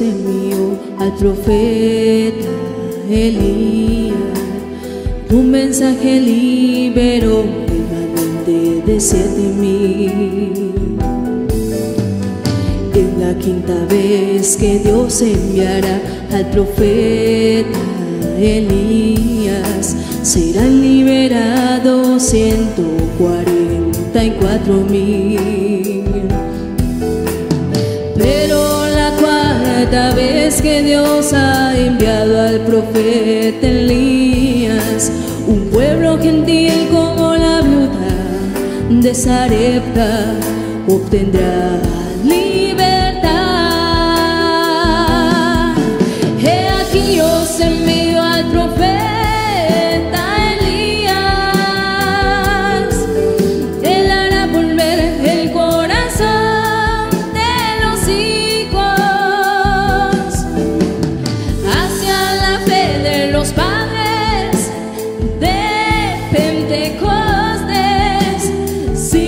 envió al profeta Elías. Un mensaje liberó remanente de 7,000. Es la quinta vez que Dios enviará al profeta Elías. Serán liberados 144,000. Pero la cuarta vez que Dios ha enviado al profeta Elías, un pueblo gentil como la viuda de Sarepta obtendrá libertad. He aquí os envío al profeta Elías. Él hará volver el corazón de los hijos hacia la fe de los padres de Pentecostés. Sí,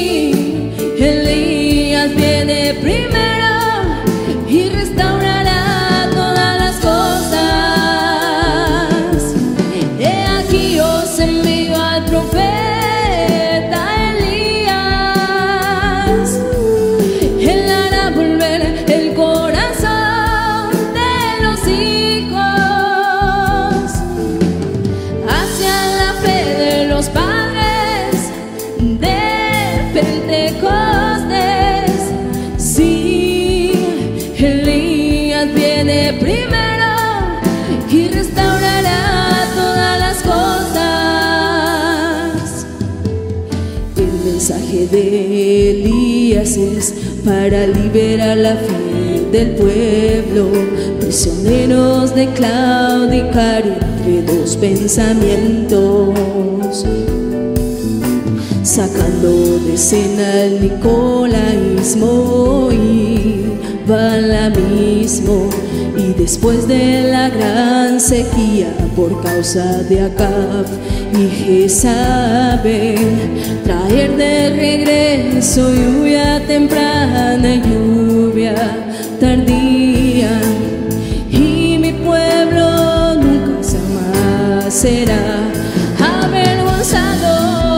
Elías viene primero y restaurará todas las cosas. He aquí os envío al profeta Elías. Él hará volver el corazón de los hijos hacia la fe de los padres de Pentecostés. Sí, Elías viene primero y restaurará todas las cosas. El mensaje de Elías es para liberar la fe del pueblo, prisioneros de claudicar entre dos pensamientos, sacando de escena el nicolaísmo y balamismo. Y después de la gran sequía por causa de Acab y Jezabel, traer de regreso lluvia temprana y lluvia tardía. Y mi pueblo nunca jamás será avergonzado.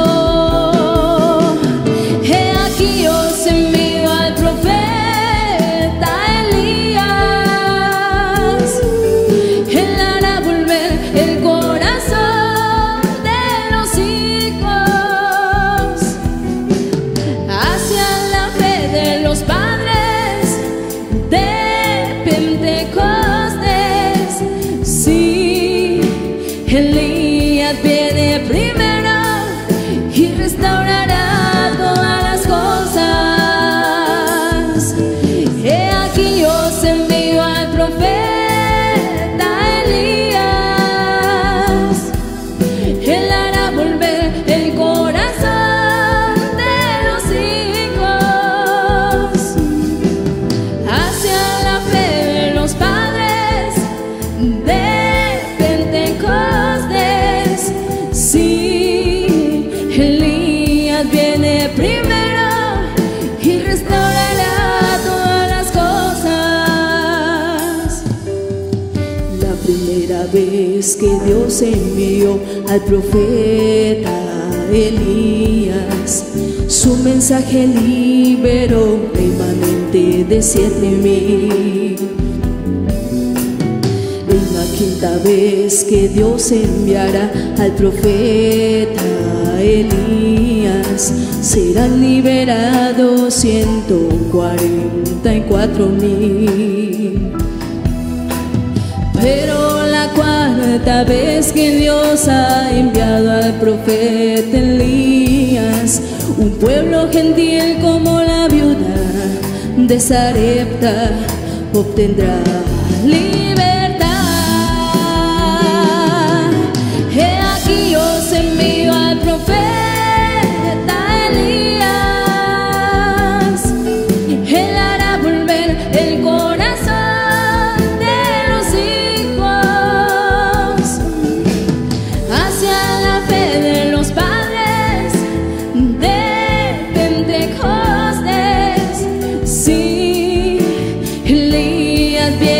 He aquí os envío al profeta Elías. Él hará volver el corazón de los hijos hacia la fe de los padres de Pentecostés. Sí, Elías viene primero y restaurará todas las cosas. He aquí os envío al profeta Elías. Él hará volver el corazón de los hijos hacia la fe de los padres de Pentecostés. Sí, Elías viene primero y restaurará todas las cosas. La primera vez que Dios envió al profeta Elías, su mensaje liberó remanente de 7,000. Es la quinta vez que Dios enviará al profeta Elías. Serán liberados 144,000. Pero la cuarta vez que Dios ha enviado al profeta Elías, un pueblo gentil como la viuda de Sarepta obtendrá libertad. He aquí os envío al profeta Elías. Él hará volver el corazón de los hijos hacia la fe de los padres de Pentecostés. Sí, Elías viene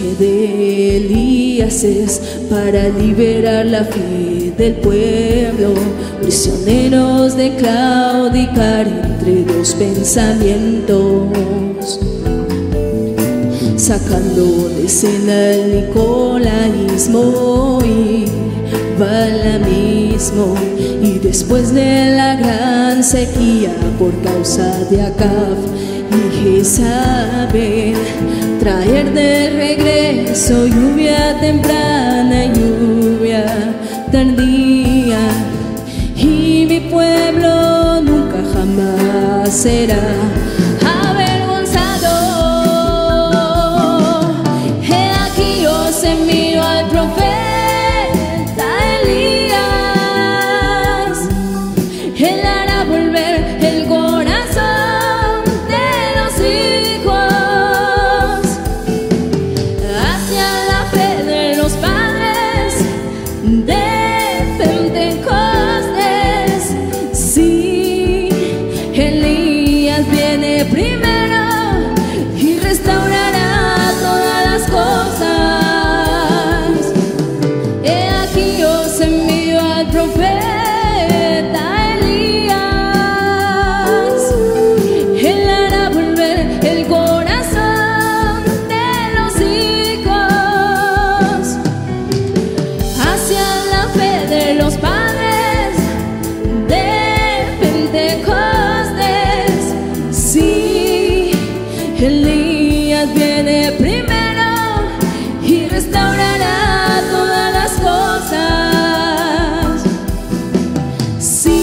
de Elías es para liberar la fe del pueblo, prisioneros de claudicar entre dos pensamientos, sacando de escena el nicolaísmo y balamismo, y después de la gran sequía por causa de Acab y Jezabel, traer de regreso lluvia temprana y lluvia tardía, y mi pueblo nunca jamás será avergonzado. He aquí os envío al profeta Elías, él hará volver el corazón de los hijos hacia la fe de los padres de Pentecostés. Sí, Elías viene primero y restaurará todas las cosas. He aquí os envío al profeta Elías, él hará volver el corazón de los hijos hacia la fe de los padres de Pentecostés. Sí, Elías viene primero y restaurará todas las cosas. Sí,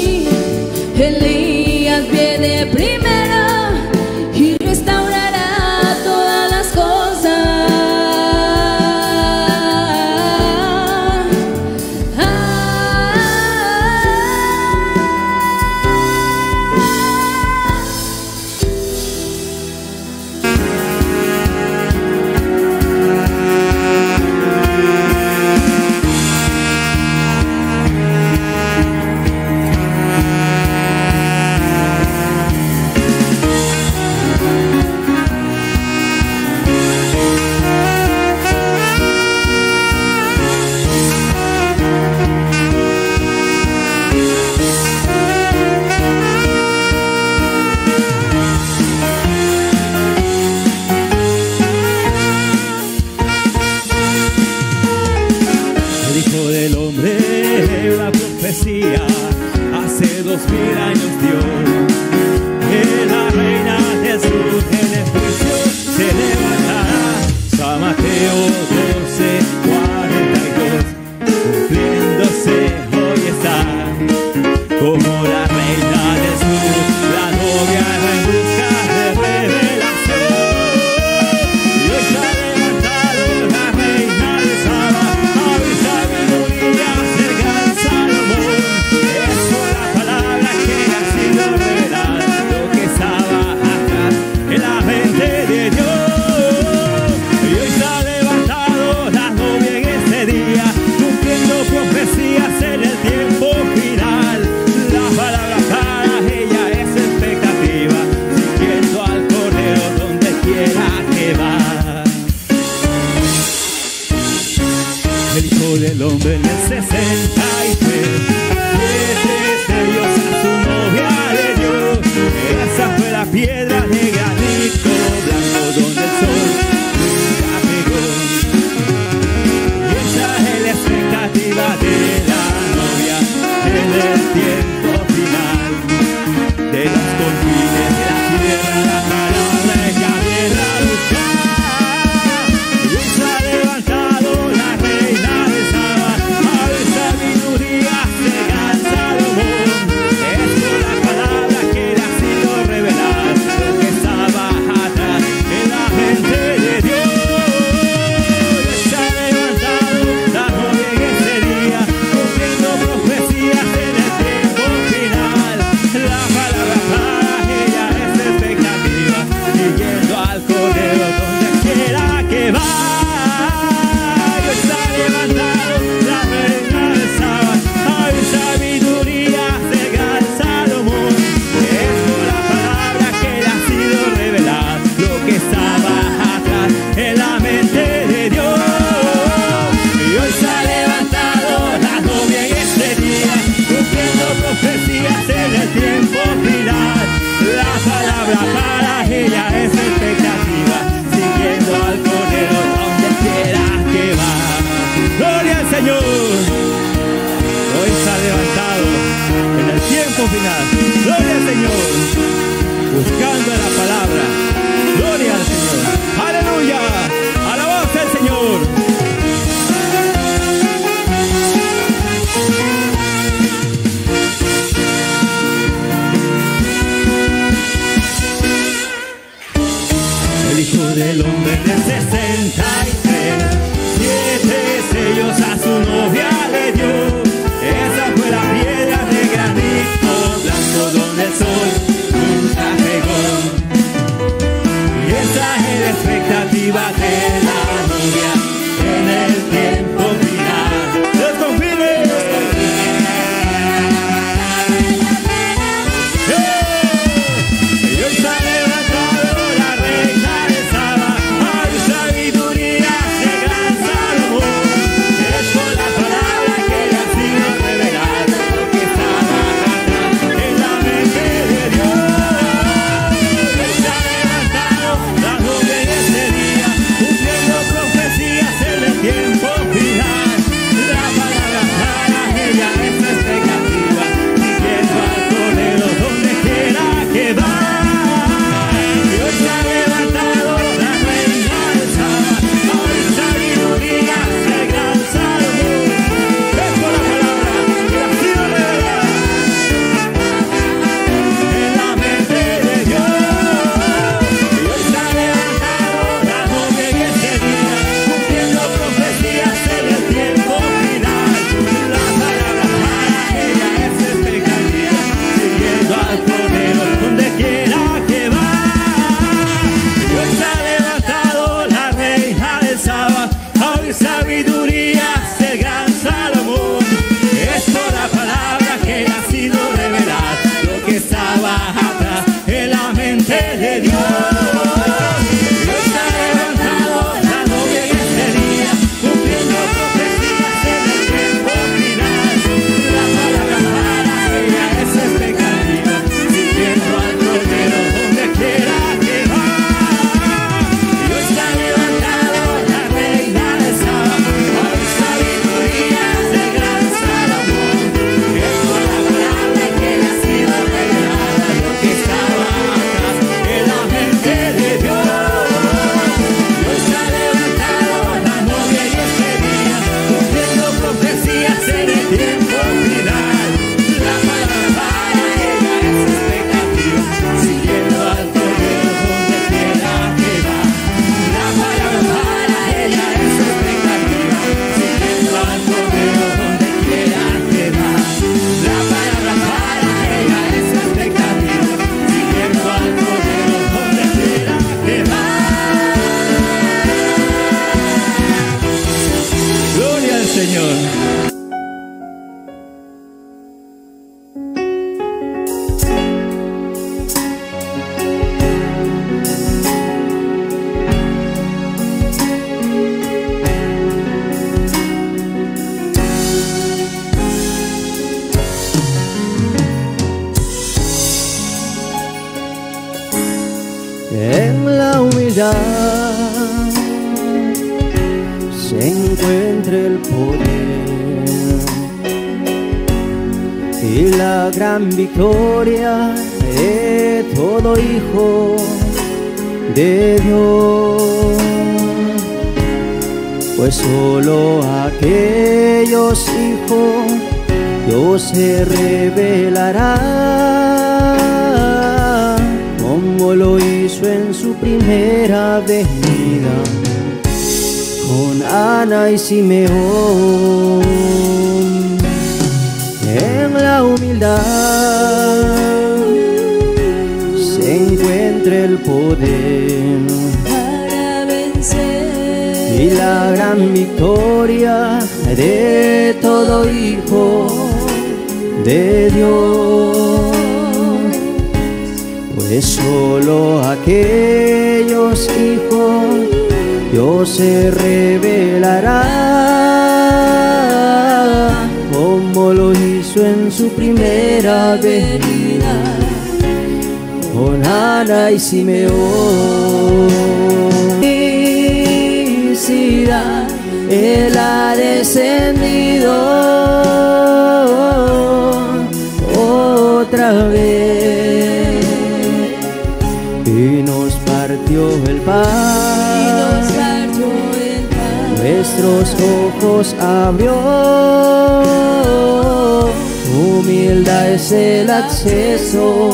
Elías viene primero y restaurará todas las cosas. El Hijo del Hombre la profecía hace 2000 años dio, que la reina de sur en el juicio se levantará. San Mateo 12:42, cumpliéndose hoy está. Como la reina del sur, la novia va en busca de revelación. Y hoy se ha levantado la reina de Saba, sabiduría cerca de Salomón. Es por la palabra que ha sido revelada, lo que estaba atrás en la mente de Dios. Y hoy se ha levantado la novia en este día, cumpliendo profecías en el tiempo final. La palabra para ella es expectativa, siguiendo al Cordero donde quiera que va. El Hijo del Hombre en el 63, 7 sellos a su novia le dio. Esa fue la piedra de granito blanco donde el sol nunca pegó. Y esa es la expectativa de la novia en el tiempo final. De los confines de la tierra la palabra ya viene a buscar. Y hoy se ha levantado la reina de Saba, ave sabiduría cerca de Salomón. Es por la palabra que le ha sido revelada, lo que estaba atrás en la mente de Dios. Hoy se ha levantado la novia en este día, cumpliendo profecías en el tiempo en el tiempo final. La palabra para ella es expectativa, siguiendo al Cordero donde quiera que va. Gloria al Señor. Hoy está levantado en el tiempo final. Gloria al Señor. Buscando la palabra. Gloria al Señor. Aleluya. Alabanza al Señor. El Hijo del Hombre de 63, 7 sellos a su novia le dio. Esa fue la piedra de granito blanco donde el sol nunca pegó. Y esa es la expectativa de la novia en el tiempo final. ¡Dios confirme! Y hoy está levantado la reina de Saba, hay sabiduría de gran Salomón. Es por la palabra que le ha sido revelado lo que estaba en la mente de Dios. Hoy está levantado la novia en ese día, cumpliendo profecías en el tiempo final. La palabra para ella es expectativa, siguiendo al Cordero donde quiera que va. Y hoy se ha levantado la reina de Saba, hay sabiduría del gran Salomón. Es por la palabra que ha sido revelada en la mente de Dios. Y hoy se ha levantado la novia en ese día, cumpliendo profecías en el tiempo final. La palabra para ella es expectativa, siguiendo al Cordero donde quiera que va. Y hoy se ha levantado la reina de Saba, hay sabiduría del gran Salomón. Es por la palabra que le ha sido revelado lo que estaba atrás en la mente de Dios. Y hoy se ha levantado la novia en este día, cumpliendo profecías en el tiempo final. La palabra para ella es expectativa, siguiendo al Cordero donde quiera que va. Y hoy se ha levantado la reina de Saba, hay sabiduría del gran Salomón. Es por la palabra que le ha sido revelada lo que estaba atrás en la mente de Dios. Y hoy se ha levantado la novia en este día, cumpliendo profecías en el tiempo final. La palabra para ella es expectativa, siguiendo al Cordero donde quiera que va. La palabra para ella es expectativa, siguiendo al Cordero donde quiera que va. La palabra para ella es expectativa, siguiendo al Cordero donde quiera que va. Gloria al Señor. En la humildad se encuentra el poder y la gran victoria de todo hijo de Dios, pues solo aquellos hijos Dios se revelará, como lo hizo en su primera venida con Ana y Simeón. En la humildad se encuentra el poder para vencer y la gran victoria de todo hijo de Dios, pues solo aquellos hijos Dios se revelará, como lo hizo hizo en su primera venida con Ana y Simeón. Felicidad, Él ha descendido otra vez y nos partió el pan, nuestros ojos abrió. Humildad es el acceso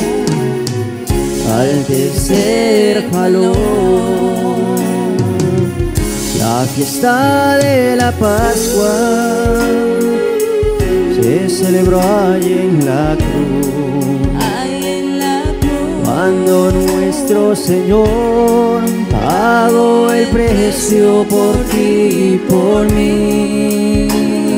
al tercer jalón. La fiesta de la Pascua se celebró ahí en la cruz, cuando nuestro Señor pagó el precio por ti y por mí.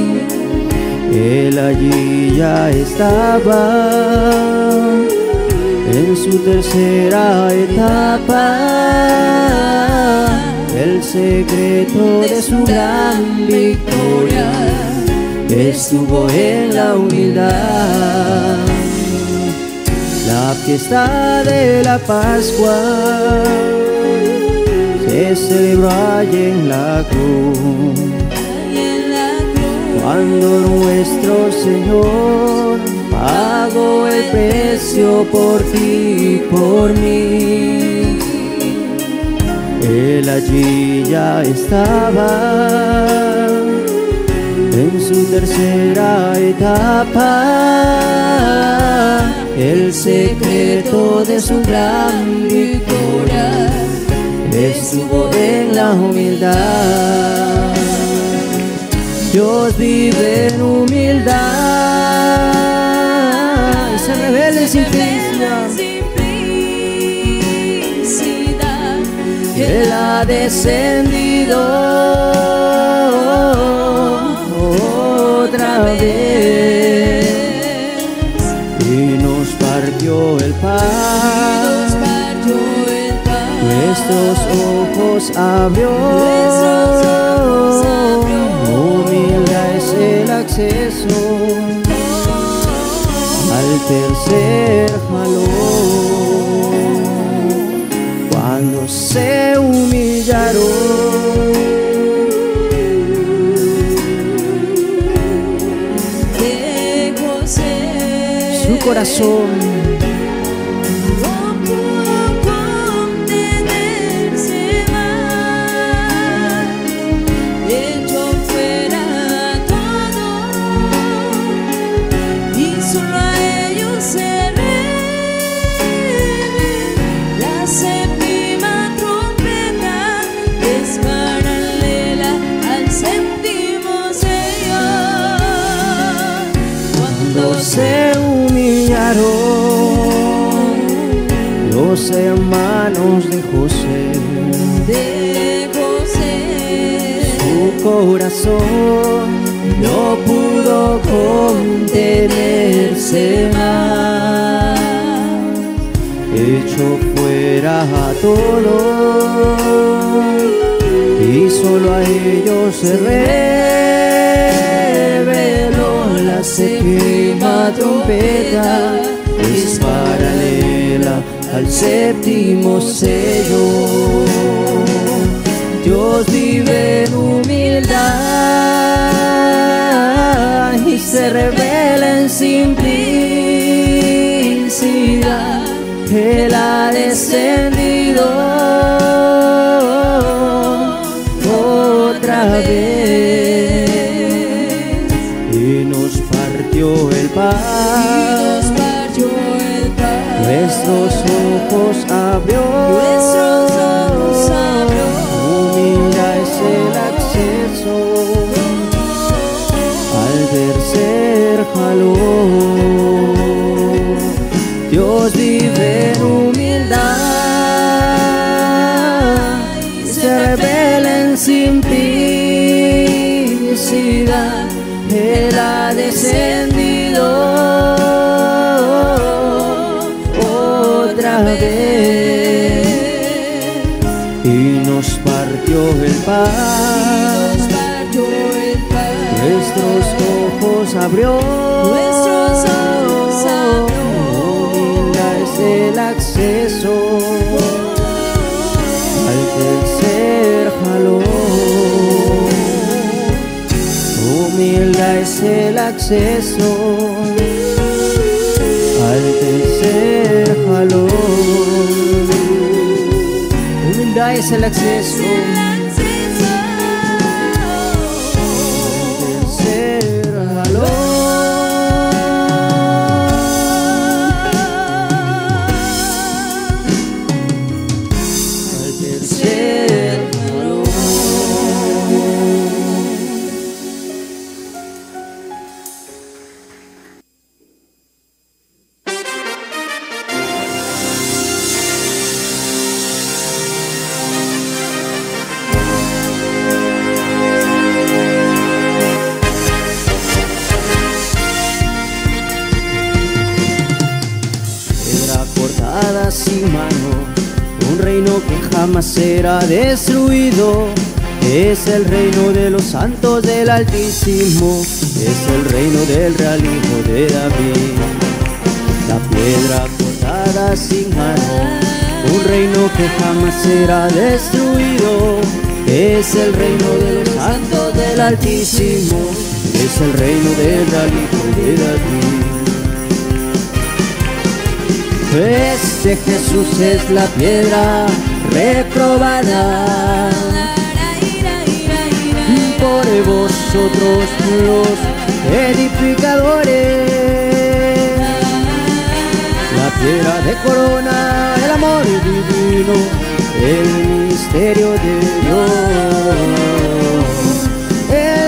Él allí ya estaba en su tercera etapa. El secreto de su gran victoria estuvo en la humildad. La fiesta de la Pascua se celebró allí en la cruz, cuando nuestro Señor pagó el precio por ti y por mí. Él allí ya estaba en su tercera etapa. El secreto de su gran victoria estuvo en la humildad. Dios vive en humildad y se revela en simplicidad. Él ha descendido otra vez y nos partió el pan, nuestros ojos abrió. Humildad es el acceso al tercer jalón. Cuando se humillaron, su corazón se humillaron los hermanos de José. Su corazón no pudo contenerse más, echó fuera a todos y solo a ellos se reveló. La séptima trompeta es paralela al séptimo sello. Dios vive en humildad y se revela en simplicidad. Él ha descendido otra vez y nos partió el pan, nuestros ojos abrió. Humildad es el acceso al tercer jalón. Dios vive en humildad y se revela en simplicidad. Él ha descendido otra vez y nos partió el pan, nuestros ojos ojos abrió. nuestros ojos abrió. Humilde es el acceso al tercer jalón. Humilde es el acceso al tercer jalón. Humilde es el acceso al tercer jalón. Al tercer jalón. Piedra cortada sin mano, un reino que jamás será destruido. Es el reino de los santos del Altísimo, es el reino del Real Hijo de David. La piedra cortada sin mano, un reino que jamás será destruido. Es el reino de los santos del Altísimo, es el reino del Real Hijo de David. Este Jesús es la piedra reprobada por vosotros los edificadores. La piedra de corona, el amor divino, el misterio de Dios, el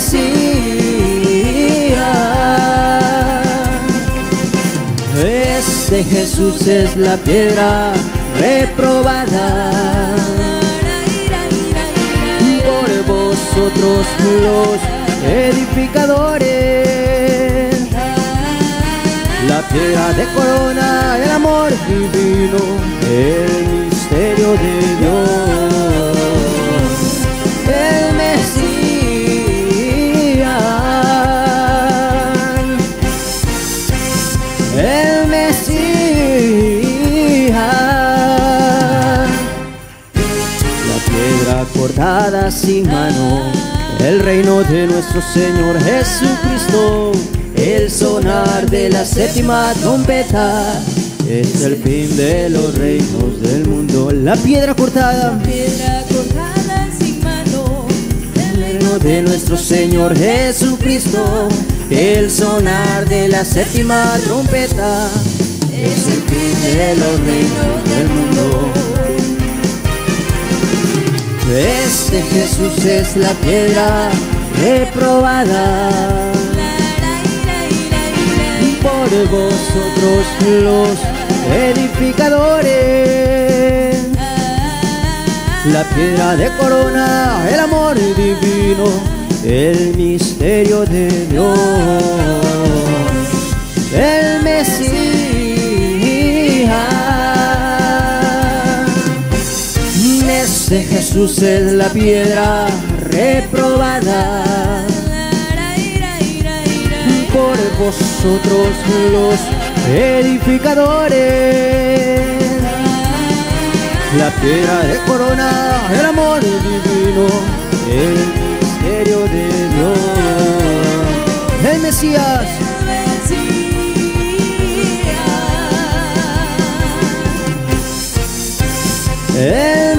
Mesías. Este Jesús es la piedra reprobada por vosotros los edificadores. La piedra de corona, el amor divino, el misterio de Dios, el Mesías, el Mesías. La piedra cortada sin mano, el reino de nuestro Señor Jesucristo. El sonar de la séptima trompeta es el fin de los reinos del mundo. La piedra cortada sin mano, el reino de nuestro Señor Jesucristo. El sonar de la séptima trompeta es el fin de los reinos del mundo. Este Jesús es la piedra reprobada por vosotros los edificadores. La piedra de corona, el amor divino, el misterio de Dios, el Mesías. Este Jesús es la piedra reprobada por vosotros los edificadores. La piedra de corona, el amor divino, el misterio de Dios, el Mesías. El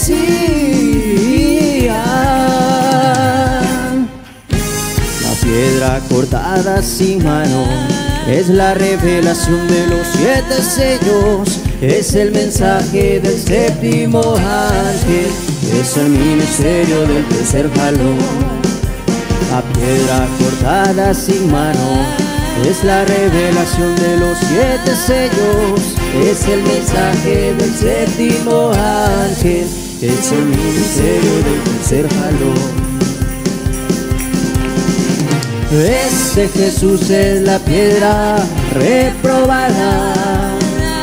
Mesías. La piedra cortada sin mano es la revelación de los 7 sellos, es el mensaje del séptimo ángel, es el ministerio del tercer jalón. La piedra cortada sin mano es la revelación de los 7 sellos, es el mensaje del séptimo ángel, es el ministerio del tercer jalón. Este Jesús es la piedra reprobada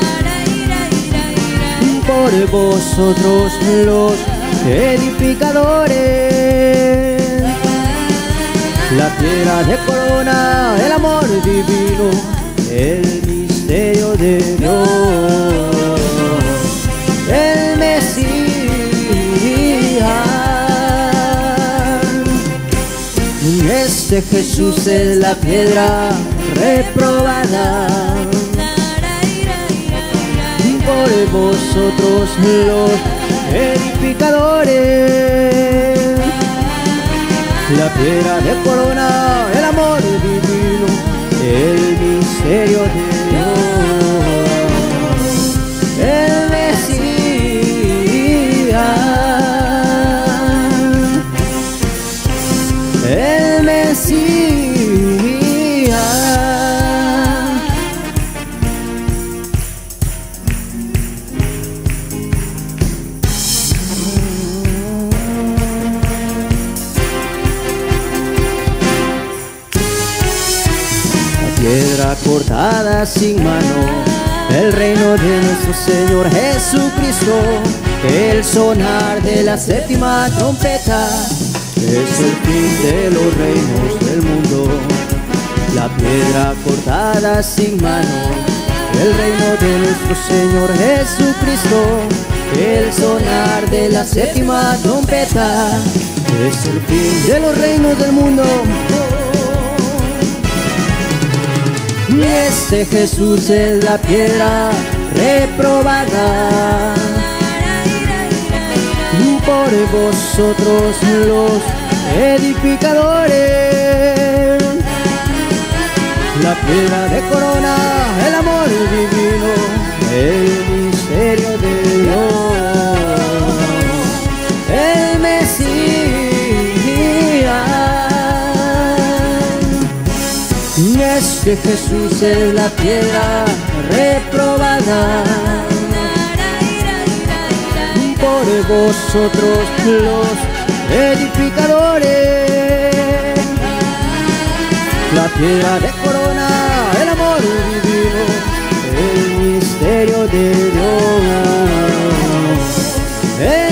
por vosotros los edificadores. la piedra de corona, el amor divino, el misterio de Dios, el Mesías. Este Jesús es la piedra reprobada por vosotros los edificadores, la piedra de corona, el amor divino, el misterio de Dios, el Mesías, el Mesías. Piedra cortada sin mano, el reino de nuestro Señor Jesucristo, el sonar de la séptima trompeta, es el fin de los reinos del mundo. La piedra cortada sin mano, el reino de nuestro Señor Jesucristo, el sonar de la séptima trompeta, es el fin de los reinos del mundo. Y este Jesús es la piedra reprobada por vosotros los edificadores, la piedra de corona, el amor divino, el misterio de Dios, el Mesías. Este Jesús es la piedra reprobada por vosotros los edificadores, la piedra de corona, el amor divino, el misterio de Dios, el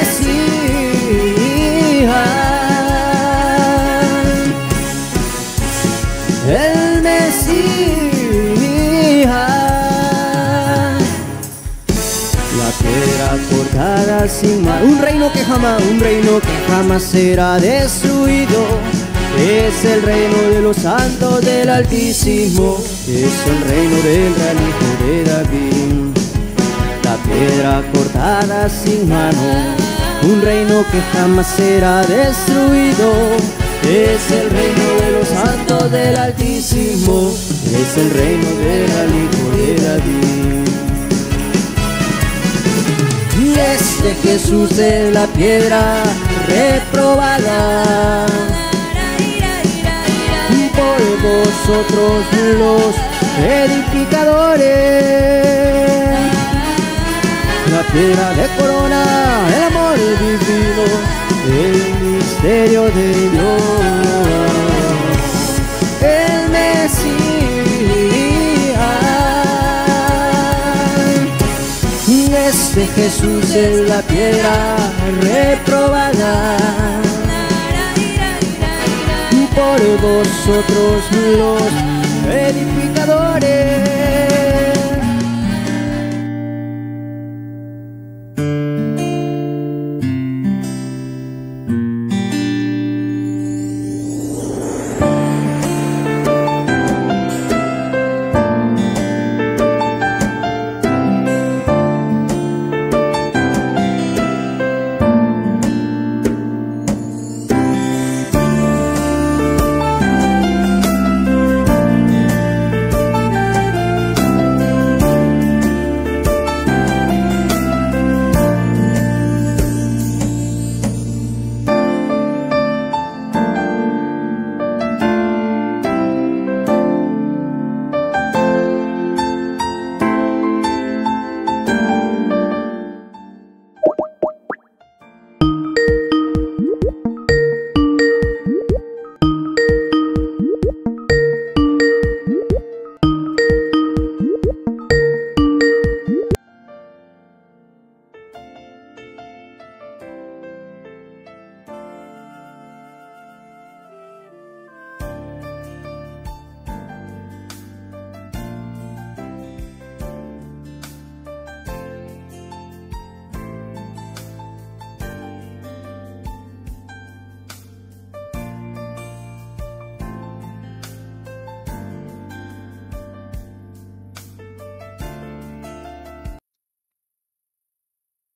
Mesías, el Mesías. La piedra cortada sin mano, un reino que jamás será destruido, es el reino de los santos del Altísimo, es el reino del gran hijo de David. La piedra cortada sin mano, un reino que jamás será destruido, es el reino de los santos del Altísimo, es el reino del gran hijo de David. Y este Jesús es la piedra reprobada por vosotros los edificadores, la piedra de corona, el amor divino, el misterio de Dios, el Mesías. Este Jesús es la piedra reprobada por vosotros los edificadores.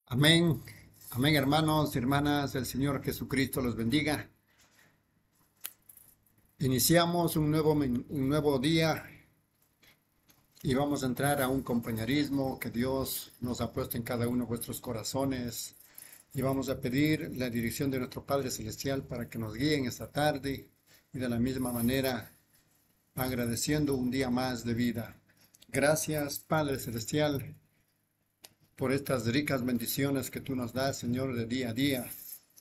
Amén. Amén, hermanos y hermanas. El Señor Jesucristo los bendiga. Iniciamos un nuevo día y vamos a entrar a un compañerismo que Dios nos ha puesto en cada uno de vuestros corazones. Y vamos a pedir la dirección de nuestro Padre Celestial para que nos guíen esta tarde y de la misma manera agradeciendo un día más de vida. Gracias, Padre Celestial, por estas ricas bendiciones que tú nos das, Señor, de día a día.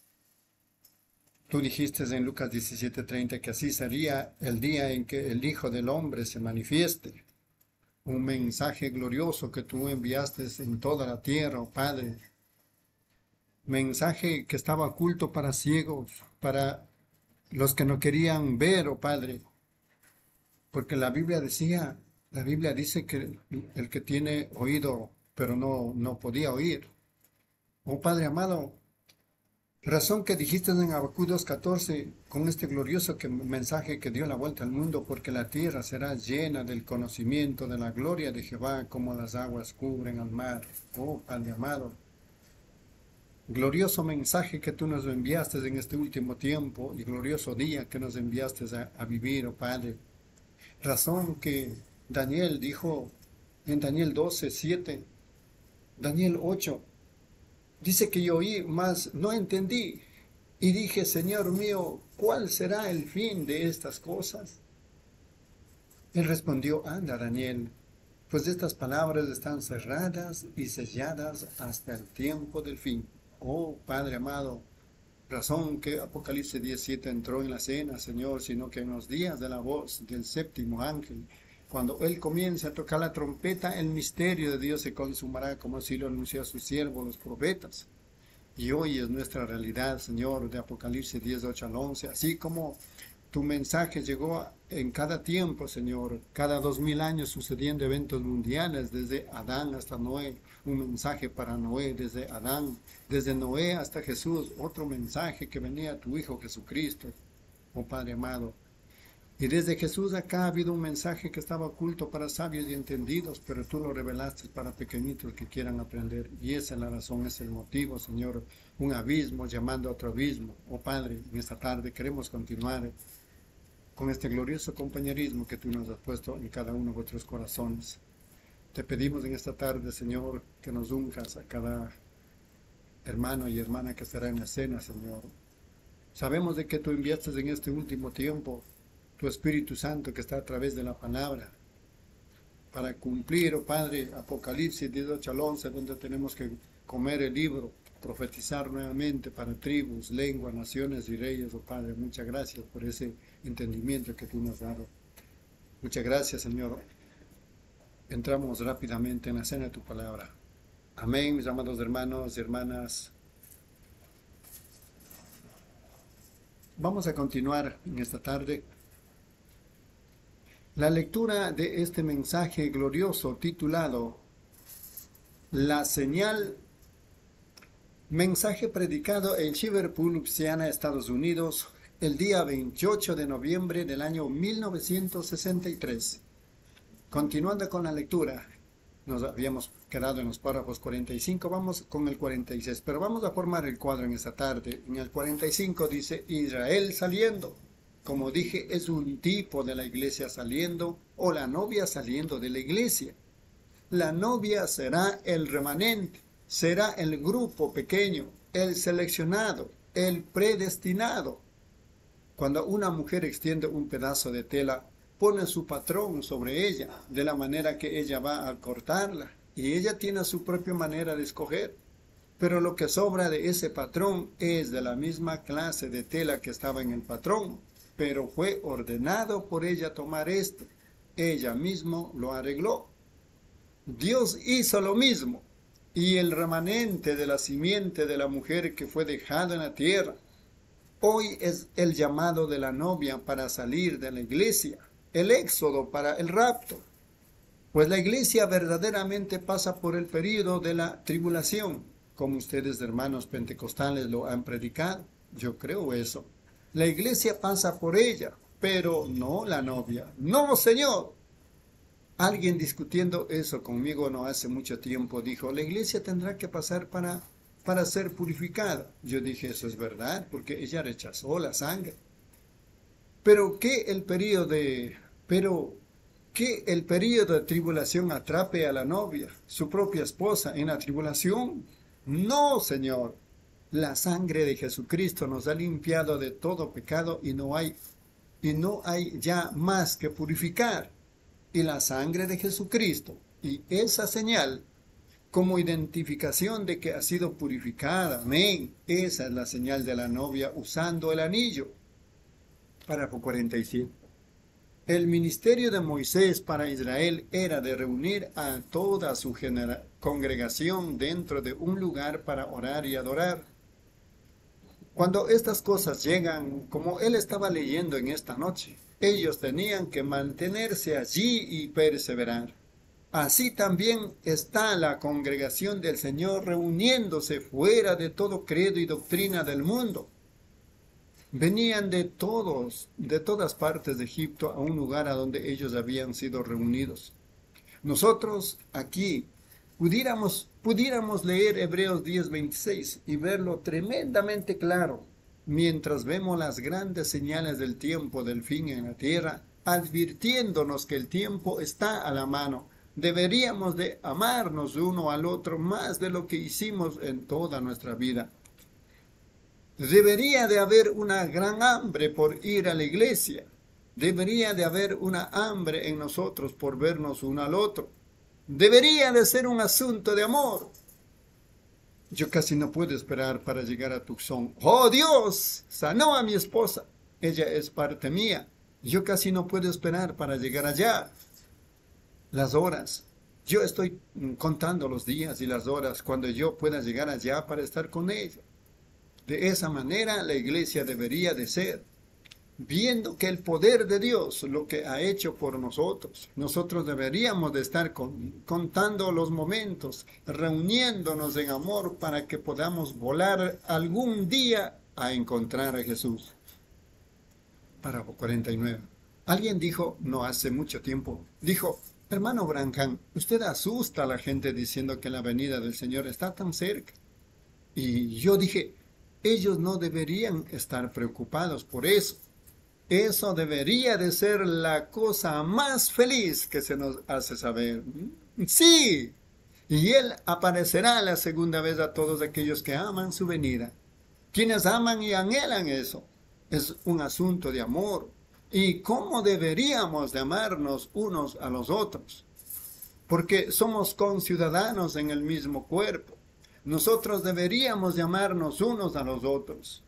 Tú dijiste en Lucas 17:30 que así sería el día en que el Hijo del Hombre se manifieste. Un mensaje glorioso que tú enviaste en toda la tierra, oh Padre. Mensaje que estaba oculto para ciegos, para los que no querían ver, oh Padre. Porque la Biblia dice que el que tiene oído, pero no podía oír. Oh Padre amado, razón que dijiste en Habacuc 2:14, con este glorioso mensaje que dio la vuelta al mundo, porque la tierra será llena del conocimiento de la gloria de Jehová, como las aguas cubren al mar. Oh Padre amado, glorioso mensaje que tú nos enviaste en este último tiempo y glorioso día que nos enviaste a vivir, oh Padre. Razón que Daniel dijo en Daniel 12:7, Daniel 8, dice que yo oí, mas no entendí. Y dije, Señor mío, ¿cuál será el fin de estas cosas? Él respondió, anda, Daniel, pues estas palabras están cerradas y selladas hasta el tiempo del fin. Oh, Padre amado, razón que Apocalipsis 17 entró en la cena, Señor, sino que en los días de la voz del séptimo ángel, cuando Él comience a tocar la trompeta, el misterio de Dios se consumará, como así lo anunció a sus siervos, los profetas. Y hoy es nuestra realidad, Señor, de Apocalipsis 10:8 al 11, así como tu mensaje llegó en cada tiempo, Señor, cada 2000 años sucediendo eventos mundiales, desde Adán hasta Noé, un mensaje para Noé, desde Adán, desde Noé hasta Jesús, otro mensaje que venía a tu Hijo Jesucristo, oh Padre amado. Y desde Jesús acá ha habido un mensaje que estaba oculto para sabios y entendidos, pero tú lo revelaste para pequeñitos que quieran aprender. Y esa es la razón, es el motivo, Señor. Un abismo llamando a otro abismo. Oh Padre, en esta tarde queremos continuar con este glorioso compañerismo que tú nos has puesto en cada uno de vuestros corazones. Te pedimos en esta tarde, Señor, que nos unjas a cada hermano y hermana que estará en la cena, Señor. Sabemos de que tú enviaste en este último tiempo tu Espíritu Santo que está a través de la palabra, para cumplir, oh Padre, Apocalipsis 18 al 11, donde tenemos que comer el libro, profetizar nuevamente para tribus, lenguas, naciones y reyes, oh Padre. Muchas gracias por ese entendimiento que tú nos has dado. Muchas gracias, Señor. Entramos rápidamente en la cena de tu palabra. Amén, mis amados hermanos y hermanas. Vamos a continuar en esta tarde la lectura de este mensaje glorioso titulado La Señal, mensaje predicado en Liverpool, Louisiana, Estados Unidos, el día 28 de noviembre del año 1963. Continuando con la lectura, nos habíamos quedado en los párrafos 45, vamos con el 46, pero vamos a formar el cuadro en esta tarde. En el 45 dice, Israel saliendo. Como dije, es un tipo de la iglesia saliendo o la novia saliendo de la iglesia. La novia será el remanente, será el grupo pequeño, el seleccionado, el predestinado. Cuando una mujer extiende un pedazo de tela, pone su patrón sobre ella, de la manera que ella va a cortarla, y ella tiene su propia manera de escoger. Pero lo que sobra de ese patrón es de la misma clase de tela que estaba en el patrón, pero fue ordenado por ella tomar esto. Ella misma lo arregló. Dios hizo lo mismo, y el remanente de la simiente de la mujer que fue dejado en la tierra, hoy es el llamado de la novia para salir de la iglesia, el éxodo para el rapto. Pues la iglesia verdaderamente pasa por el período de la tribulación, como ustedes, hermanos pentecostales, lo han predicado. Yo creo eso. La iglesia pasa por ella, pero no la novia. No, Señor. Alguien discutiendo eso conmigo no hace mucho tiempo dijo, la iglesia tendrá que pasar para para ser purificada. Yo dije, eso es verdad, porque ella rechazó la sangre. Pero que el periodo de tribulación atrape a la novia, su propia esposa, en la tribulación. No, Señor. La sangre de Jesucristo nos ha limpiado de todo pecado y no hay ya más que purificar. Y la sangre de Jesucristo y esa señal como identificación de que ha sido purificada. Amén. Esa es la señal de la novia usando el anillo. Párrafo 47. El ministerio de Moisés para Israel era de reunir a toda su congregación dentro de un lugar para orar y adorar. Cuando estas cosas llegan, como él estaba leyendo en esta noche, ellos tenían que mantenerse allí y perseverar. Así también está la congregación del Señor reuniéndose fuera de todo credo y doctrina del mundo. Venían de todas partes de Egipto a un lugar a donde ellos habían sido reunidos. Nosotros aquí pudiéramos leer Hebreos 10:26 y verlo tremendamente claro, mientras vemos las grandes señales del tiempo del fin en la tierra, advirtiéndonos que el tiempo está a la mano. Deberíamos de amarnos uno al otro más de lo que hicimos en toda nuestra vida. Debería de haber una gran hambre por ir a la iglesia. Debería de haber una hambre en nosotros por vernos uno al otro. Debería de ser un asunto de amor. Yo casi no puedo esperar para llegar a Tucson. ¡Oh, Dios! Sanó a mi esposa. Ella es parte mía. Yo casi no puedo esperar para llegar allá. Las horas. Yo estoy contando los días y las horas cuando yo pueda llegar allá para estar con ella. De esa manera la iglesia debería de ser, viendo que el poder de Dios, lo que ha hecho por nosotros, nosotros deberíamos de estar contando los momentos, reuniéndonos en amor para que podamos volar algún día a encontrar a Jesús. Párrafo 49. Alguien dijo, no hace mucho tiempo, dijo, hermano Branham, usted asusta a la gente diciendo que la venida del Señor está tan cerca. Y yo dije, ellos no deberían estar preocupados por eso. Eso debería de ser la cosa más feliz que se nos hace saber. Sí, y Él aparecerá la segunda vez a todos aquellos que aman su venida. Quienes aman y anhelan eso. Es un asunto de amor. ¿Y cómo deberíamos de amarnos unos a los otros? Porque somos conciudadanos en el mismo cuerpo. Nosotros deberíamos llamarnos unos a los otros,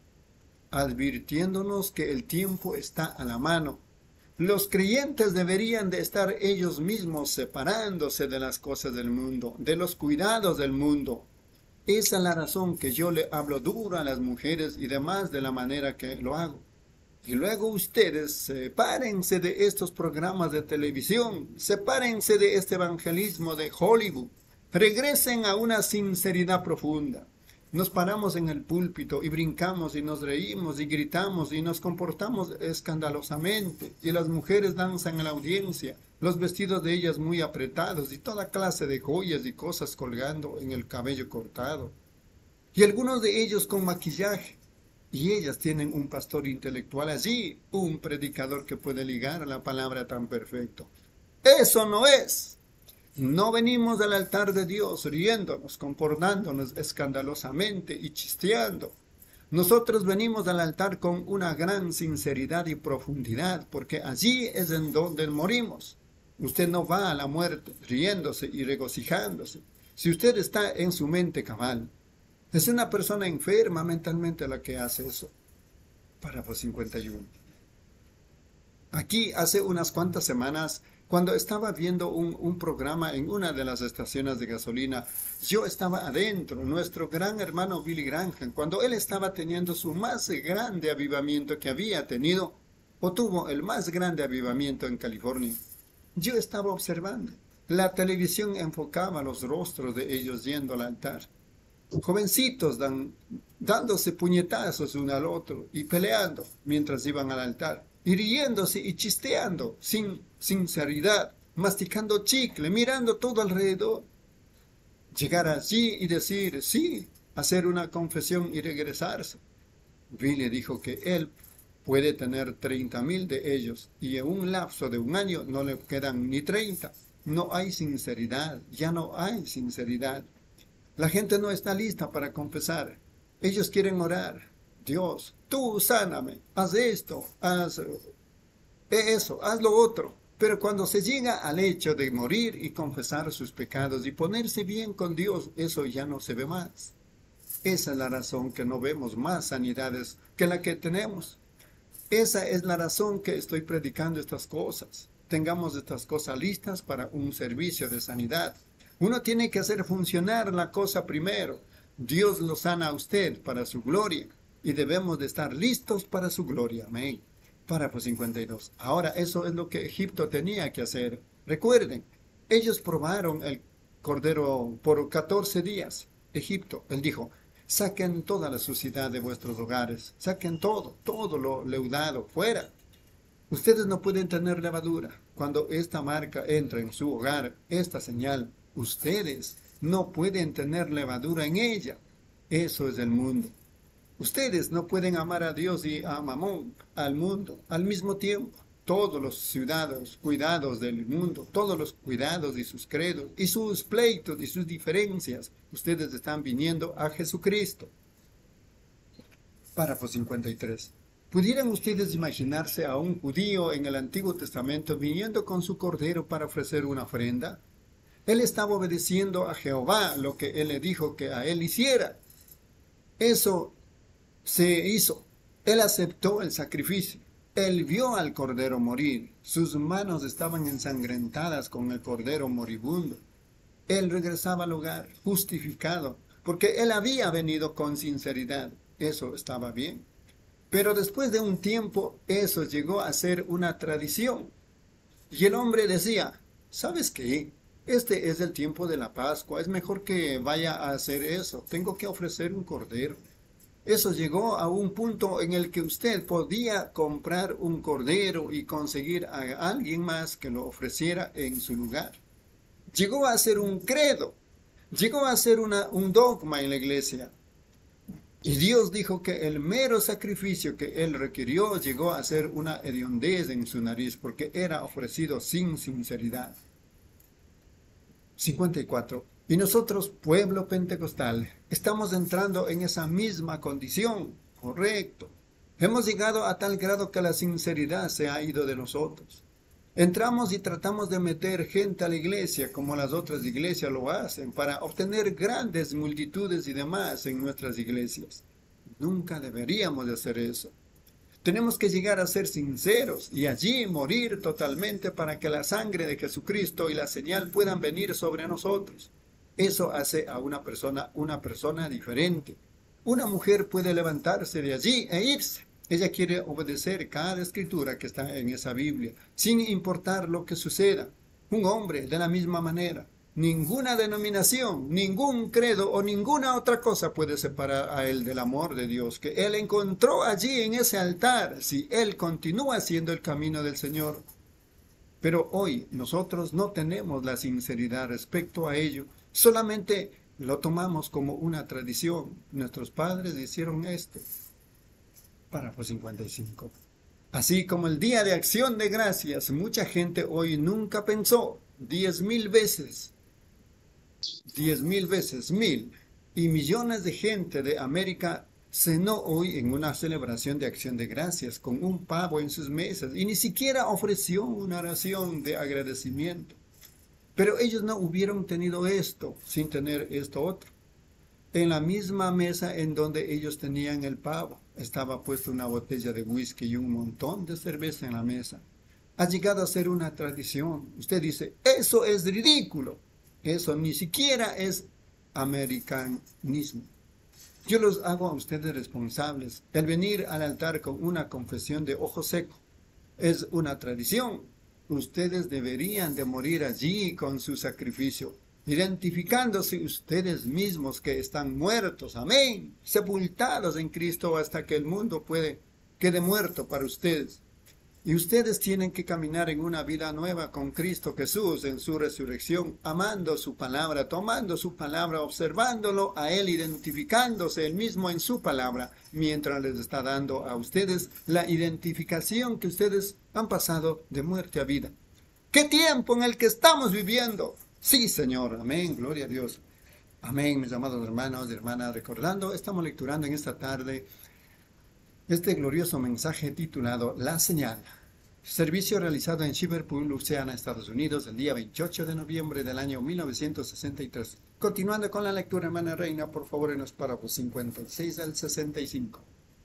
advirtiéndonos que el tiempo está a la mano. Los creyentes deberían de estar ellos mismos separándose de las cosas del mundo, de los cuidados del mundo. Esa es la razón que yo le hablo duro a las mujeres y demás de la manera que lo hago. Y luego ustedes sepárense de estos programas de televisión, sepárense de este evangelismo de Hollywood. Regresen a una sinceridad profunda. Nos paramos en el púlpito y brincamos y nos reímos y gritamos y nos comportamos escandalosamente. Y las mujeres danzan en la audiencia, los vestidos de ellas muy apretados y toda clase de joyas y cosas colgando en el cabello cortado. Y algunos de ellos con maquillaje. Y ellas tienen un pastor intelectual allí, un predicador que puede ligar la palabra tan perfecto. Eso no es. No venimos al altar de Dios riéndonos, comportándonos escandalosamente y chisteando. Nosotros venimos al altar con una gran sinceridad y profundidad, porque allí es en donde morimos. Usted no va a la muerte riéndose y regocijándose. Si usted está en su mente cabal, es una persona enferma mentalmente la que hace eso. Párrafo 51. Aquí hace unas cuantas semanas, cuando estaba viendo un programa en una de las estaciones de gasolina, yo estaba adentro, nuestro gran hermano Billy Graham, cuando él estaba teniendo su más grande avivamiento que había tenido, o tuvo el más grande avivamiento en California. Yo estaba observando. La televisión enfocaba los rostros de ellos yendo al altar. Jovencitos dándose puñetazos uno al otro y peleando mientras iban al altar. Y riéndose y chisteando, sin sinceridad, masticando chicle, mirando todo alrededor. Llegar allí y decir, sí, hacer una confesión y regresarse. Billy dijo que él puede tener 30,000 de ellos y en un lapso de un año no le quedan ni 30. No hay sinceridad, ya no hay sinceridad. La gente no está lista para confesar. Ellos quieren orar. Dios, tú sáname, haz esto, haz eso, haz lo otro. Pero cuando se llega al hecho de morir y confesar sus pecados y ponerse bien con Dios, eso ya no se ve más. Esa es la razón que no vemos más sanidades que la que tenemos. Esa es la razón que estoy predicando estas cosas. Tengamos estas cosas listas para un servicio de sanidad. Uno tiene que hacer funcionar la cosa primero. Dios lo sana a usted para su gloria y debemos de estar listos para su gloria. Amén. Párrafo 52. Ahora eso es lo que Egipto tenía que hacer. Recuerden, ellos probaron el cordero por 14 días. Egipto, él dijo, saquen toda la suciedad de vuestros hogares, saquen todo lo leudado fuera. Ustedes no pueden tener levadura. Cuando esta marca entra en su hogar, esta señal, ustedes no pueden tener levadura en ella. Eso es el mundo. Ustedes no pueden amar a Dios y a Mamón, al mundo, al mismo tiempo. Todos los ciudadanos, cuidados del mundo, todos los cuidados y sus credos, y sus pleitos y sus diferencias, ustedes están viniendo a Jesucristo. Párrafo 53. ¿Pudieran ustedes imaginarse a un judío en el Antiguo Testamento viniendo con su cordero para ofrecer una ofrenda? Él estaba obedeciendo a Jehová lo que él le dijo que a él hiciera. Eso se hizo. Él aceptó el sacrificio. Él vio al cordero morir. Sus manos estaban ensangrentadas con el cordero moribundo. Él regresaba al hogar justificado, porque él había venido con sinceridad. Eso estaba bien. Pero después de un tiempo, eso llegó a ser una tradición. Y el hombre decía, ¿sabes qué? Este es el tiempo de la Pascua. Es mejor que vaya a hacer eso. Tengo que ofrecer un cordero. Eso llegó a un punto en el que usted podía comprar un cordero y conseguir a alguien más que lo ofreciera en su lugar. Llegó a ser un credo. Llegó a ser un dogma en la iglesia. Y Dios dijo que el mero sacrificio que él requirió llegó a ser una hediondez en su nariz porque era ofrecido sin sinceridad. 54. Y nosotros, pueblo pentecostal, estamos entrando en esa misma condición. Correcto. Hemos llegado a tal grado que la sinceridad se ha ido de nosotros. Entramos y tratamos de meter gente a la iglesia como las otras iglesias lo hacen para obtener grandes multitudes y demás en nuestras iglesias. Nunca deberíamos de hacer eso. Tenemos que llegar a ser sinceros y allí morir totalmente para que la sangre de Jesucristo y la señal puedan venir sobre nosotros. Eso hace a una persona diferente. Una mujer puede levantarse de allí e irse. Ella quiere obedecer cada escritura que está en esa Biblia, sin importar lo que suceda. Un hombre de la misma manera. Ninguna denominación, ningún credo o ninguna otra cosa puede separar a él del amor de Dios que él encontró allí en ese altar, si él continúa haciendo el camino del Señor. Pero hoy nosotros no tenemos la sinceridad respecto a ello. Solamente lo tomamos como una tradición. Nuestros padres hicieron esto. Párrafo 55. Así como el Día de Acción de Gracias, mucha gente hoy nunca pensó 10,000 veces, 10,000 veces, 1,000, y millones de gente de América cenó hoy en una celebración de Acción de Gracias con un pavo en sus mesas y ni siquiera ofreció una oración de agradecimiento. Pero ellos no hubieran tenido esto sin tener esto otro. En la misma mesa en donde ellos tenían el pavo, estaba puesta una botella de whisky y un montón de cerveza en la mesa. Ha llegado a ser una tradición. Usted dice, eso es ridículo. Eso ni siquiera es americanismo. Yo los hago a ustedes responsables. El venir al altar con una confesión de ojo seco es una tradición. Ustedes deberían de morir allí con su sacrificio, identificándose ustedes mismos que están muertos, amén, sepultados en Cristo hasta que el mundo quede muerto para ustedes. Y ustedes tienen que caminar en una vida nueva con Cristo Jesús en su resurrección, amando su palabra, tomando su palabra, observándolo a Él, identificándose Él mismo en su palabra, mientras les está dando a ustedes la identificación que ustedes han pasado de muerte a vida. ¡Qué tiempo en el que estamos viviendo! Sí, Señor. Amén. Gloria a Dios. Amén, mis amados hermanos y hermanas. Recordando, estamos lecturando en esta tarde este glorioso mensaje titulado La Señal. Servicio realizado en Shiverpool, Louisiana, Estados Unidos, el día 28 de noviembre del año 1963. Continuando con la lectura, hermana Reina, por favor, en los párrafos 56 al 65.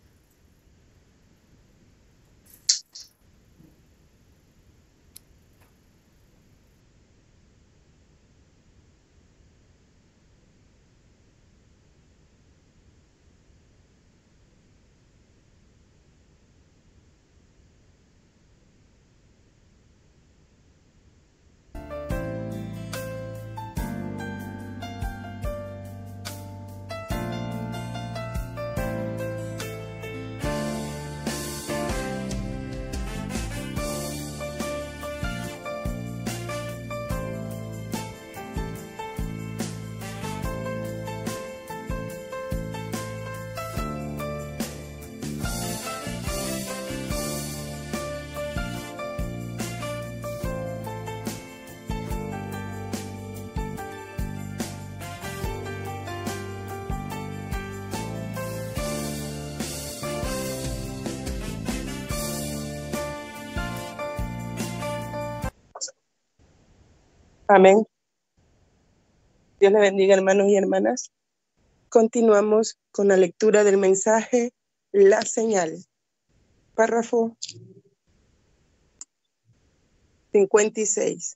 Amén. Dios le bendiga, hermanos y hermanas. Continuamos con la lectura del mensaje La Señal. Párrafo 56.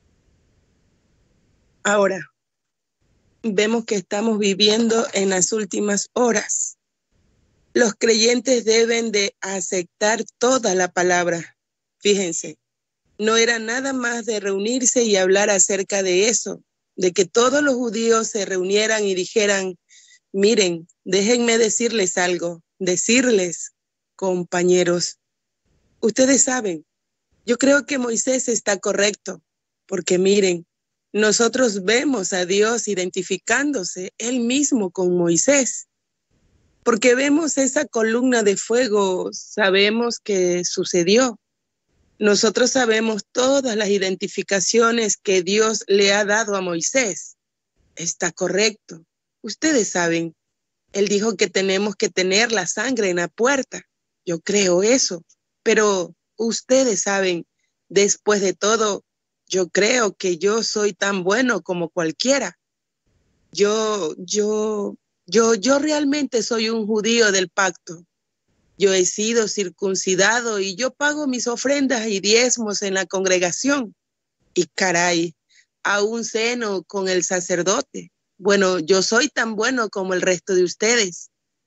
Ahora, vemos que estamos viviendo en las últimas horas. Los creyentes deben de aceptar toda la palabra. Fíjense, no era nada más de reunirse y hablar acerca de eso, de que todos los judíos se reunieran y dijeran, miren, déjenme decirles algo, decirles, compañeros, ustedes saben, yo creo que Moisés está correcto, porque miren, nosotros vemos a Dios identificándose él mismo con Moisés, porque vemos esa columna de fuego, sabemos que sucedió. Nosotros sabemos todas las identificaciones que Dios le ha dado a Moisés. Está correcto. Ustedes saben, él dijo que tenemos que tener la sangre en la puerta. Yo creo eso. Pero ustedes saben, después de todo, yo creo que yo soy tan bueno como cualquiera. Yo realmente soy un judío del pacto. Yo he sido circuncidado y yo pago mis ofrendas y diezmos en la congregación. Y caray, aún ceno con el sacerdote. Bueno, yo soy tan bueno como el resto de ustedes.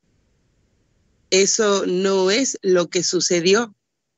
Eso no es lo que sucedió.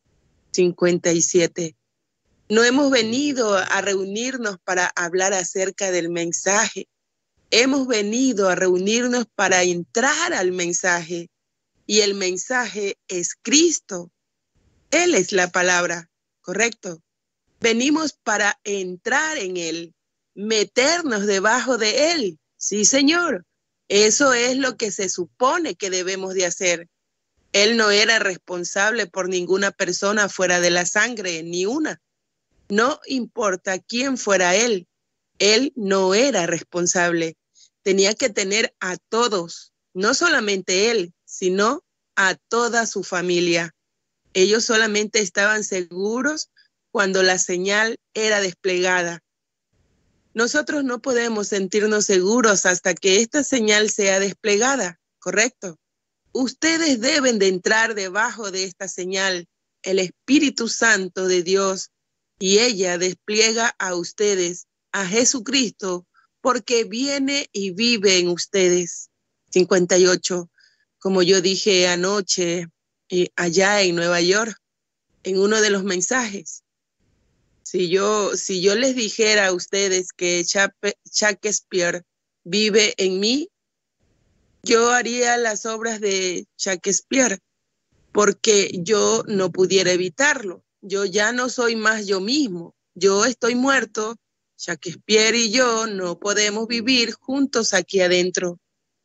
57. No hemos venido a reunirnos para hablar acerca del mensaje. Hemos venido a reunirnos para entrar al mensaje. Y el mensaje es Cristo. Él es la palabra, ¿correcto? Venimos para entrar en Él, meternos debajo de Él. Sí, Señor. Eso es lo que se supone que debemos de hacer. Él no era responsable por ninguna persona fuera de la sangre, ni una. No importa quién fuera Él. Él no era responsable. Tenía que tener a todos, no solamente Él, sino a toda su familia. Ellos solamente estaban seguros cuando la señal era desplegada. Nosotros no podemos sentirnos seguros hasta que esta señal sea desplegada, ¿correcto? Ustedes deben de entrar debajo de esta señal, el Espíritu Santo de Dios, y ella despliega a ustedes, a Jesucristo, porque viene y vive en ustedes. 58. Como yo dije anoche, allá en Nueva York, en uno de los mensajes, si yo les dijera a ustedes que Shakespeare vive en mí, yo haría las obras de Shakespeare, porque yo no pudiera evitarlo. yo ya no soy más yo mismo. Yo estoy muerto. Shakespeare y yo no podemos vivir juntos aquí adentro.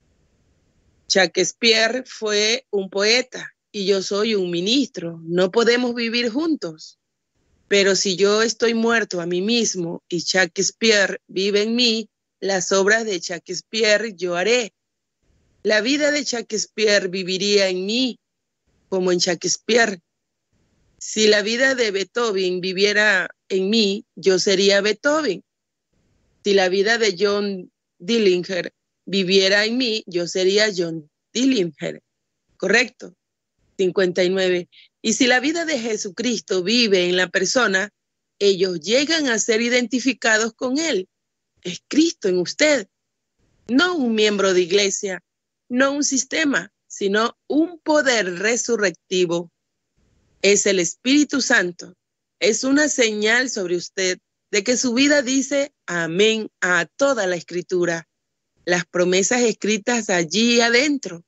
Shakespeare fue un poeta y yo soy un ministro. No podemos vivir juntos. Pero si yo estoy muerto a mí mismo y Shakespeare vive en mí, las obras de Shakespeare yo haré. La vida de Shakespeare viviría en mí, como en Shakespeare. Si la vida de Beethoven viviera en mí, yo sería Beethoven. Si la vida de John Dillinger viviera en mí, yo sería John Dillinger. ¿Correcto? 59. Y si la vida de Jesucristo vive en la persona, ellos llegan a ser identificados con Él. Es Cristo en usted. No un miembro de iglesia, no un sistema, sino un poder resurrectivo. Es el Espíritu Santo. Es una señal sobre usted de que su vida dice amén a toda la Escritura. Las promesas escritas allí adentro.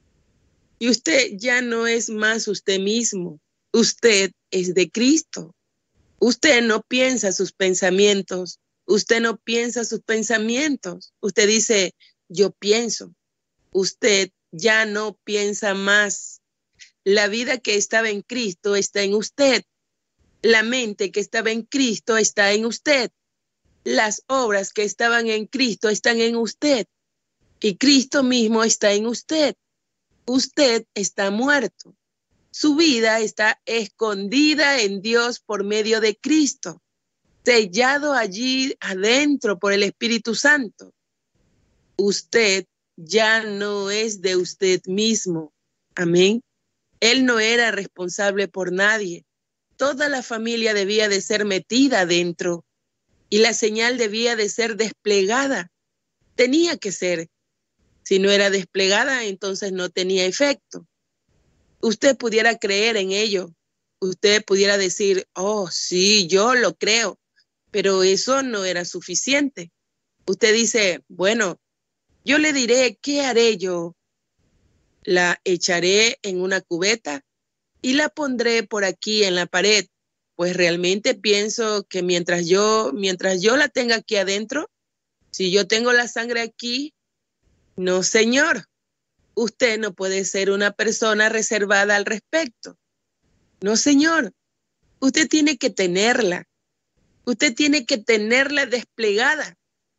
Y usted ya no es más usted mismo. Usted es de Cristo. Usted no piensa sus pensamientos. Usted no piensa sus pensamientos. Usted dice, yo pienso. Usted ya no piensa más. La vida que estaba en Cristo está en usted. La mente que estaba en Cristo está en usted. Las obras que estaban en Cristo están en usted. Y Cristo mismo está en usted. Usted está muerto. Su vida está escondida en Dios por medio de Cristo, sellado allí adentro por el Espíritu Santo. Usted ya no es de usted mismo. Amén. Él no era responsable por nadie. Toda la familia debía de ser metida adentro y la señal debía de ser desplegada. Tenía que ser. Si no era desplegada, entonces no tenía efecto. Usted pudiera creer en ello. Usted pudiera decir, oh, sí, yo lo creo. Pero eso no era suficiente. Usted dice, bueno, yo le diré qué haré yo. La echaré en una cubeta y la pondré por aquí en la pared. Pues realmente pienso que mientras yo la tenga aquí adentro, si yo tengo la sangre aquí, no, señor, usted no puede ser una persona reservada al respecto. No, señor, usted tiene que tenerla. Usted tiene que tenerla desplegada.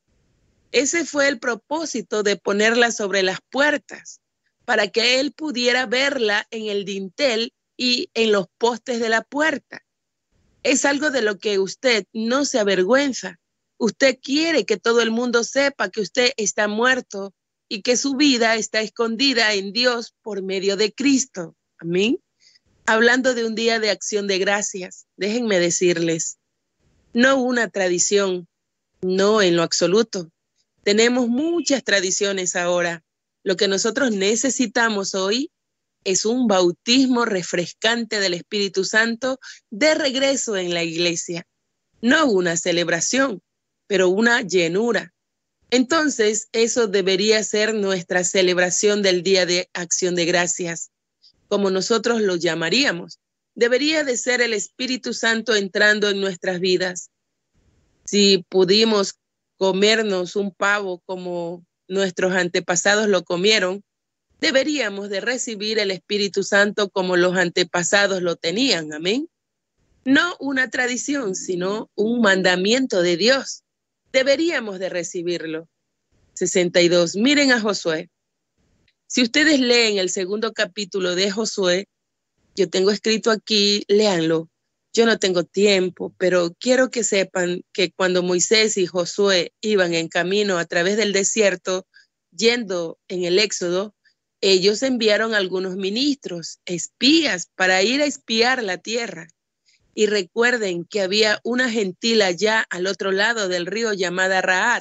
Ese fue el propósito de ponerla sobre las puertas, para que él pudiera verla en el dintel y en los postes de la puerta. Es algo de lo que usted no se avergüenza. Usted quiere que todo el mundo sepa que usted está muerto y que su vida está escondida en Dios por medio de Cristo. Amén. Hablando de un día de acción de gracias, déjenme decirles, no una tradición, no en lo absoluto. Tenemos muchas tradiciones ahora. Lo que nosotros necesitamos hoy es un bautismo refrescante del Espíritu Santo de regreso en la iglesia. No una celebración, pero una llenura. Entonces, eso debería ser nuestra celebración del Día de Acción de Gracias, como nosotros lo llamaríamos. Debería de ser el Espíritu Santo entrando en nuestras vidas. Si pudimos comernos un pavo como nuestros antepasados lo comieron, deberíamos de recibir el Espíritu Santo como los antepasados lo tenían. Amén. No una tradición, sino un mandamiento de Dios. Deberíamos de recibirlo. 62. Miren a Josué. Si ustedes leen el segundo capítulo de Josué, yo tengo escrito aquí, léanlo. Yo no tengo tiempo, pero quiero que sepan que cuando Moisés y Josué iban en camino a través del desierto, yendo en el Éxodo, ellos enviaron algunos ministros, espías, para ir a espiar la tierra. Y recuerden que había una gentil allá al otro lado del río llamada Rahab.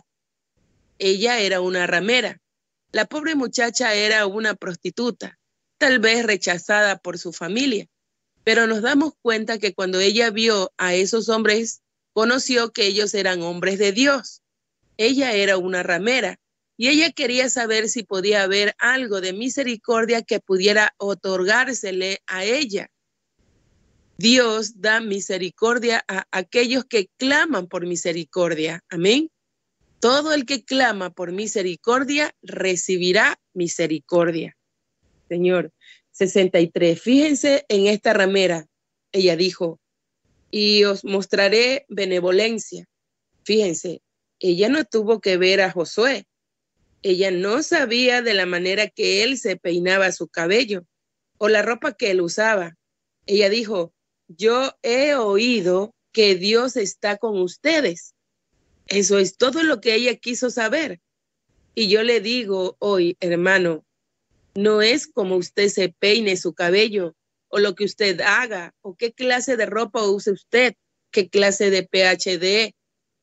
Ella era una ramera. La pobre muchacha era una prostituta, tal vez rechazada por su familia. Pero nos damos cuenta que cuando ella vio a esos hombres, conoció que ellos eran hombres de Dios. Ella era una ramera y ella quería saber si podía haber algo de misericordia que pudiera otorgársele a ella. Dios da misericordia a aquellos que claman por misericordia. Amén. Todo el que clama por misericordia recibirá misericordia. Señor, 63. Fíjense en esta ramera. Ella dijo, y os mostraré benevolencia. Fíjense, ella no tuvo que ver a Josué. Ella no sabía de la manera que él se peinaba su cabello o la ropa que él usaba. Ella dijo, yo he oído que Dios está con ustedes. Eso es todo lo que ella quiso saber. Y yo le digo hoy, hermano, no es como usted se peine su cabello o lo que usted haga o qué clase de ropa use usted, qué clase de PhD,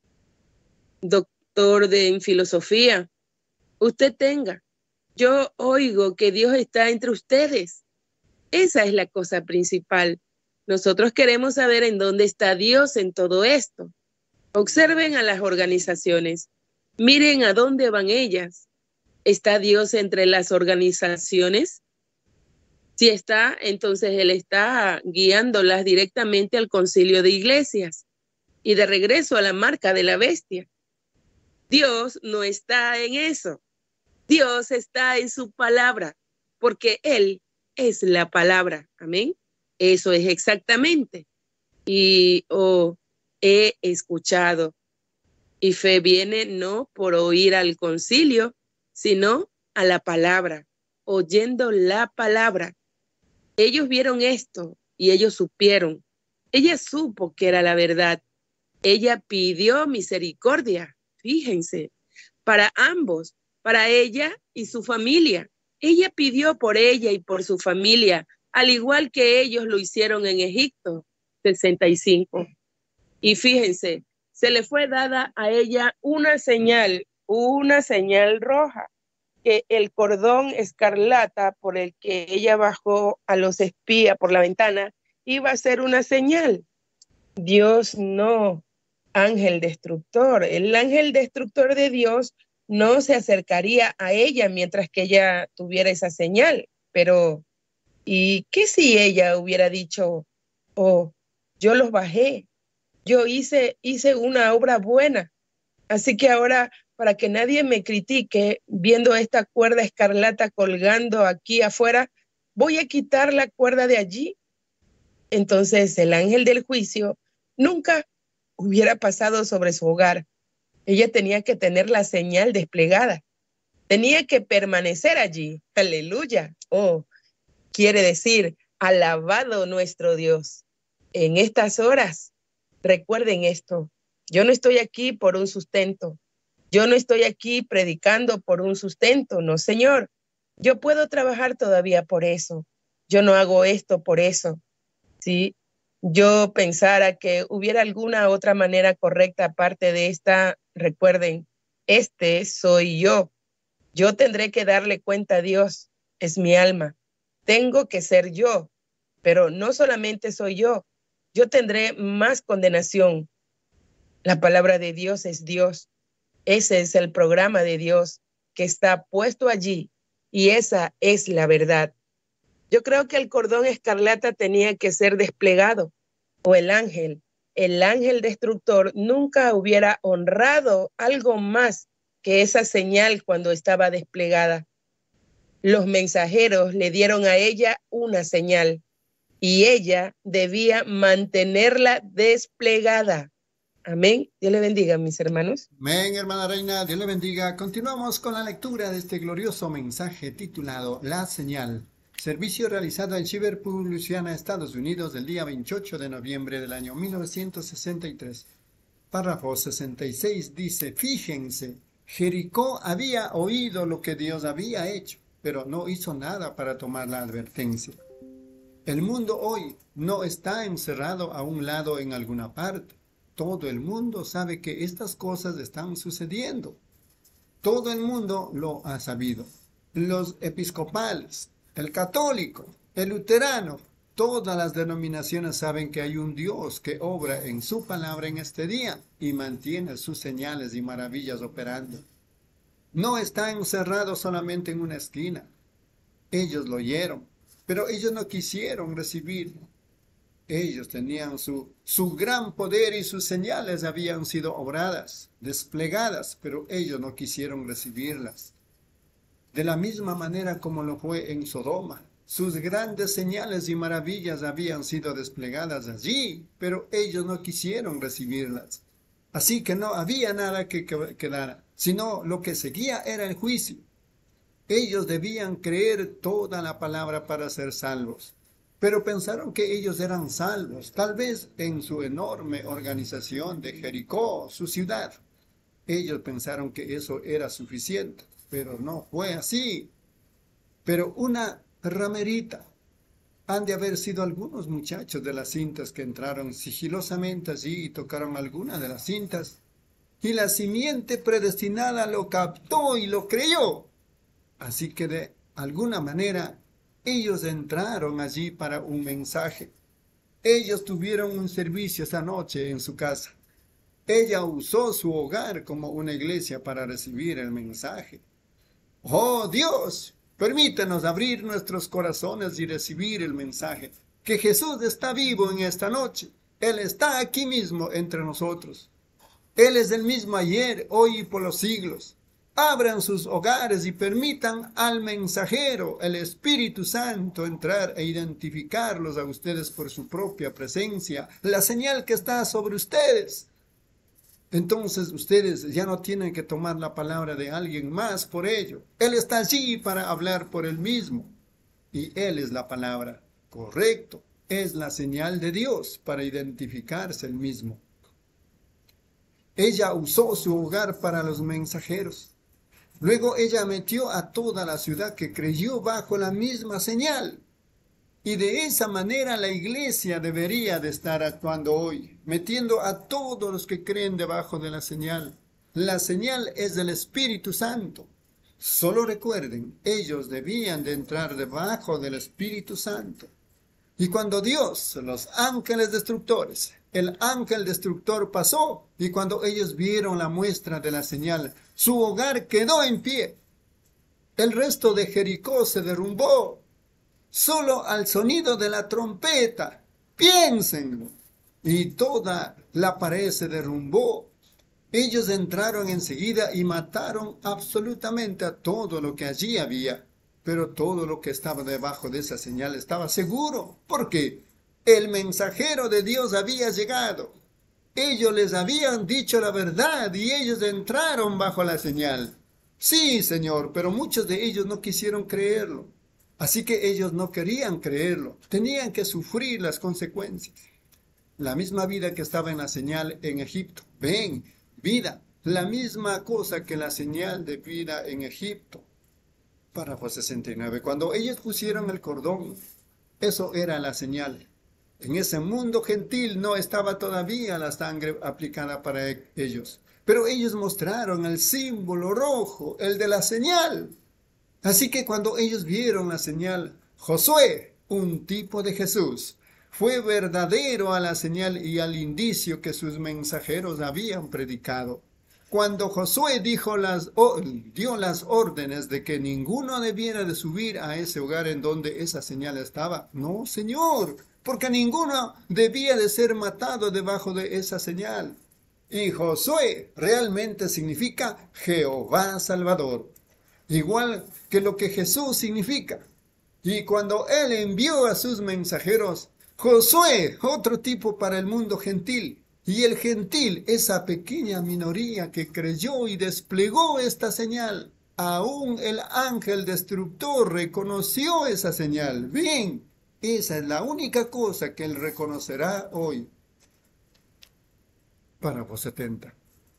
doctor en filosofía usted tenga. Yo oigo que Dios está entre ustedes. Esa es la cosa principal. Nosotros queremos saber en dónde está Dios en todo esto. Observen a las organizaciones. Miren a dónde van ellas. ¿Está Dios entre las organizaciones? Si está, entonces Él está guiándolas directamente al concilio de iglesias y de regreso a la marca de la bestia. Dios no está en eso. Dios está en su palabra, porque Él es la palabra. Amén. Eso es exactamente. Y he escuchado. Y fe viene no por oír al concilio, sino a la palabra, oyendo la palabra. Ellos vieron esto y ellos supieron. Ella supo que era la verdad. Ella pidió misericordia, fíjense, para ambos, para ella y su familia. Ella pidió por ella y por su familia, al igual que ellos lo hicieron en Egipto, 65. Y fíjense, se le fue dada a ella una señal roja, que el cordón escarlata por el que ella bajó a los espías por la ventana iba a ser una señal. Dios no, ángel destructor. El ángel destructor de Dios no se acercaría a ella mientras que ella tuviera esa señal. Pero, ¿y qué si ella hubiera dicho, oh, yo los bajé, yo hice una obra buena, así que ahora, para que nadie me critique viendo esta cuerda escarlata colgando aquí afuera, voy a quitar la cuerda de allí? Entonces el ángel del juicio nunca hubiera pasado sobre su hogar. Ella tenía que tener la señal desplegada. Tenía que permanecer allí. Aleluya. Oh, quiere decir, alabado nuestro Dios. En estas horas, recuerden esto. Yo no estoy aquí por un sustento. Yo no estoy aquí predicando por un sustento. No, Señor. Yo puedo trabajar todavía por eso. Yo no hago esto por eso. Si yo pensara que hubiera alguna otra manera correcta aparte de esta, recuerden, este soy yo. Yo tendré que darle cuenta a Dios. Es mi alma. Tengo que ser yo. Pero no solamente soy yo. Yo tendré más condenación. La palabra de Dios es Dios. Ese es el programa de Dios que está puesto allí. Y esa es la verdad. Yo creo que el cordón escarlata tenía que ser desplegado, o el ángel destructor nunca hubiera honrado algo más que esa señal cuando estaba desplegada. Los mensajeros le dieron a ella una señal y ella debía mantenerla desplegada. Amén. Dios le bendiga, mis hermanos. Amén, hermana Reina. Dios le bendiga. Continuamos con la lectura de este glorioso mensaje titulado La Señal. Servicio realizado en Liverpool, Luisiana, Estados Unidos, del día 28 de noviembre del año 1963. Párrafo 66 dice, fíjense, Jericó había oído lo que Dios había hecho, pero no hizo nada para tomar la advertencia. El mundo hoy no está encerrado a un lado en alguna parte. Todo el mundo sabe que estas cosas están sucediendo. Todo el mundo lo ha sabido. Los episcopales, el católico, el luterano, todas las denominaciones saben que hay un Dios que obra en su palabra en este día y mantiene sus señales y maravillas operando. No está encerrado solamente en una esquina. Ellos lo oyeron, pero ellos no quisieron recibirlo. Ellos tenían su gran poder y sus señales habían sido obradas, desplegadas, pero ellos no quisieron recibirlas. De la misma manera como lo fue en Sodoma. Sus grandes señales y maravillas habían sido desplegadas allí, pero ellos no quisieron recibirlas. Así que no había nada que quedara, sino lo que seguía era el juicio. Ellos debían creer toda la palabra para ser salvos, pero pensaron que ellos eran salvos, tal vez en su enorme organización de Jericó, su ciudad. Ellos pensaron que eso era suficiente, pero no fue así. Pero una ramerita, han de haber sido algunos muchachos de las cintas que entraron sigilosamente allí y tocaron alguna de las cintas, y la simiente predestinada lo captó y lo creyó. Así que de alguna manera ellos entraron allí para un mensaje. Ellos tuvieron un servicio esa noche en su casa. Ella usó su hogar como una iglesia para recibir el mensaje. ¡Oh Dios! Permítanos abrir nuestros corazones y recibir el mensaje. Que Jesús está vivo en esta noche. Él está aquí mismo entre nosotros. Él es el mismo ayer, hoy y por los siglos. Abran sus hogares y permitan al mensajero, el Espíritu Santo, entrar e identificarlos a ustedes por su propia presencia, la señal que está sobre ustedes. Entonces ustedes ya no tienen que tomar la palabra de alguien más por ello. Él está allí para hablar por él mismo. Y Él es la palabra. Correcto. Es la señal de Dios para identificarse él mismo. Ella usó su hogar para los mensajeros. Luego ella metió a toda la ciudad que creyó bajo la misma señal. Y de esa manera la iglesia debería de estar actuando hoy, metiendo a todos los que creen debajo de la señal. La señal es del Espíritu Santo. Solo recuerden, ellos debían de entrar debajo del Espíritu Santo. Y cuando Dios, los ángeles destructores, el ángel destructor pasó, y cuando ellos vieron la muestra de la señal, su hogar quedó en pie. El resto de Jericó se derrumbó. Solo al sonido de la trompeta, piénsenlo, y toda la pared se derrumbó. Ellos entraron enseguida y mataron absolutamente a todo lo que allí había, pero todo lo que estaba debajo de esa señal estaba seguro, porque el mensajero de Dios había llegado. Ellos les habían dicho la verdad y ellos entraron bajo la señal. Sí, Señor, pero muchos de ellos no quisieron creerlo. Así que ellos no querían creerlo, tenían que sufrir las consecuencias. La misma vida que estaba en la señal en Egipto. Ven, vida, la misma cosa que la señal de vida en Egipto. Párrafo 69. Cuando ellos pusieron el cordón, eso era la señal. En ese mundo gentil no estaba todavía la sangre aplicada para ellos. Pero ellos mostraron el símbolo rojo, el de la señal. Así que cuando ellos vieron la señal, Josué, un tipo de Jesús, fue verdadero a la señal y al indicio que sus mensajeros habían predicado. Cuando Josué dio las órdenes de que ninguno debiera de subir a ese hogar en donde esa señal estaba. No, Señor, porque ninguno debía de ser matado debajo de esa señal. Y Josué realmente significa Jehová Salvador. Igual que lo que Jesús significa. Y cuando Él envió a sus mensajeros, Josué, otro tipo para el mundo gentil, y el gentil, esa pequeña minoría que creyó y desplegó esta señal, aún el ángel destructor reconoció esa señal. Bien, esa es la única cosa que Él reconocerá hoy. Párrafo 70.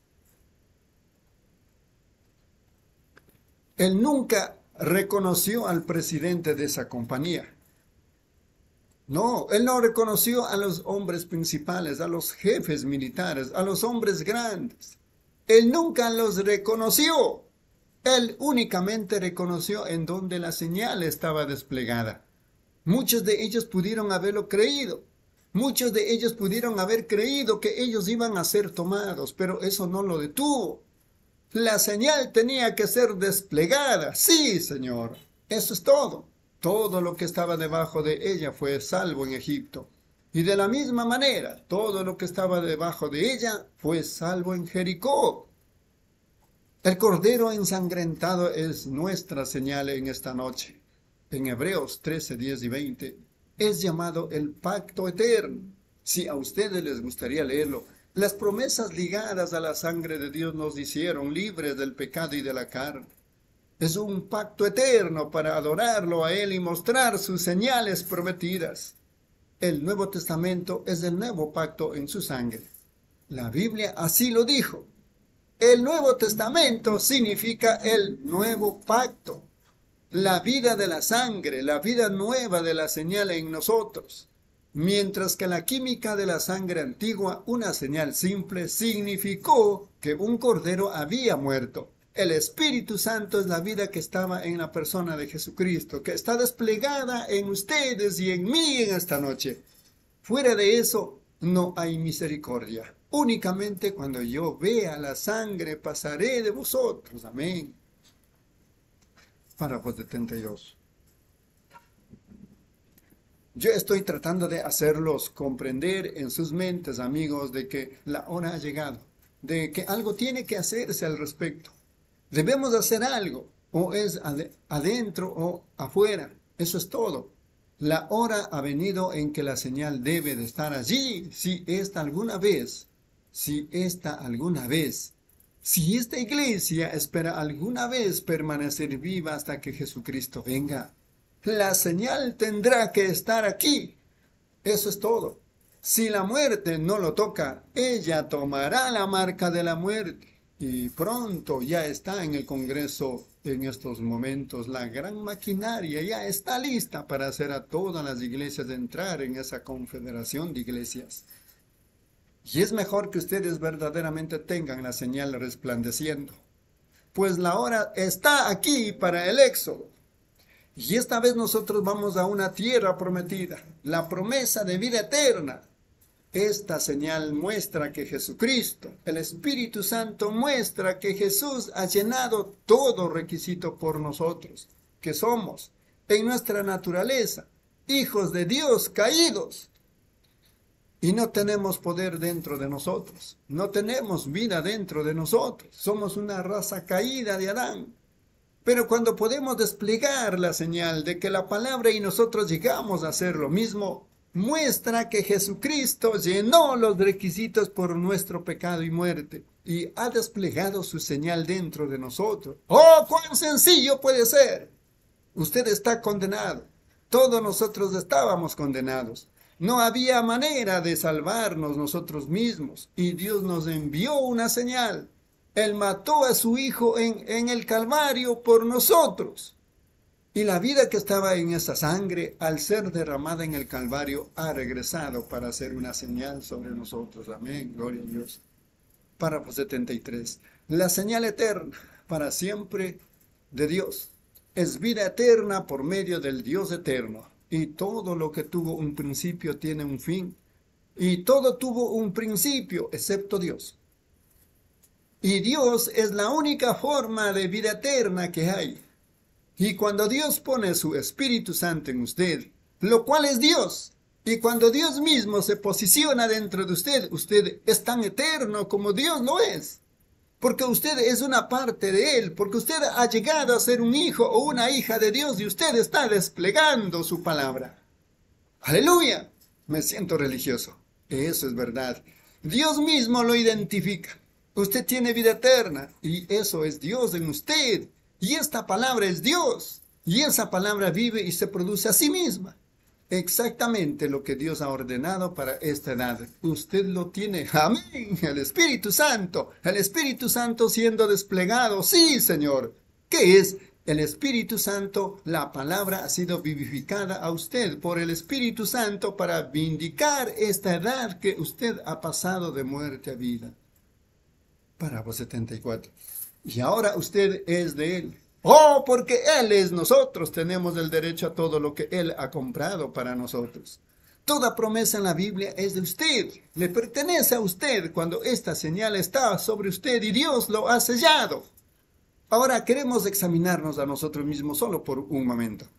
Él nunca reconoció al presidente de esa compañía. No, él no reconoció a los hombres principales, a los jefes militares, a los hombres grandes. Él nunca los reconoció. Él únicamente reconoció en donde la señal estaba desplegada. Muchos de ellos pudieron haberlo creído. Muchos de ellos pudieron haber creído que ellos iban a ser tomados, pero eso no lo detuvo. La señal tenía que ser desplegada. Sí, Señor. Eso es todo. Todo lo que estaba debajo de ella fue salvo en Egipto. Y de la misma manera, todo lo que estaba debajo de ella fue salvo en Jericó. El cordero ensangrentado es nuestra señal en esta noche. En Hebreos 13, 10 y 20 es llamado el pacto eterno. Si a ustedes les gustaría leerlo, las promesas ligadas a la sangre de Dios nos hicieron libres del pecado y de la carne. Es un pacto eterno para adorarlo a Él y mostrar sus señales prometidas. El Nuevo Testamento es el nuevo pacto en su sangre. La Biblia así lo dijo. El Nuevo Testamento significa el nuevo pacto. La vida de la sangre, la vida nueva de la señal en nosotros. Mientras que la química de la sangre antigua, una señal simple, significó que un cordero había muerto. El Espíritu Santo es la vida que estaba en la persona de Jesucristo, que está desplegada en ustedes y en mí en esta noche. Fuera de eso, no hay misericordia. Únicamente cuando yo vea la sangre pasaré de vosotros. Amén. Párrafo 72. Yo estoy tratando de hacerlos comprender en sus mentes, amigos, de que la hora ha llegado, de que algo tiene que hacerse al respecto. Debemos hacer algo, o es adentro o afuera, eso es todo. La hora ha venido en que la señal debe de estar allí, si esta iglesia espera alguna vez permanecer viva hasta que Jesucristo venga. La señal tendrá que estar aquí, eso es todo. Si la muerte no lo toca, ella tomará la marca de la muerte. Y pronto ya está en el Congreso en estos momentos. La gran maquinaria ya está lista para hacer a todas las iglesias entrar en esa confederación de iglesias. Y es mejor que ustedes verdaderamente tengan la señal resplandeciendo. Pues la hora está aquí para el éxodo. Y esta vez nosotros vamos a una tierra prometida. La promesa de vida eterna. Esta señal muestra que Jesucristo, el Espíritu Santo, muestra que Jesús ha llenado todo requisito por nosotros, que somos, en nuestra naturaleza, hijos de Dios caídos. Y no tenemos poder dentro de nosotros, no tenemos vida dentro de nosotros, somos una raza caída de Adán. Pero cuando podemos desplegar la señal de que la palabra y nosotros llegamos a hacer lo mismo, muestra que Jesucristo llenó los requisitos por nuestro pecado y muerte y ha desplegado su señal dentro de nosotros. ¡Oh, cuán sencillo puede ser! Usted está condenado. Todos nosotros estábamos condenados. No había manera de salvarnos nosotros mismos y Dios nos envió una señal. Él mató a su Hijo en el Calvario por nosotros. Y la vida que estaba en esa sangre, al ser derramada en el Calvario, ha regresado para hacer una señal sobre nosotros. Amén, gloria a Dios. Párrafo 73. La señal eterna para siempre de Dios es vida eterna por medio del Dios eterno. Y todo lo que tuvo un principio tiene un fin. Y todo tuvo un principio, excepto Dios. Y Dios es la única forma de vida eterna que hay. Y cuando Dios pone su Espíritu Santo en usted, lo cual es Dios, y cuando Dios mismo se posiciona dentro de usted, usted es tan eterno como Dios lo es. Porque usted es una parte de Él, porque usted ha llegado a ser un hijo o una hija de Dios y usted está desplegando su palabra. ¡Aleluya! Me siento religioso. Eso es verdad. Dios mismo lo identifica. Usted tiene vida eterna y eso es Dios en usted. Y esta palabra es Dios. Y esa palabra vive y se produce a sí misma. Exactamente lo que Dios ha ordenado para esta edad. Usted lo tiene. Amén. El Espíritu Santo. El Espíritu Santo siendo desplegado. Sí, Señor. ¿Qué es? El Espíritu Santo, la palabra ha sido vivificada a usted por el Espíritu Santo para vindicar esta edad que usted ha pasado de muerte a vida. Párrafo 74. Y ahora usted es de Él. Oh, porque Él es nosotros. Tenemos el derecho a todo lo que Él ha comprado para nosotros. Toda promesa en la Biblia es de usted. Le pertenece a usted cuando esta señal está sobre usted y Dios lo ha sellado. Ahora queremos examinarnos a nosotros mismos solo por un momento.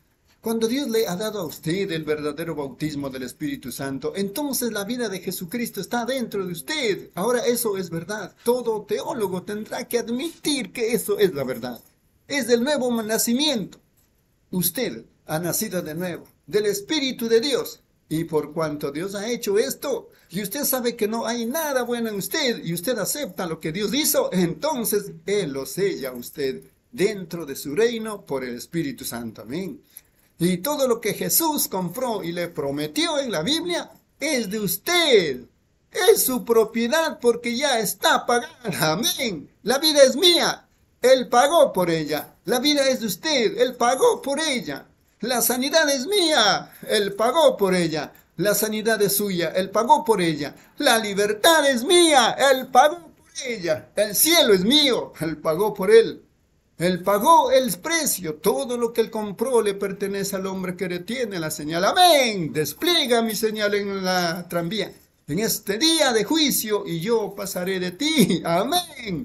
Cuando Dios le ha dado a usted el verdadero bautismo del Espíritu Santo, entonces la vida de Jesucristo está dentro de usted. Ahora eso es verdad. Todo teólogo tendrá que admitir que eso es la verdad. Es del nuevo nacimiento. Usted ha nacido de nuevo, del Espíritu de Dios. Y por cuanto Dios ha hecho esto, y usted sabe que no hay nada bueno en usted, y usted acepta lo que Dios hizo, entonces Él lo sella a usted dentro de su reino por el Espíritu Santo. Amén. Y todo lo que Jesús compró y le prometió en la Biblia es de usted. Es su propiedad porque ya está pagada. Amén. La vida es mía. Él pagó por ella. La vida es de usted. Él pagó por ella. La sanidad es mía. Él pagó por ella. La sanidad es suya. Él pagó por ella. La libertad es mía. Él pagó por ella. El cielo es mío. Él pagó por él. Él pagó el precio. Todo lo que él compró le pertenece al hombre que retiene la señal. Amén. Despliega mi señal en la tranvía en este día de juicio y yo pasaré de ti. Amén.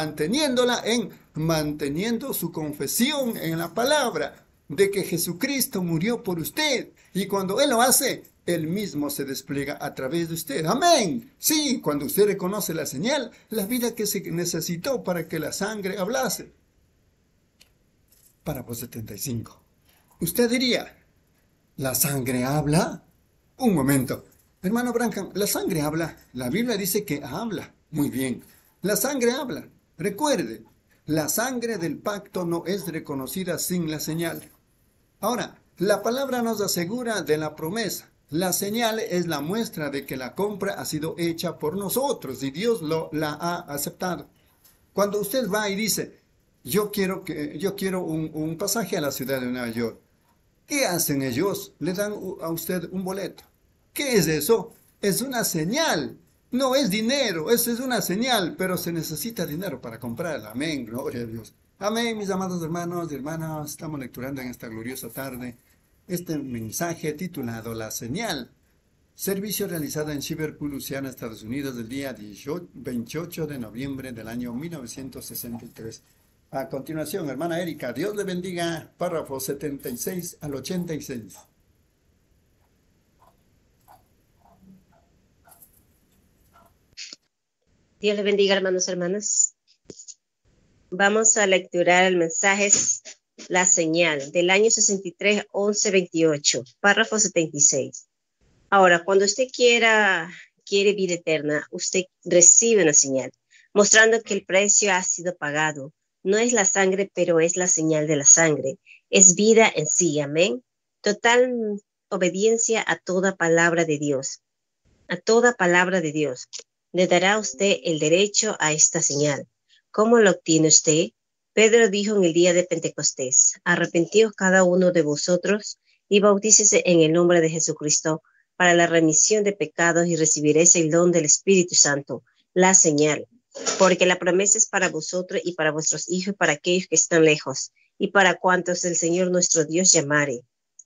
Manteniendo su confesión en la palabra de que Jesucristo murió por usted. Y cuando él lo hace, él mismo se despliega a través de usted. Amén. Sí, cuando usted reconoce la señal, la vida que se necesitó para que la sangre hablase. Párrafo 75. Usted diría, ¿la sangre habla? Un momento. Hermano Branham, la sangre habla. La Biblia dice que habla. Muy bien. La sangre habla. Recuerde, la sangre del pacto no es reconocida sin la señal. Ahora, la palabra nos asegura de la promesa. La señal es la muestra de que la compra ha sido hecha por nosotros y Dios la ha aceptado. Cuando usted va y dice, yo quiero un pasaje a la ciudad de Nueva York, ¿qué hacen ellos? Le dan a usted un boleto. ¿Qué es eso? Es una señal. No es dinero, eso es una señal, pero se necesita dinero para comprarla. Amén, gloria a Dios. Amén, mis amados hermanos y hermanas, estamos lecturando en esta gloriosa tarde este mensaje titulado La Señal. Servicio realizado en Liverpool, Luisiana, Estados Unidos, el día 28 de noviembre del año 1963. A continuación, hermana Erika, Dios le bendiga, párrafo 76 al 86. Dios les bendiga, hermanos y hermanas. Vamos a lecturar el mensaje La Señal del año 63, 11, 28, párrafo 76. Ahora, cuando usted quiere vida eterna, usted recibe una señal, mostrando que el precio ha sido pagado. No es la sangre, pero es la señal de la sangre. Es vida en sí, amén. Total obediencia a toda palabra de Dios. A toda palabra de Dios. Le dará a usted el derecho a esta señal. ¿Cómo lo obtiene usted? Pedro dijo en el día de Pentecostés, arrepentíos cada uno de vosotros y bautícese en el nombre de Jesucristo para la remisión de pecados y recibiréis el don del Espíritu Santo, la señal. Porque la promesa es para vosotros y para vuestros hijos y para aquellos que están lejos y para cuantos el Señor nuestro Dios llamare.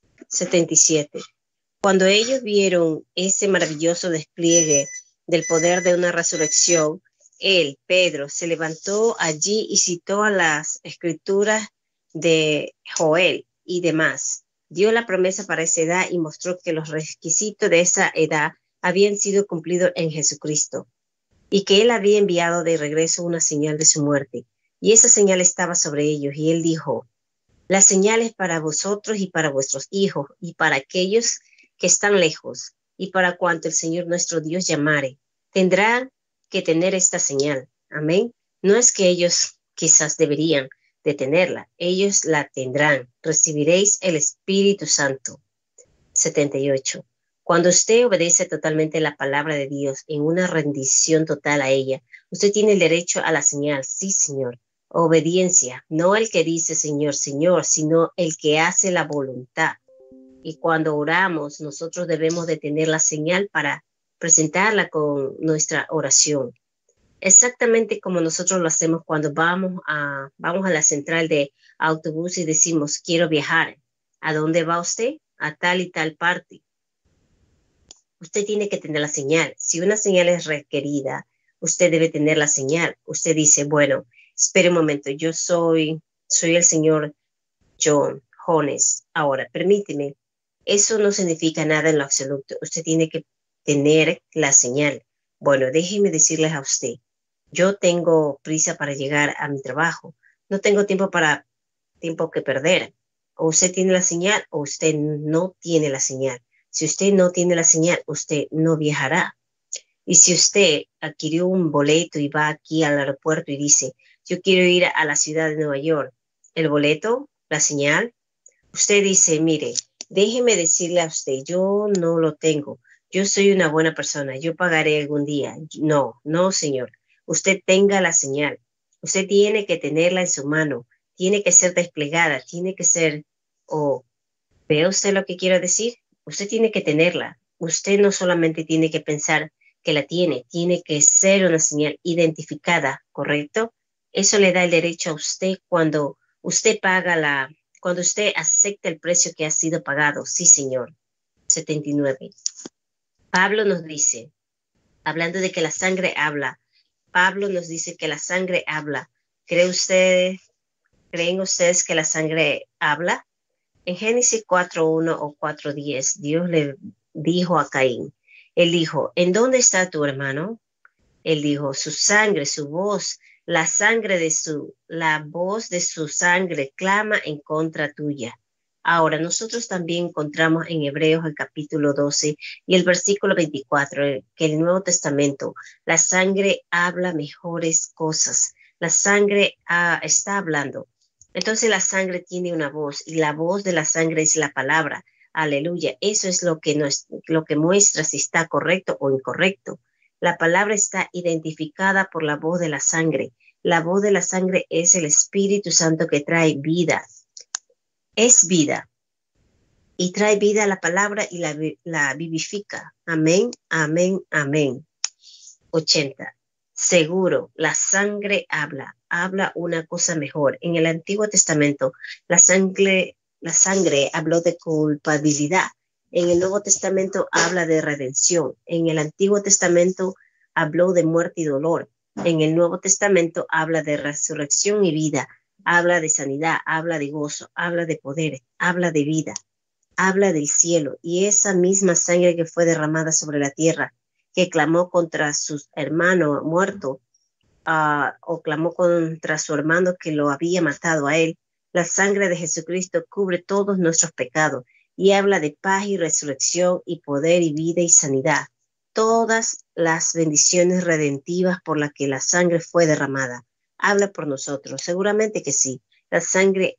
77. Cuando ellos vieron ese maravilloso despliegue del poder de una resurrección, él, Pedro, se levantó allí y citó a las escrituras de Joel y demás. Dio la promesa para esa edad y mostró que los requisitos de esa edad habían sido cumplidos en Jesucristo y que él había enviado de regreso una señal de su muerte. Y esa señal estaba sobre ellos y él dijo, la señal es para vosotros y para vuestros hijos y para aquellos que están lejos y para cuanto el Señor nuestro Dios llamare. Tendrán que tener esta señal. Amén. No es que ellos quizás deberían de tenerla. Ellos la tendrán. Recibiréis el Espíritu Santo. 78. Cuando usted obedece totalmente la palabra de Dios en una rendición total a ella, usted tiene el derecho a la señal. Sí, Señor. Obediencia. No el que dice Señor, Señor, sino el que hace la voluntad. Y cuando oramos, nosotros debemos de tener la señal para presentarla con nuestra oración. Exactamente como nosotros lo hacemos cuando vamos a la central de autobús y decimos, quiero viajar. ¿A dónde va usted? A tal y tal parte. Usted tiene que tener la señal. Si una señal es requerida, usted debe tener la señal. Usted dice, bueno, espere un momento, yo soy el señor John Jones. Ahora, permíteme, eso no significa nada en lo absoluto. Usted tiene que tener la señal. Bueno, déjeme decirles a usted, yo tengo prisa para llegar a mi trabajo. No tengo tiempo que perder. O usted tiene la señal o usted no tiene la señal. Si usted no tiene la señal, usted no viajará. Y si usted adquirió un boleto y va aquí al aeropuerto y dice, yo quiero ir a la ciudad de Nueva York, el boleto, la señal, usted dice, mire, déjeme decirle a usted, yo no lo tengo. Yo soy una buena persona, yo pagaré algún día. No, no, señor. Usted tenga la señal. Usted tiene que tenerla en su mano. Tiene que ser desplegada, tiene que ser, ¿ve usted lo que quiero decir? Usted tiene que tenerla. Usted no solamente tiene que pensar que la tiene que ser una señal identificada, ¿correcto? Eso le da el derecho a usted cuando usted cuando usted acepta el precio que ha sido pagado. Sí, señor. 79. Pablo nos dice, hablando de que la sangre habla, Pablo nos dice que la sangre habla. ¿Creen ustedes que la sangre habla? En Génesis 4:1 o 4:10, Dios le dijo a Caín, él dijo, ¿en dónde está tu hermano? Él dijo, su sangre, su voz, la voz de su sangre clama en contra tuya. Ahora, nosotros también encontramos en Hebreos el capítulo 12 y el versículo 24, que el Nuevo Testamento, la sangre habla mejores cosas. La sangre está hablando. Entonces la sangre tiene una voz y la voz de la sangre es la palabra. Aleluya. Eso es lo que muestra si está correcto o incorrecto. La palabra está identificada por la voz de la sangre. La voz de la sangre es el Espíritu Santo que trae vida. Es vida. Y trae vida a la palabra y la vivifica. Amén, amén, amén. 80. Seguro, la sangre habla una cosa mejor. En el Antiguo Testamento, la sangre habló de culpabilidad. En el Nuevo Testamento habla de redención. En el Antiguo Testamento habló de muerte y dolor. En el Nuevo Testamento habla de resurrección y vida. Habla de sanidad, habla de gozo, habla de poder, habla de vida, habla del cielo. Y esa misma sangre que fue derramada sobre la tierra, que clamó contra su hermano muerto, o clamó contra su hermano que lo había matado a él, la sangre de Jesucristo cubre todos nuestros pecados y habla de paz y resurrección y poder y vida y sanidad. Todas las bendiciones redentivas por las que la sangre fue derramada. Habla por nosotros, seguramente que sí. La sangre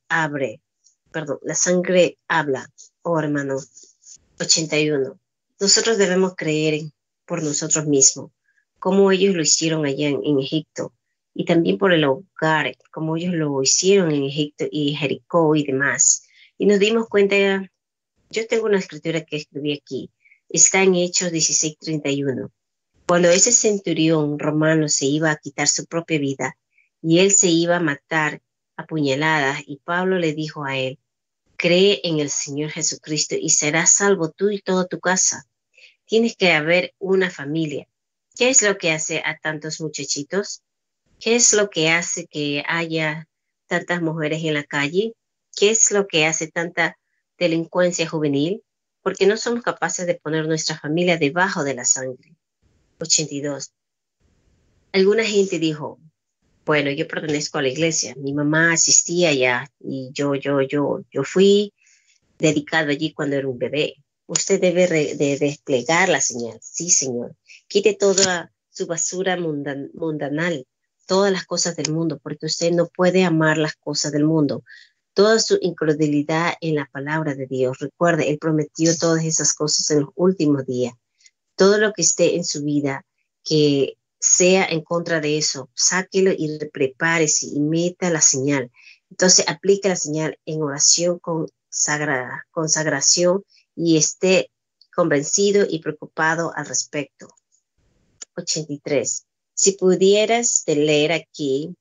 habla, hermano. 81. Nosotros debemos creer por nosotros mismos, como ellos lo hicieron allá en Egipto, y también por el hogar, como ellos lo hicieron en Egipto y Jericó y demás. Y nos dimos cuenta, yo tengo una escritura que escribí aquí, está en Hechos 16:31. Cuando ese centurión romano se iba a quitar su propia vida, y él se iba a matar a puñaladas, y Pablo le dijo a él, cree en el Señor Jesucristo y serás salvo tú y toda tu casa. Tienes que haber una familia. ¿Qué es lo que hace a tantos muchachitos? ¿Qué es lo que hace que haya tantas mujeres en la calle? ¿Qué es lo que hace tanta delincuencia juvenil? Porque no somos capaces de poner nuestra familia debajo de la sangre. 82. Alguna gente dijo, bueno, yo pertenezco a la iglesia, mi mamá asistía allá y yo fui dedicado allí cuando era un bebé. Usted debe de desplegar la señal. Sí, señor. Quite toda su basura mundanal, todas las cosas del mundo, porque usted no puede amar las cosas del mundo. Toda su incredulidad en la palabra de Dios. Recuerde, Él prometió todas esas cosas en los últimos días. Todo lo que esté en su vida que sea en contra de eso, sáquelo y prepárese y meta la señal. Entonces aplique la señal en oración consagración y esté convencido y preocupado al respecto. 83. Si pudiéramos leer aquí,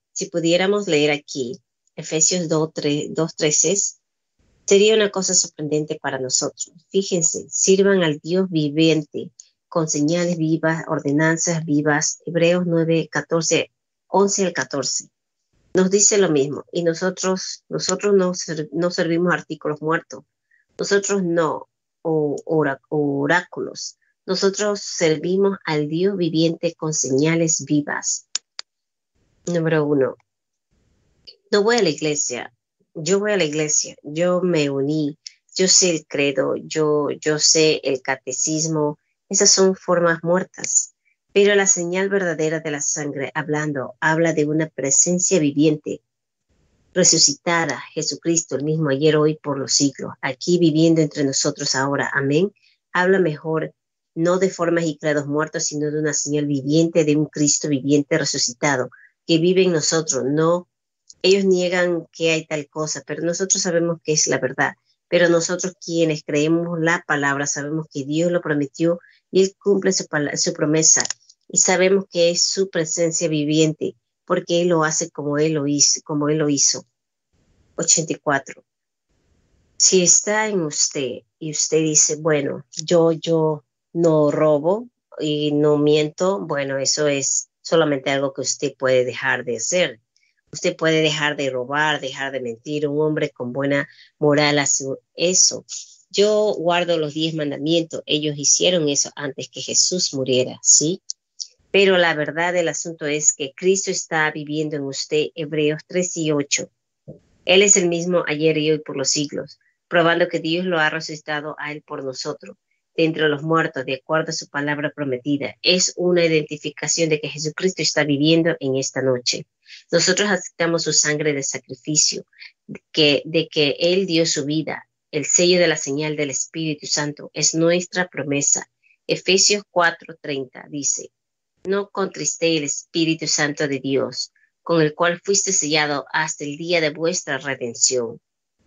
Efesios 2:13, sería una cosa sorprendente para nosotros. Fíjense, sirvan al Dios viviente con señales vivas, ordenanzas vivas. Hebreos 9:11 al 14. nos dice lo mismo. Y nosotros no servimos artículos muertos. Nosotros no, oráculos. Nosotros servimos al Dios viviente con señales vivas. Número 1. No voy a la iglesia. Yo voy a la iglesia. Yo me uní. Yo sé el credo. Yo sé el catecismo. Esas son formas muertas. Pero la señal verdadera de la sangre habla de una presencia viviente, resucitada, Jesucristo, el mismo ayer, hoy, por los siglos, aquí viviendo entre nosotros ahora. Amén. Habla mejor, no de formas y credos muertos, sino de una señal viviente, de un Cristo viviente resucitado, que vive en nosotros. No, ellos niegan que hay tal cosa, pero nosotros sabemos que es la verdad. Pero nosotros quienes creemos la palabra, sabemos que Dios lo prometió y Él cumple su promesa. Y sabemos que es su presencia viviente, porque Él lo hace como Él lo hizo. 84. Si está en usted y usted dice, bueno, yo no robo y no miento, bueno, eso es solamente algo que usted puede dejar de hacer. Usted puede dejar de robar, dejar de mentir. Un hombre con buena moral hace eso. Yo guardo los 10 mandamientos. Ellos hicieron eso antes que Jesús muriera, ¿sí? Pero la verdad del asunto es que Cristo está viviendo en usted. Hebreos 3:8. Él es el mismo ayer y hoy por los siglos, probando que Dios lo ha resucitado a Él por nosotros, de entre los muertos, de acuerdo a su palabra prometida. Es una identificación de que Jesucristo está viviendo en esta noche. Nosotros aceptamos su sangre de sacrificio, de que Él dio su vida. El sello de la señal del Espíritu Santo es nuestra promesa. Efesios 4:30 dice, no contristéis el Espíritu Santo de Dios, con el cual fuiste sellado hasta el día de vuestra redención.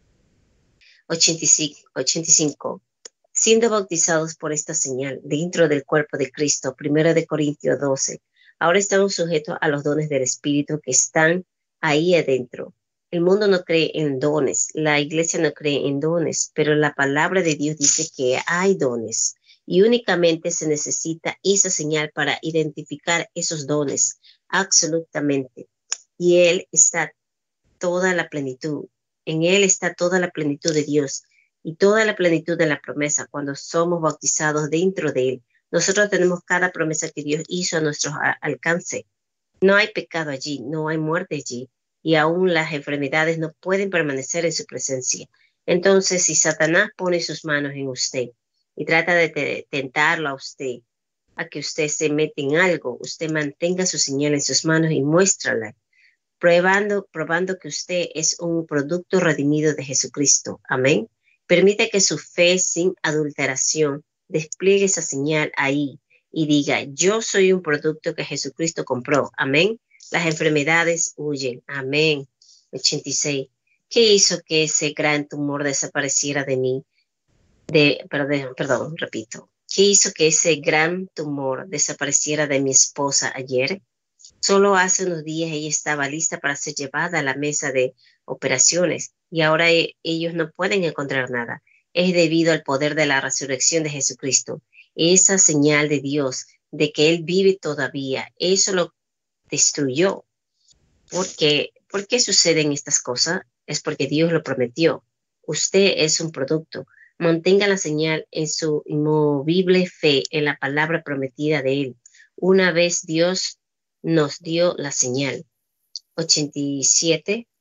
85. Siendo bautizados por esta señal dentro del cuerpo de Cristo, 1 Corintios 12, ahora estamos sujetos a los dones del Espíritu que están ahí adentro. El mundo no cree en dones, la iglesia no cree en dones, pero la palabra de Dios dice que hay dones y únicamente se necesita esa señal para identificar esos dones, absolutamente. Y Él está toda la plenitud. En Él está toda la plenitud de Dios y toda la plenitud de la promesa cuando somos bautizados dentro de Él. Nosotros tenemos cada promesa que Dios hizo a nuestro alcance. No hay pecado allí, no hay muerte allí, y aún las enfermedades no pueden permanecer en su presencia. Entonces, si Satanás pone sus manos en usted y trata de tentarlo a usted, a que usted se mete en algo, usted mantenga su señal en sus manos y muéstrala, probando que usted es un producto redimido de Jesucristo. Amén. Permite que su fe sin adulteración despliegue esa señal ahí y diga, yo soy un producto que Jesucristo compró. Amén. Las enfermedades huyen. Amén. 86. ¿Qué hizo que ese gran tumor desapareciera de mí? Perdón, repito. ¿Qué hizo que ese gran tumor desapareciera de mi esposa ayer? Solo hace unos días ella estaba lista para ser llevada a la mesa de operaciones y ahora ellos no pueden encontrar nada. Es debido al poder de la resurrección de Jesucristo. Esa señal de Dios, de que Él vive todavía, eso lo destruyó. ¿Por qué suceden estas cosas? Es porque Dios lo prometió. Usted es un producto. Mantenga la señal en su inmovible fe en la palabra prometida de Él. Una vez Dios nos dio la señal. 87.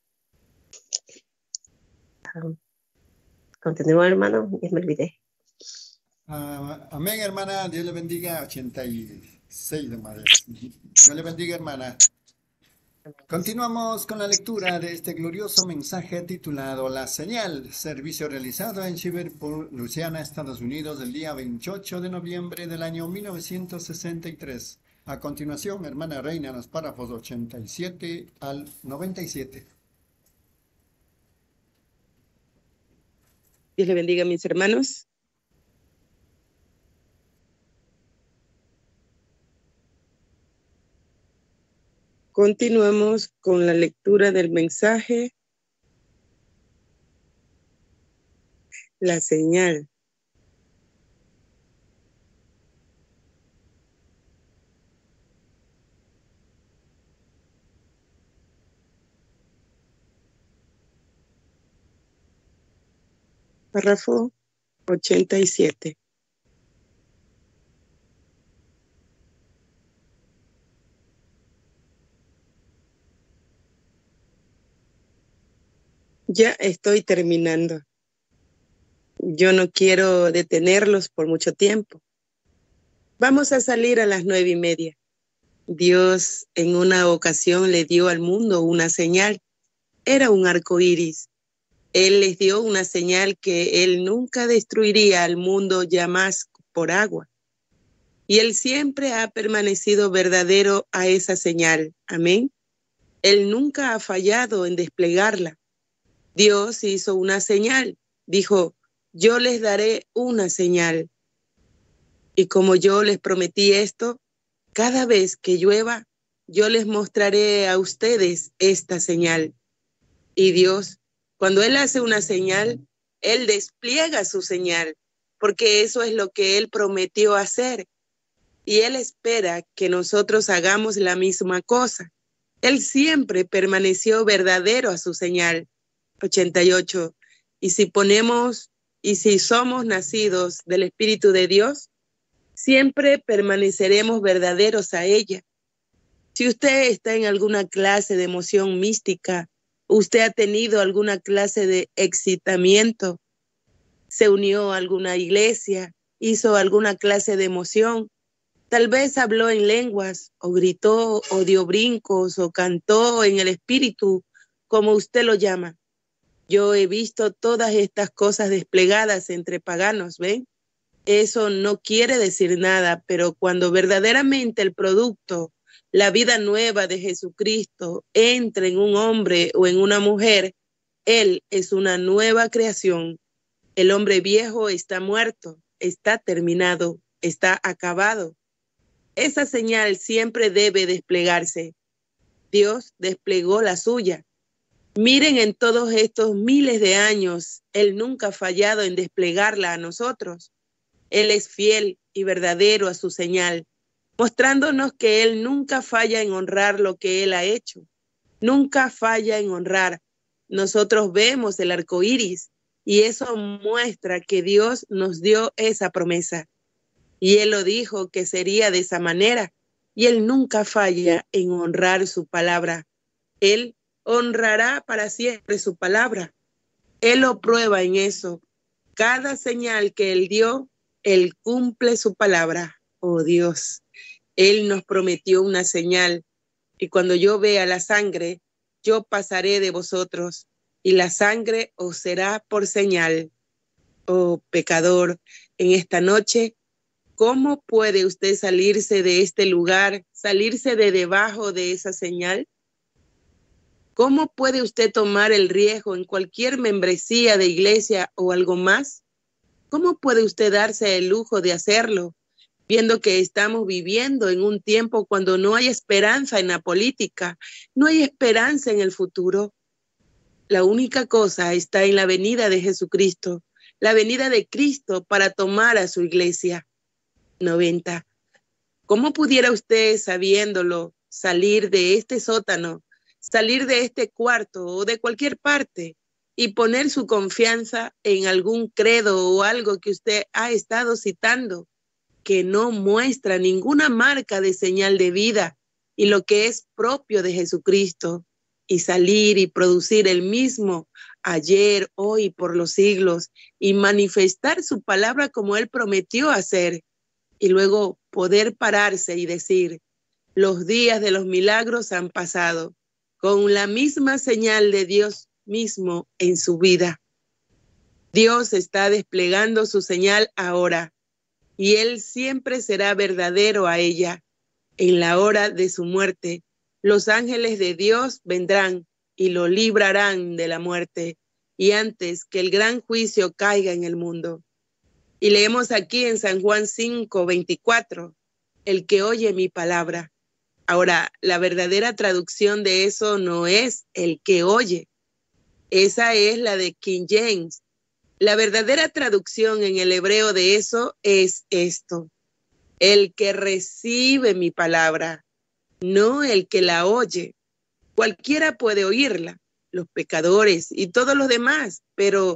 Continúa, hermano, ya me olvidé. Amén, hermana. Dios le bendiga. 86 de madre. Dios le bendiga, hermana. Continuamos con la lectura de este glorioso mensaje titulado La Señal, servicio realizado en Shiverpur, Luisiana, Estados Unidos, el día 28 de noviembre del año 1963. A continuación, hermana Reina, los párrafos 87 al 97. Dios le bendiga, mis hermanos. Continuamos con la lectura del mensaje La Señal. párrafo 87. Ya estoy terminando. Yo no quiero detenerlos por mucho tiempo. Vamos a salir a las 9:30. Dios en una ocasión le dio al mundo una señal. Era un arco iris. Él les dio una señal que él nunca destruiría al mundo ya más por agua. Y él siempre ha permanecido verdadero a esa señal. Amén. Él nunca ha fallado en desplegarla. Dios hizo una señal. Dijo, yo les daré una señal. Y como yo les prometí esto, cada vez que llueva, yo les mostraré a ustedes esta señal. Y Dios, cuando Él hace una señal, Él despliega su señal, porque eso es lo que Él prometió hacer. Y Él espera que nosotros hagamos la misma cosa. Él siempre permaneció verdadero a su señal. 88. Y si somos nacidos del Espíritu de Dios, siempre permaneceremos verdaderos a ella. Si usted está en alguna clase de emoción mística, usted ha tenido alguna clase de excitamiento, se unió a alguna iglesia, hizo alguna clase de emoción, tal vez habló en lenguas, o gritó, o dio brincos, o cantó en el espíritu, como usted lo llama. Yo he visto todas estas cosas desplegadas entre paganos, ¿ven? Eso no quiere decir nada, pero cuando verdaderamente el producto, la vida nueva de Jesucristo, entra en un hombre o en una mujer, Él es una nueva creación. El hombre viejo está muerto, está terminado, está acabado. Esa señal siempre debe desplegarse. Dios desplegó la suya. Miren, en todos estos miles de años, Él nunca ha fallado en desplegarla a nosotros. Él es fiel y verdadero a su señal, mostrándonos que Él nunca falla en honrar lo que Él ha hecho. Nunca falla en honrar. Nosotros vemos el arco iris y eso muestra que Dios nos dio esa promesa. Y Él lo dijo que sería de esa manera. Y Él nunca falla en honrar su palabra. Él honrará para siempre su palabra. Él lo prueba en eso. Cada señal que Él dio, Él cumple su palabra. Oh Dios, Él nos prometió una señal. Y cuando yo vea la sangre, yo pasaré de vosotros, y la sangre os será por señal. Oh pecador, en esta noche, ¿cómo puede usted salirse de este lugar, salirse de debajo de esa señal? ¿Cómo puede usted tomar el riesgo en cualquier membresía de iglesia o algo más? ¿Cómo puede usted darse el lujo de hacerlo, viendo que estamos viviendo en un tiempo cuando no hay esperanza en la política, no hay esperanza en el futuro? La única cosa está en la venida de Jesucristo, la venida de Cristo para tomar a su iglesia. 90. ¿Cómo pudiera usted, sabiéndolo, salir de este sótano, salir de este cuarto o de cualquier parte y poner su confianza en algún credo o algo que usted ha estado citando que no muestra ninguna marca de señal de vida y lo que es propio de Jesucristo, y salir y producir el mismo ayer, hoy, por los siglos, y manifestar su palabra como Él prometió hacer, y luego poder pararse y decir, los días de los milagros han pasado, con la misma señal de Dios mismo en su vida. Dios está desplegando su señal ahora, y Él siempre será verdadero a ella. En la hora de su muerte, los ángeles de Dios vendrán y lo librarán de la muerte, y antes que el gran juicio caiga en el mundo. Y leemos aquí en San Juan 5:24, el que oye mi palabra. Ahora, la verdadera traducción de eso no es el que oye. Esa es la de King James. La verdadera traducción en el hebreo de eso es esto: el que recibe mi palabra, no el que la oye. Cualquiera puede oírla, los pecadores y todos los demás, pero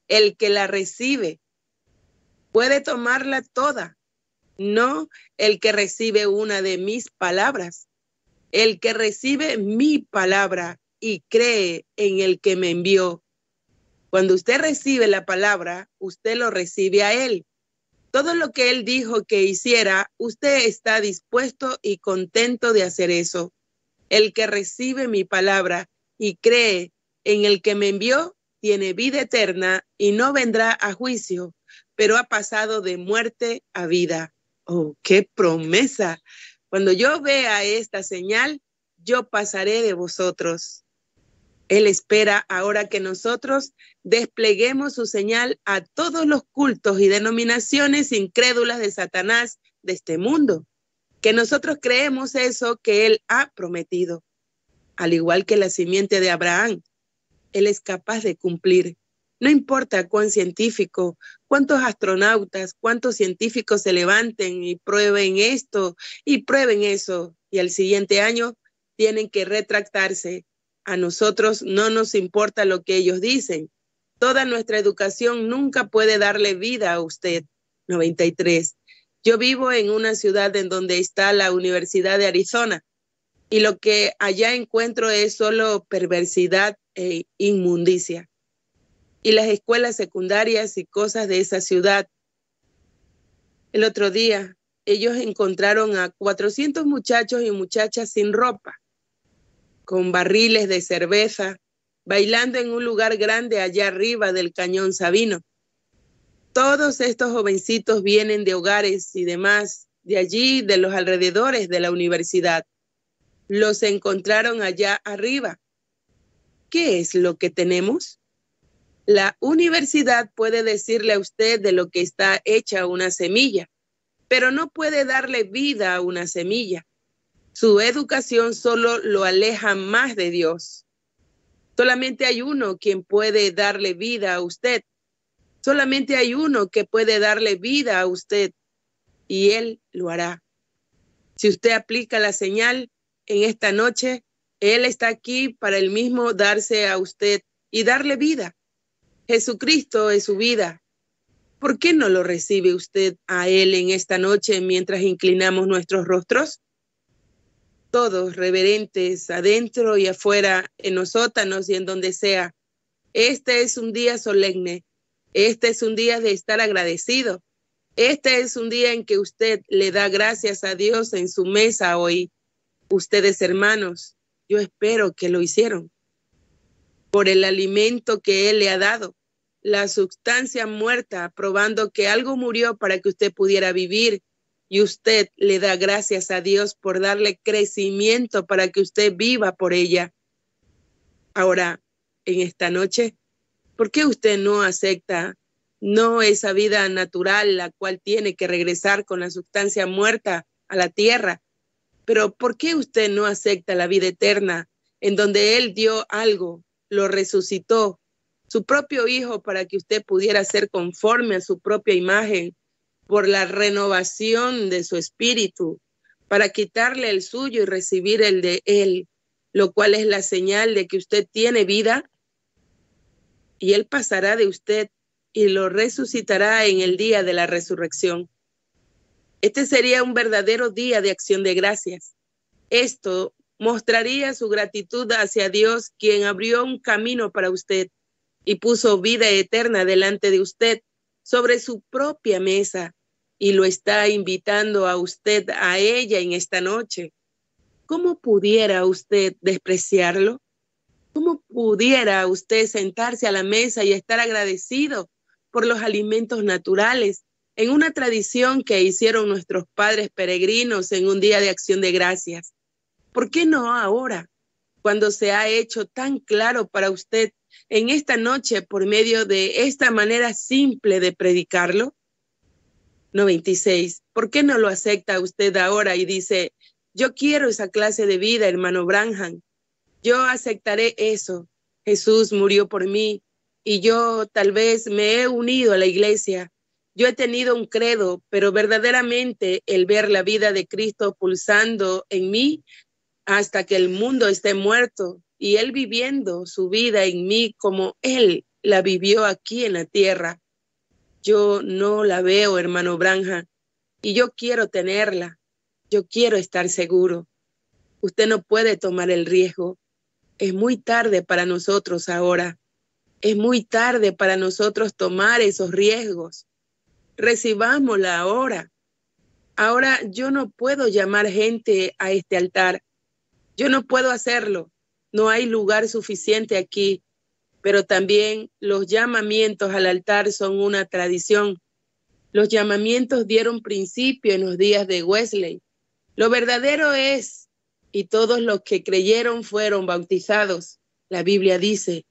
el que la recibe. Puede tomarla toda, no el que recibe una de mis palabras. El que recibe mi palabra y cree en el que me envió. Cuando usted recibe la palabra, usted lo recibe a él. Todo lo que él dijo que hiciera, usted está dispuesto y contento de hacer eso. El que recibe mi palabra y cree en el que me envió, tiene vida eterna y no vendrá a juicio, pero ha pasado de muerte a vida. ¡Oh, qué promesa! Cuando yo vea esta señal, yo pasaré de vosotros. Él espera ahora que nosotros despleguemos su señal a todos los cultos y denominaciones incrédulas de Satanás de este mundo. Que nosotros creemos eso que Él ha prometido. Al igual que la simiente de Abraham, Él es capaz de cumplir. No importa cuán científico, cuántos astronautas, cuántos científicos se levanten y prueben esto y prueben eso, y al siguiente año tienen que retractarse. A nosotros no nos importa lo que ellos dicen. Toda nuestra educación nunca puede darle vida a usted. 93. Yo vivo en una ciudad en donde está la Universidad de Arizona y lo que allá encuentro es solo perversidad e inmundicia. Y las escuelas secundarias y cosas de esa ciudad. El otro día, ellos encontraron a 400 muchachos y muchachas sin ropa, con barriles de cerveza, bailando en un lugar grande allá arriba del Cañón Sabino. Todos estos jovencitos vienen de hogares y demás, de allí, de los alrededores de la universidad. Los encontraron allá arriba. ¿Qué es lo que tenemos? La universidad puede decirle a usted de lo que está hecha una semilla, pero no puede darle vida a una semilla. Su educación solo lo aleja más de Dios. Solamente hay uno quien puede darle vida a usted. Solamente hay uno que puede darle vida a usted y Él lo hará. Si usted aplica la señal en esta noche, Él está aquí para Él mismo darse a usted y darle vida. Jesucristo es su vida. ¿Por qué no lo recibe usted a Él en esta noche mientras inclinamos nuestros rostros? Todos reverentes, adentro y afuera, en los sótanos y en donde sea. Este es un día solemne. Este es un día de estar agradecido. Este es un día en que usted le da gracias a Dios en su mesa hoy. Ustedes, hermanos, yo espero que lo hicieron. Por el alimento que Él le ha dado. La sustancia muerta, probando que algo murió para que usted pudiera vivir. Y usted le da gracias a Dios por darle crecimiento para que usted viva por ella. Ahora, en esta noche, ¿por qué usted no acepta esa vida natural, la cual tiene que regresar con la sustancia muerta a la tierra? Pero ¿por qué usted no acepta la vida eterna, en donde Él dio algo, lo resucitó, su propio Hijo, para que usted pudiera ser conforme a su propia imagen, por la renovación de su espíritu, para quitarle el suyo y recibir el de Él, lo cual es la señal de que usted tiene vida? Y Él pasará de usted y lo resucitará en el día de la resurrección. Este sería un verdadero día de acción de gracias. Esto mostraría su gratitud hacia Dios, quien abrió un camino para usted y puso vida eterna delante de usted sobre su propia mesa y lo está invitando a usted a ella en esta noche. ¿Cómo pudiera usted despreciarlo? ¿Cómo pudiera usted sentarse a la mesa y estar agradecido por los alimentos naturales en una tradición que hicieron nuestros padres peregrinos en un día de acción de gracias? ¿Por qué no ahora, cuando se ha hecho tan claro para usted en esta noche por medio de esta manera simple de predicarlo? 96. ¿Por qué no lo acepta usted ahora y dice, yo quiero esa clase de vida, hermano Branham? Yo aceptaré eso. Jesús murió por mí y yo tal vez me he unido a la iglesia. Yo he tenido un credo, pero verdaderamente el ver la vida de Cristo pulsando en mí hasta que el mundo esté muerto y Él viviendo su vida en mí como Él la vivió aquí en la tierra. Yo no la veo, hermano Branham, y yo quiero tenerla. Yo quiero estar seguro. Usted no puede tomar el riesgo. Es muy tarde para nosotros ahora. Es muy tarde para nosotros tomar esos riesgos. Recibámosla ahora. Ahora yo no puedo llamar gente a este altar. Yo no puedo hacerlo. No hay lugar suficiente aquí. Pero también los llamamientos al altar son una tradición. Los llamamientos dieron principio en los días de Wesley. Lo verdadero es, y todos los que creyeron fueron bautizados. La Biblia dice,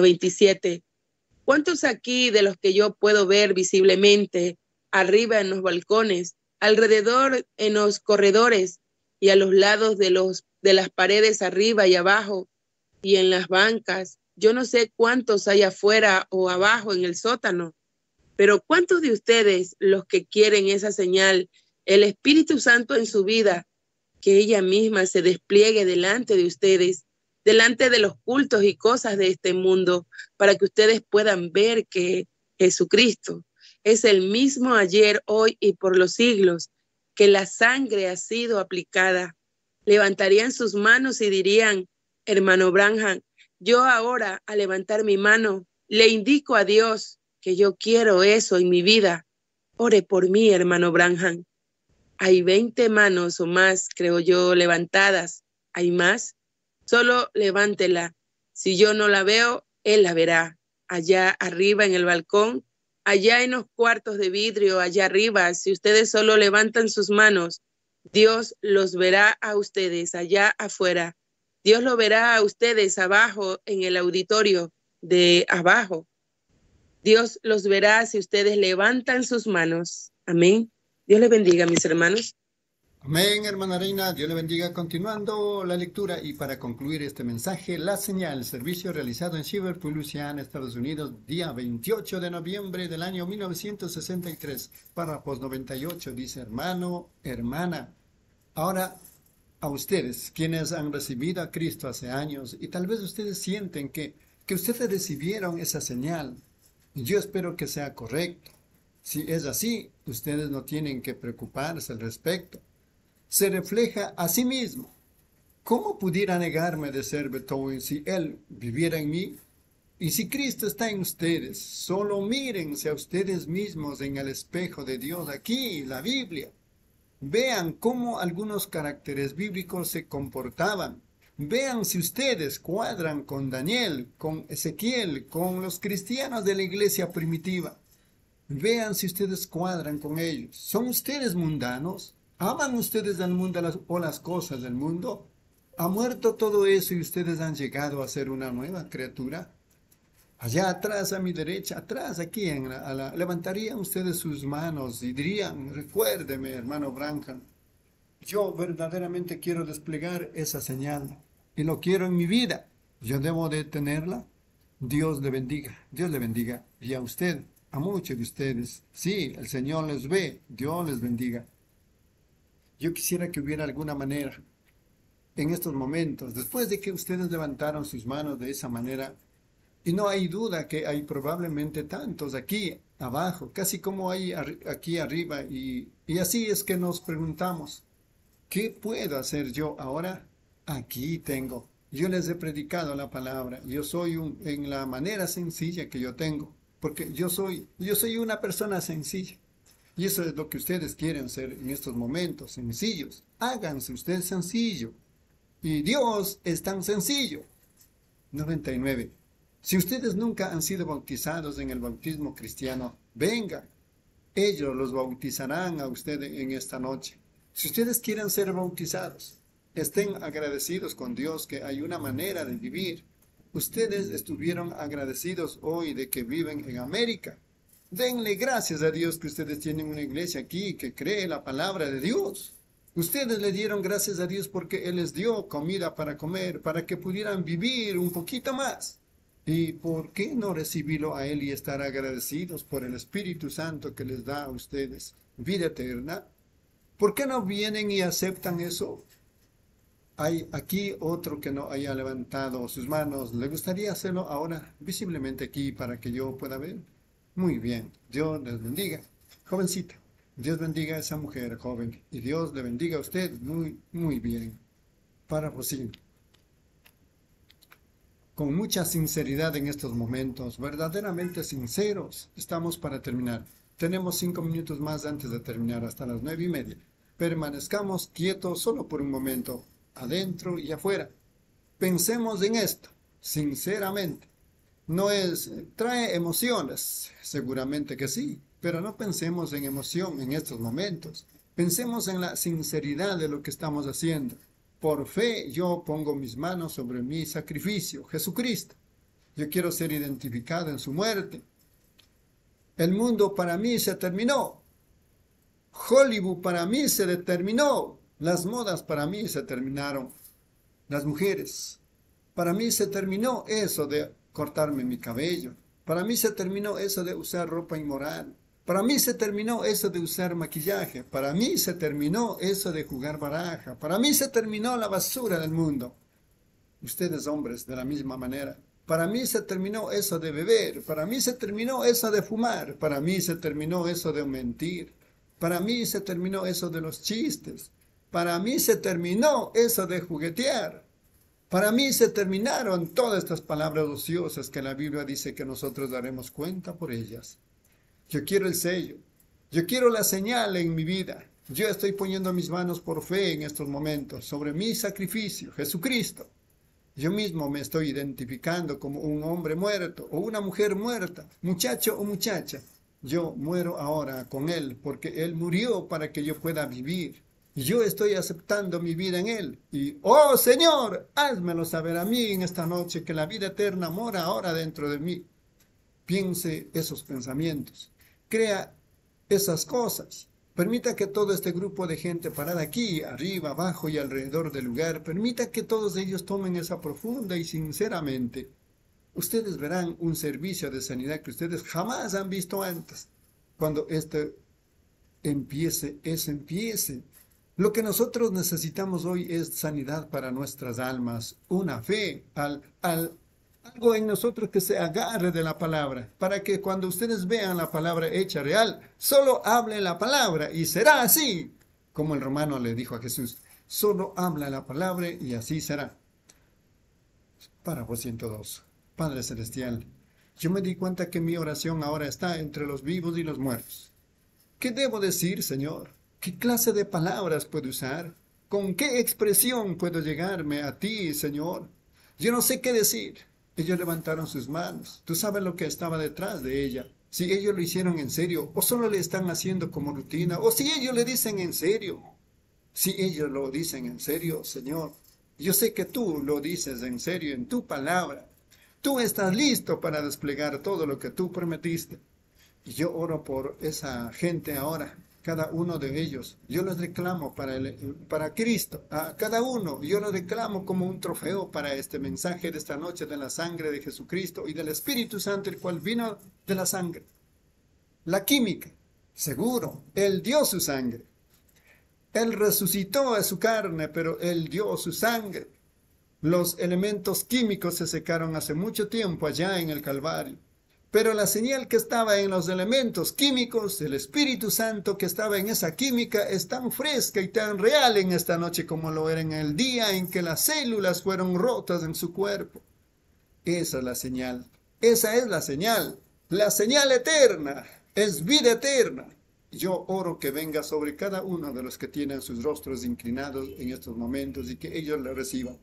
97. ¿Cuántos aquí de los que yo puedo ver visiblemente, arriba en los balcones, alrededor en los corredores y a los lados de las paredes arriba y abajo y en las bancas? Yo no sé cuántos hay afuera o abajo en el sótano, pero ¿cuántos de ustedes, los que quieren esa señal, el Espíritu Santo en su vida, que ella misma se despliegue delante de ustedes, delante de los cultos y cosas de este mundo, para que ustedes puedan ver que Jesucristo es el mismo ayer, hoy y por los siglos, que la sangre ha sido aplicada? Levantarían sus manos y dirían, hermano Branham, yo ahora, al levantar mi mano, le indico a Dios que yo quiero eso en mi vida. Ore por mí, hermano Branham. Hay 20 manos o más, creo yo, levantadas. ¿Hay más? Solo levántela. Si yo no la veo, él la verá. Allá arriba en el balcón, allá en los cuartos de vidrio, allá arriba, si ustedes solo levantan sus manos, Dios los verá a ustedes allá afuera. Dios lo verá a ustedes abajo en el auditorio de abajo. Dios los verá si ustedes levantan sus manos. Amén. Dios les bendiga, mis hermanos. Amén, hermana Reina. Dios le bendiga. Continuando la lectura y para concluir este mensaje, la señal, servicio realizado en Shiverpool, Luisiana, Estados Unidos, día 28 de noviembre del año 1963. Párrafos 98 dice, hermano, hermana. Ahora, a ustedes, quienes han recibido a Cristo hace años, y tal vez ustedes sienten que ustedes recibieron esa señal. Yo espero que sea correcto. Si es así, ustedes no tienen que preocuparse al respecto. Se refleja a sí mismo. ¿Cómo pudiera negarme de ser Beethoven si él viviera en mí? Y si Cristo está en ustedes, solo mírense a ustedes mismos en el espejo de Dios aquí, la Biblia. Vean cómo algunos caracteres bíblicos se comportaban. Vean si ustedes cuadran con Daniel, con Ezequiel, con los cristianos de la iglesia primitiva. Vean si ustedes cuadran con ellos. ¿Son ustedes mundanos? ¿Aman ustedes al mundo o las cosas del mundo? ¿Ha muerto todo eso y ustedes han llegado a ser una nueva criatura? Allá atrás, a mi derecha, atrás, aquí, levantarían ustedes sus manos y dirían, recuérdeme, hermano Branham, yo verdaderamente quiero desplegar esa señal y lo quiero en mi vida. ¿Yo debo de tenerla? Dios le bendiga, Dios le bendiga. Y a usted, a muchos de ustedes, sí, el Señor les ve, Dios les bendiga. Yo quisiera que hubiera alguna manera, en estos momentos, después de que ustedes levantaron sus manos de esa manera, y no hay duda que hay probablemente tantos aquí abajo, casi como hay aquí arriba, y así es que nos preguntamos, ¿qué puedo hacer yo ahora? Aquí tengo. Yo les he predicado la palabra. Yo soy en la manera sencilla que yo tengo, porque yo soy una persona sencilla. Y eso es lo que ustedes quieren ser en estos momentos, sencillos. Háganse ustedes sencillo. Y Dios es tan sencillo. 99. Si ustedes nunca han sido bautizados en el bautismo cristiano, vengan. Ellos los bautizarán a ustedes en esta noche. Si ustedes quieren ser bautizados, estén agradecidos con Dios que hay una manera de vivir. Ustedes estuvieron agradecidos hoy de que viven en América. Denle gracias a Dios que ustedes tienen una iglesia aquí que cree la palabra de Dios. Ustedes le dieron gracias a Dios porque Él les dio comida para comer, para que pudieran vivir un poquito más. ¿Y por qué no recibirlo a Él y estar agradecidos por el Espíritu Santo que les da a ustedes vida eterna? ¿Por qué no vienen y aceptan eso? Hay aquí otro que no haya levantado sus manos. ¿Le gustaría hacerlo ahora visiblemente aquí para que yo pueda ver? Muy bien. Dios les bendiga. Jovencita, Dios bendiga a esa mujer joven. Y Dios le bendiga a usted muy, muy bien. Párrafo 5. Con mucha sinceridad en estos momentos, verdaderamente sinceros, estamos para terminar. Tenemos 5 minutos más antes de terminar, hasta las 9:30. Permanezcamos quietos solo por un momento, adentro y afuera. Pensemos en esto, sinceramente. Trae emociones, seguramente que sí, pero no pensemos en emoción en estos momentos. Pensemos en la sinceridad de lo que estamos haciendo. Por fe yo pongo mis manos sobre mi sacrificio, Jesucristo. Yo quiero ser identificado en su muerte. El mundo para mí se terminó. Hollywood para mí se determinó. Las modas para mí se terminaron. Las mujeres. Para mí se terminó eso de cortarme mi cabello. Para mí se terminó eso de usar ropa inmoral. Para mí se terminó eso de usar maquillaje. Para mí se terminó eso de jugar baraja. Para mí se terminó la basura del mundo. Ustedes hombres de la misma manera. Para mí se terminó eso de beber. Para mí se terminó eso de fumar. Para mí se terminó eso de mentir. Para mí se terminó eso de los chistes. Para mí se terminó eso de juguetear. Para mí se terminaron todas estas palabras ociosas que la Biblia dice que nosotros daremos cuenta por ellas. Yo quiero el sello. Yo quiero la señal en mi vida. Yo estoy poniendo mis manos por fe en estos momentos sobre mi sacrificio, Jesucristo. Yo mismo me estoy identificando como un hombre muerto o una mujer muerta, muchacho o muchacha. Yo muero ahora con Él porque Él murió para que yo pueda vivir. Y yo estoy aceptando mi vida en Él. Y, oh Señor, házmelo saber a mí en esta noche que la vida eterna mora ahora dentro de mí. Piense esos pensamientos. Crea esas cosas. Permita que todo este grupo de gente parada aquí, arriba, abajo y alrededor del lugar, permita que todos ellos tomen esa profunda y sinceramente. Ustedes verán un servicio de sanidad que ustedes jamás han visto antes. Cuando empiece. Lo que nosotros necesitamos hoy es sanidad para nuestras almas, una fe, algo en nosotros que se agarre de la palabra, para que cuando ustedes vean la palabra hecha real, solo hable la palabra y será así, como el romano le dijo a Jesús, solo habla la palabra y así será. Párrafo 102. Padre Celestial, yo me di cuenta que mi oración ahora está entre los vivos y los muertos. ¿Qué debo decir, Señor? ¿Qué clase de palabras puedo usar? ¿Con qué expresión puedo llegarme a ti, Señor? Yo no sé qué decir. Ellos levantaron sus manos. Tú sabes lo que estaba detrás de ella. Si ellos lo hicieron en serio, o solo le están haciendo como rutina, o si ellos le dicen en serio. Si ellos lo dicen en serio, Señor, yo sé que tú lo dices en serio en tu palabra. Tú estás listo para desplegar todo lo que tú prometiste. Y yo oro por esa gente ahora. Cada uno de ellos, yo los reclamo para Cristo, a cada uno, yo los reclamo como un trofeo para este mensaje de esta noche de la sangre de Jesucristo y del Espíritu Santo, el cual vino de la sangre. La química, seguro, Él dio su sangre. Él resucitó a su carne, pero Él dio su sangre. Los elementos químicos se secaron hace mucho tiempo allá en el Calvario. Pero la señal que estaba en los elementos químicos, el Espíritu Santo que estaba en esa química, es tan fresca y tan real en esta noche como lo era en el día en que las células fueron rotas en su cuerpo. Esa es la señal. Esa es la señal. La señal eterna es vida eterna. Yo oro que venga sobre cada uno de los que tienen sus rostros inclinados en estos momentos y que ellos le reciban.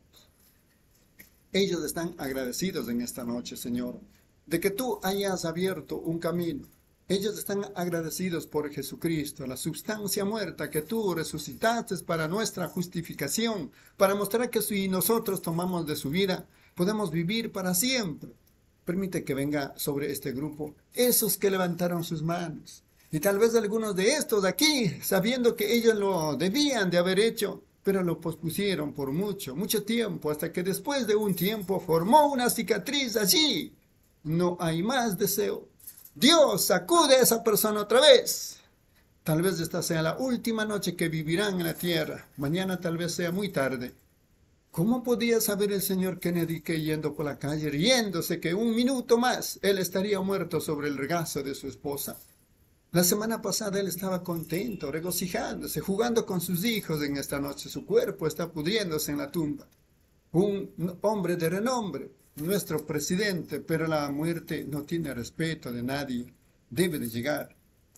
Ellos están agradecidos en esta noche, Señor, de que tú hayas abierto un camino. Ellos están agradecidos por Jesucristo, la sustancia muerta que tú resucitaste para nuestra justificación, para mostrar que si nosotros tomamos de su vida, podemos vivir para siempre. Permite que venga sobre este grupo esos que levantaron sus manos. Y tal vez algunos de estos aquí, sabiendo que ellos lo debían de haber hecho, pero lo pospusieron por mucho tiempo, hasta que después de un tiempo formó una cicatriz allí. No hay más deseo. Dios, sacude a esa persona otra vez. Tal vez esta sea la última noche que vivirán en la tierra. Mañana tal vez sea muy tarde. ¿Cómo podía saber el señor Kennedy que yendo por la calle, riéndose que un minuto más él estaría muerto sobre el regazo de su esposa? La semana pasada él estaba contento, regocijándose, jugando con sus hijos. En esta noche su cuerpo está pudriéndose en la tumba. Un hombre de renombre, nuestro presidente, pero la muerte no tiene respeto de nadie. Debe de llegar.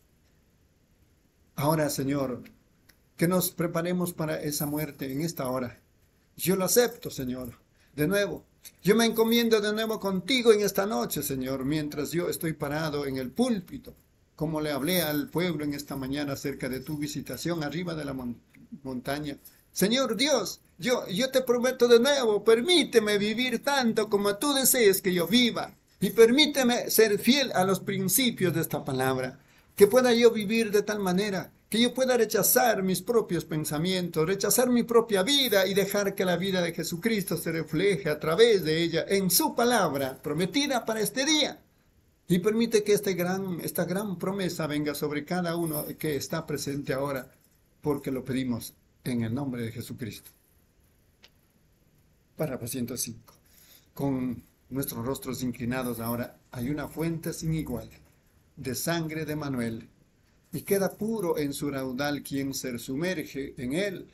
Ahora, Señor, que nos preparemos para esa muerte en esta hora. Yo lo acepto, Señor. De nuevo, yo me encomiendo de nuevo contigo en esta noche, Señor, mientras yo estoy parado en el púlpito, como le hablé al pueblo en esta mañana acerca de tu visitación arriba de la montaña. Señor Dios, yo te prometo de nuevo, permíteme vivir tanto como tú desees que yo viva, y permíteme ser fiel a los principios de esta palabra, que pueda yo vivir de tal manera que yo pueda rechazar mis propios pensamientos, rechazar mi propia vida y dejar que la vida de Jesucristo se refleje a través de ella en su palabra prometida para este día. Y permite que esta gran promesa venga sobre cada uno que está presente ahora, porque lo pedimos en el nombre de Jesucristo. Párrafo 105. Con nuestros rostros inclinados ahora, hay una fuente sin igual de sangre de Manuel, y queda puro en su raudal quien se sumerge en él,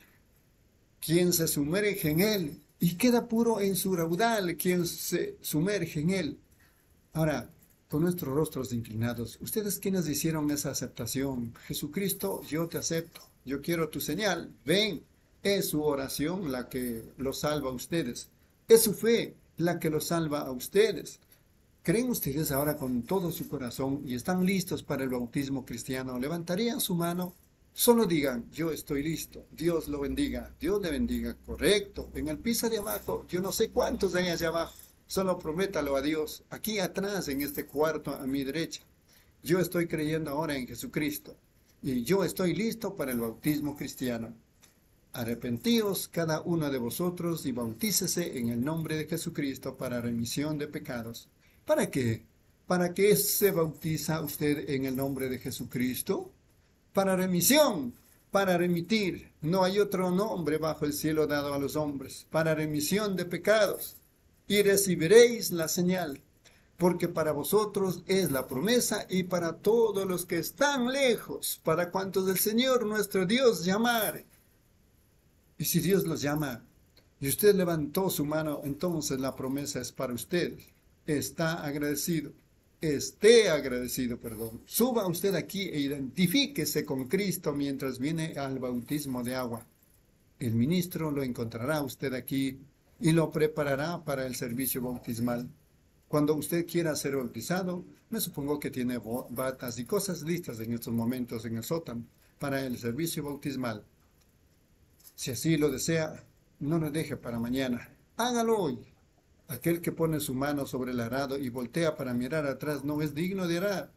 y queda puro en su raudal quien se sumerge en él. Ahora, con nuestros rostros inclinados, ustedes quienes hicieron esa aceptación, Jesucristo, yo te acepto, yo quiero tu señal, ven, es su oración la que los salva a ustedes, es su fe la que los salva a ustedes. ¿Creen ustedes ahora con todo su corazón y están listos para el bautismo cristiano? ¿Levantarían su mano? Solo digan, yo estoy listo. Dios lo bendiga. Dios le bendiga. Correcto. En el piso de abajo, yo no sé cuántos hay allá abajo. Solo prométalo a Dios. Aquí atrás, en este cuarto a mi derecha. Yo estoy creyendo ahora en Jesucristo. Y yo estoy listo para el bautismo cristiano. Arrepentíos cada uno de vosotros y bautícese en el nombre de Jesucristo para remisión de pecados. ¿Para qué? ¿Para qué se bautiza usted en el nombre de Jesucristo? Para remisión, para remitir. No hay otro nombre bajo el cielo dado a los hombres. Para remisión de pecados. Y recibiréis la señal, porque para vosotros es la promesa y para todos los que están lejos, para cuantos el Señor nuestro Dios llamare. Y si Dios los llama y usted levantó su mano, entonces la promesa es para usted. Está agradecido, esté agradecido, perdón. Suba usted aquí e identifíquese con Cristo mientras viene al bautismo de agua. El ministro lo encontrará usted aquí y lo preparará para el servicio bautismal. Cuando usted quiera ser bautizado, me supongo que tiene batas y cosas listas en estos momentos en el sótano para el servicio bautismal. Si así lo desea, no lo deje para mañana. Hágalo hoy. Aquel que pone su mano sobre el arado y voltea para mirar atrás no es digno de arar.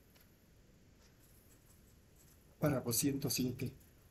Párrafo 107.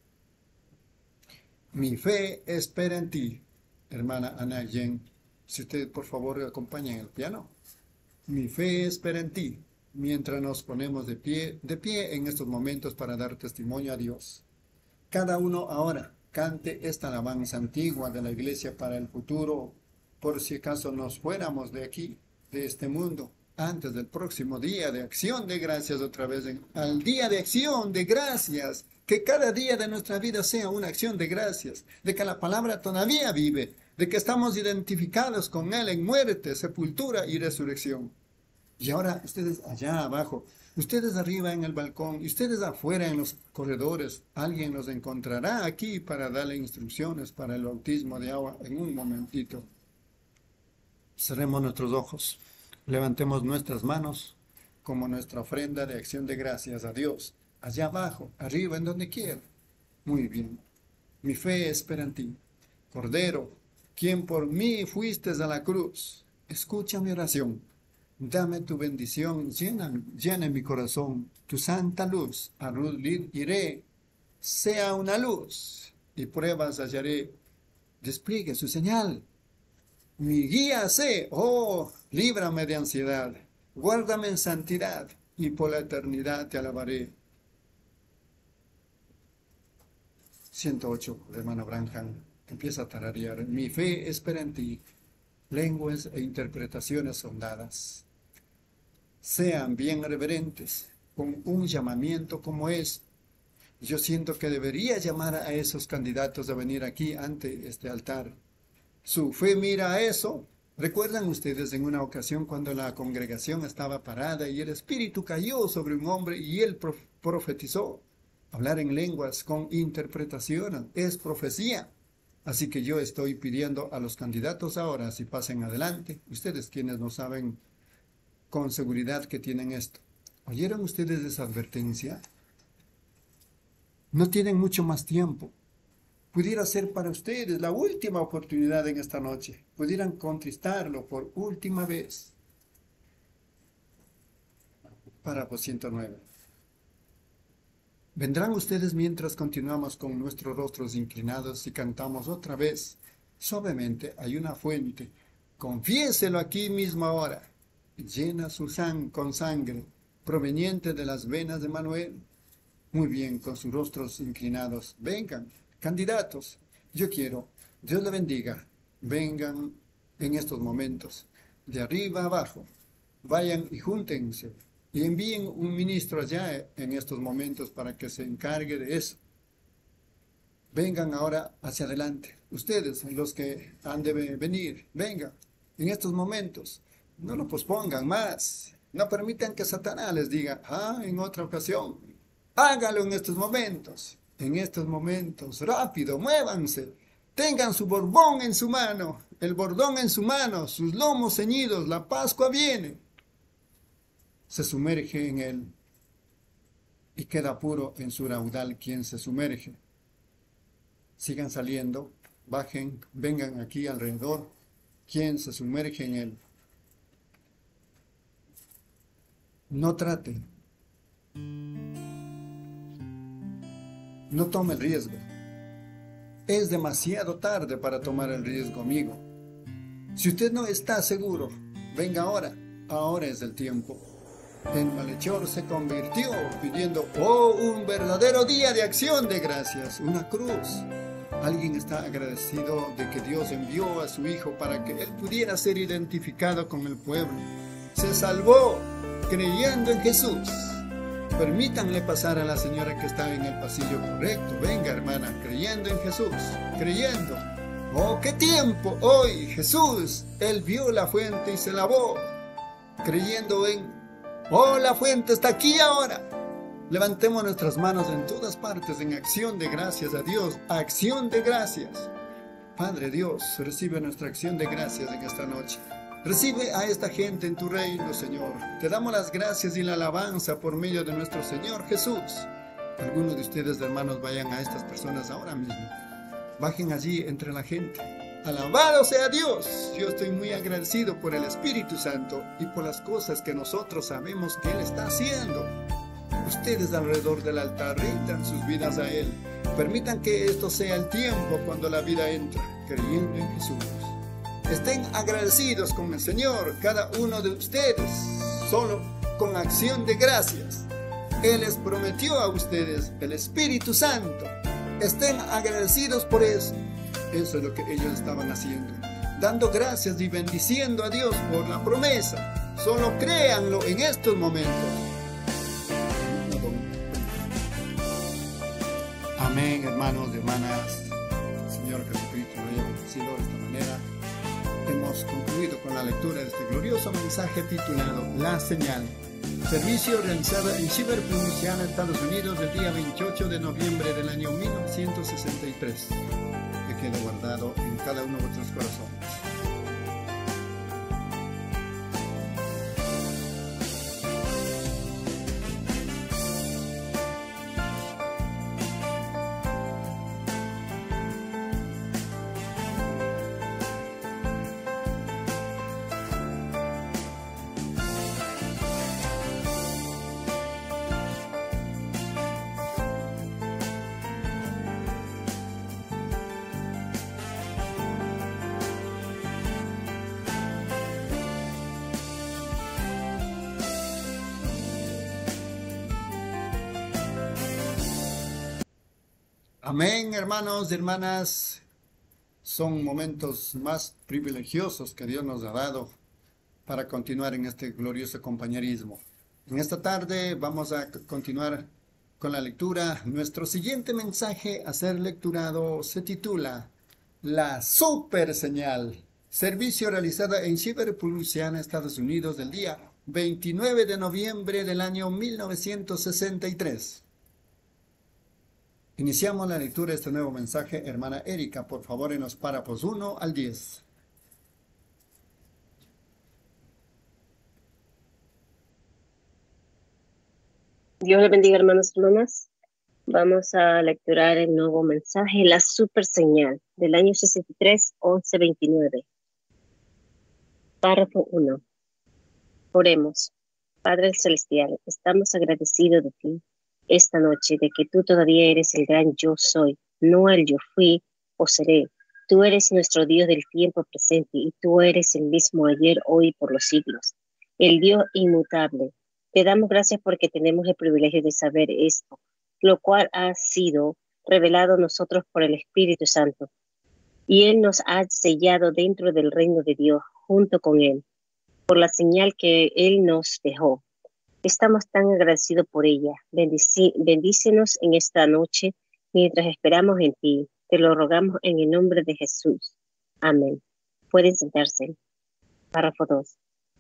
Mi fe espera en ti, hermana Ana Yen. Si usted, por favor, acompaña en el piano. Mi fe espera en ti, mientras nos ponemos de pie en estos momentos para dar testimonio a Dios. Cada uno ahora cante esta alabanza antigua de la iglesia para el futuro, por si acaso nos fuéramos de aquí, de este mundo, antes del próximo día de acción de gracias otra vez, al día de acción de gracias, que cada día de nuestra vida sea una acción de gracias, de que la palabra todavía vive, de que estamos identificados con Él en muerte, sepultura y resurrección. Y ahora ustedes allá abajo, ustedes arriba en el balcón y ustedes afuera en los corredores, alguien los encontrará aquí para darle instrucciones para el bautismo de agua en un momentito. Cerremos nuestros ojos, levantemos nuestras manos como nuestra ofrenda de acción de gracias a Dios, allá abajo, arriba, en donde quiera. Muy bien, mi fe espera en ti, Cordero, quien por mí fuiste a la cruz. Escucha mi oración, dame tu bendición, llena mi corazón, tu santa luz, a luz iré, sea una luz, y pruebas hallaré, despliegue su señal. Mi guía sé, oh, líbrame de ansiedad, guárdame en santidad, y por la eternidad te alabaré. 108, hermano Branham. Empieza a tararear. Mi fe espera en ti. Lenguas e interpretaciones son dadas. Sean bien reverentes con un llamamiento como es. Yo siento que debería llamar a esos candidatos a venir aquí ante este altar. Su fe mira a eso. ¿Recuerdan ustedes en una ocasión cuando la congregación estaba parada y el Espíritu cayó sobre un hombre y él profetizó? Hablar en lenguas con interpretación es profecía. Así que yo estoy pidiendo a los candidatos ahora, si pasen adelante, ustedes quienes no saben con seguridad que tienen esto. ¿Oyeron ustedes esa advertencia? No tienen mucho más tiempo. Pudiera ser para ustedes la última oportunidad en esta noche. Pudieran contristarlo por última vez. Párrafo 109. Vendrán ustedes mientras continuamos con nuestros rostros inclinados y cantamos otra vez. Suavemente hay una fuente. Confiéselo aquí mismo ahora. Llena su con sangre proveniente de las venas de Manuel. Muy bien, con sus rostros inclinados. Vengan, candidatos. Yo quiero. Dios le bendiga. Vengan en estos momentos. De arriba a abajo. Vayan y júntense. Y envíen un ministro allá en estos momentos para que se encargue de eso. Vengan ahora hacia adelante. Ustedes, los que han de venir, vengan en estos momentos. No lo pospongan más. No permitan que Satanás les diga, en otra ocasión. Hágalo en estos momentos. En estos momentos, rápido, muévanse. Tengan su bordón en su mano, el bordón en su mano, sus lomos ceñidos, la Pascua viene. Se sumerge en él y queda puro en su raudal quien se sumerge. Sigan saliendo, bajen, vengan aquí alrededor, quien se sumerge en él. No trate, no tome el riesgo. Es demasiado tarde para tomar el riesgo, amigo. Si usted no está seguro, venga ahora, ahora es el tiempo. El malhechor se convirtió pidiendo, un verdadero día de acción de gracias, una cruz. Alguien está agradecido de que Dios envió a su Hijo para que él pudiera ser identificado con el pueblo. Se salvó creyendo en Jesús. Permítanle pasar a la señora que está en el pasillo correcto. Venga, hermana, creyendo en Jesús, creyendo. ¡Oh, qué tiempo! Hoy Jesús, él vio la fuente y se lavó, creyendo en la fuente está aquí ahora. Levantemos nuestras manos en todas partes en acción de gracias a Dios. Acción de gracias. Padre Dios, recibe nuestra acción de gracias en esta noche. Recibe a esta gente en tu reino, Señor. Te damos las gracias y la alabanza por medio de nuestro Señor Jesús. Algunos de ustedes, hermanos, vayan a estas personas ahora mismo. Bajen allí entre la gente. Alabado sea Dios. Yo estoy muy agradecido por el Espíritu Santo y por las cosas que nosotros sabemos que Él está haciendo. Ustedes alrededor del altar rindan sus vidas a Él. Permitan que esto sea el tiempo cuando la vida entra, creyendo en Jesús. Estén agradecidos con el Señor, cada uno de ustedes, solo con acción de gracias. Él les prometió a ustedes el Espíritu Santo. Estén agradecidos por eso. Eso es lo que ellos estaban haciendo, dando gracias y bendiciendo a Dios por la promesa. Solo créanlo en estos momentos. Amén, hermanos y hermanas. Señor Jesucristo lo haya bendecido de esta manera. Hemos concluido con la lectura de este glorioso mensaje titulado La Señal. Servicio realizado en Silver Spring, Louisiana, Estados Unidos, el día 28 de noviembre del año 1963. Que quede guardado en cada uno de vuestros corazones. Amén, hermanos y hermanas. son momentos más privilegiosos que Dios nos ha dado para continuar en este glorioso compañerismo. En esta tarde vamos a continuar con la lectura. Nuestro siguiente mensaje a ser lecturado se titula La Super Señal. Servicio realizado en Shiverpool, Louisiana, Estados Unidos, del día 29 de noviembre del año 1963. Iniciamos la lectura de este nuevo mensaje. Hermana Erika, por favor, en los párrafos 1 al 10. Dios le bendiga, hermanos y hermanas. Vamos a lecturar el nuevo mensaje, la super señal, del año 63, 11-29. Párrafo 1. Oremos. Padre Celestial, estamos agradecidos de ti esta noche, de que tú todavía eres el gran yo soy, no el yo fui o seré. Tú eres nuestro Dios del tiempo presente y tú eres el mismo ayer, hoy y por los siglos, el Dios inmutable. Te damos gracias porque tenemos el privilegio de saber esto, lo cual ha sido revelado a nosotros por el Espíritu Santo. Y Él nos ha sellado dentro del reino de Dios, junto con Él, por la señal que Él nos dejó. Estamos tan agradecidos por ella. Bendícenos en esta noche mientras esperamos en ti. Te lo rogamos en el nombre de Jesús. Amén. Pueden sentarse. Párrafo 2.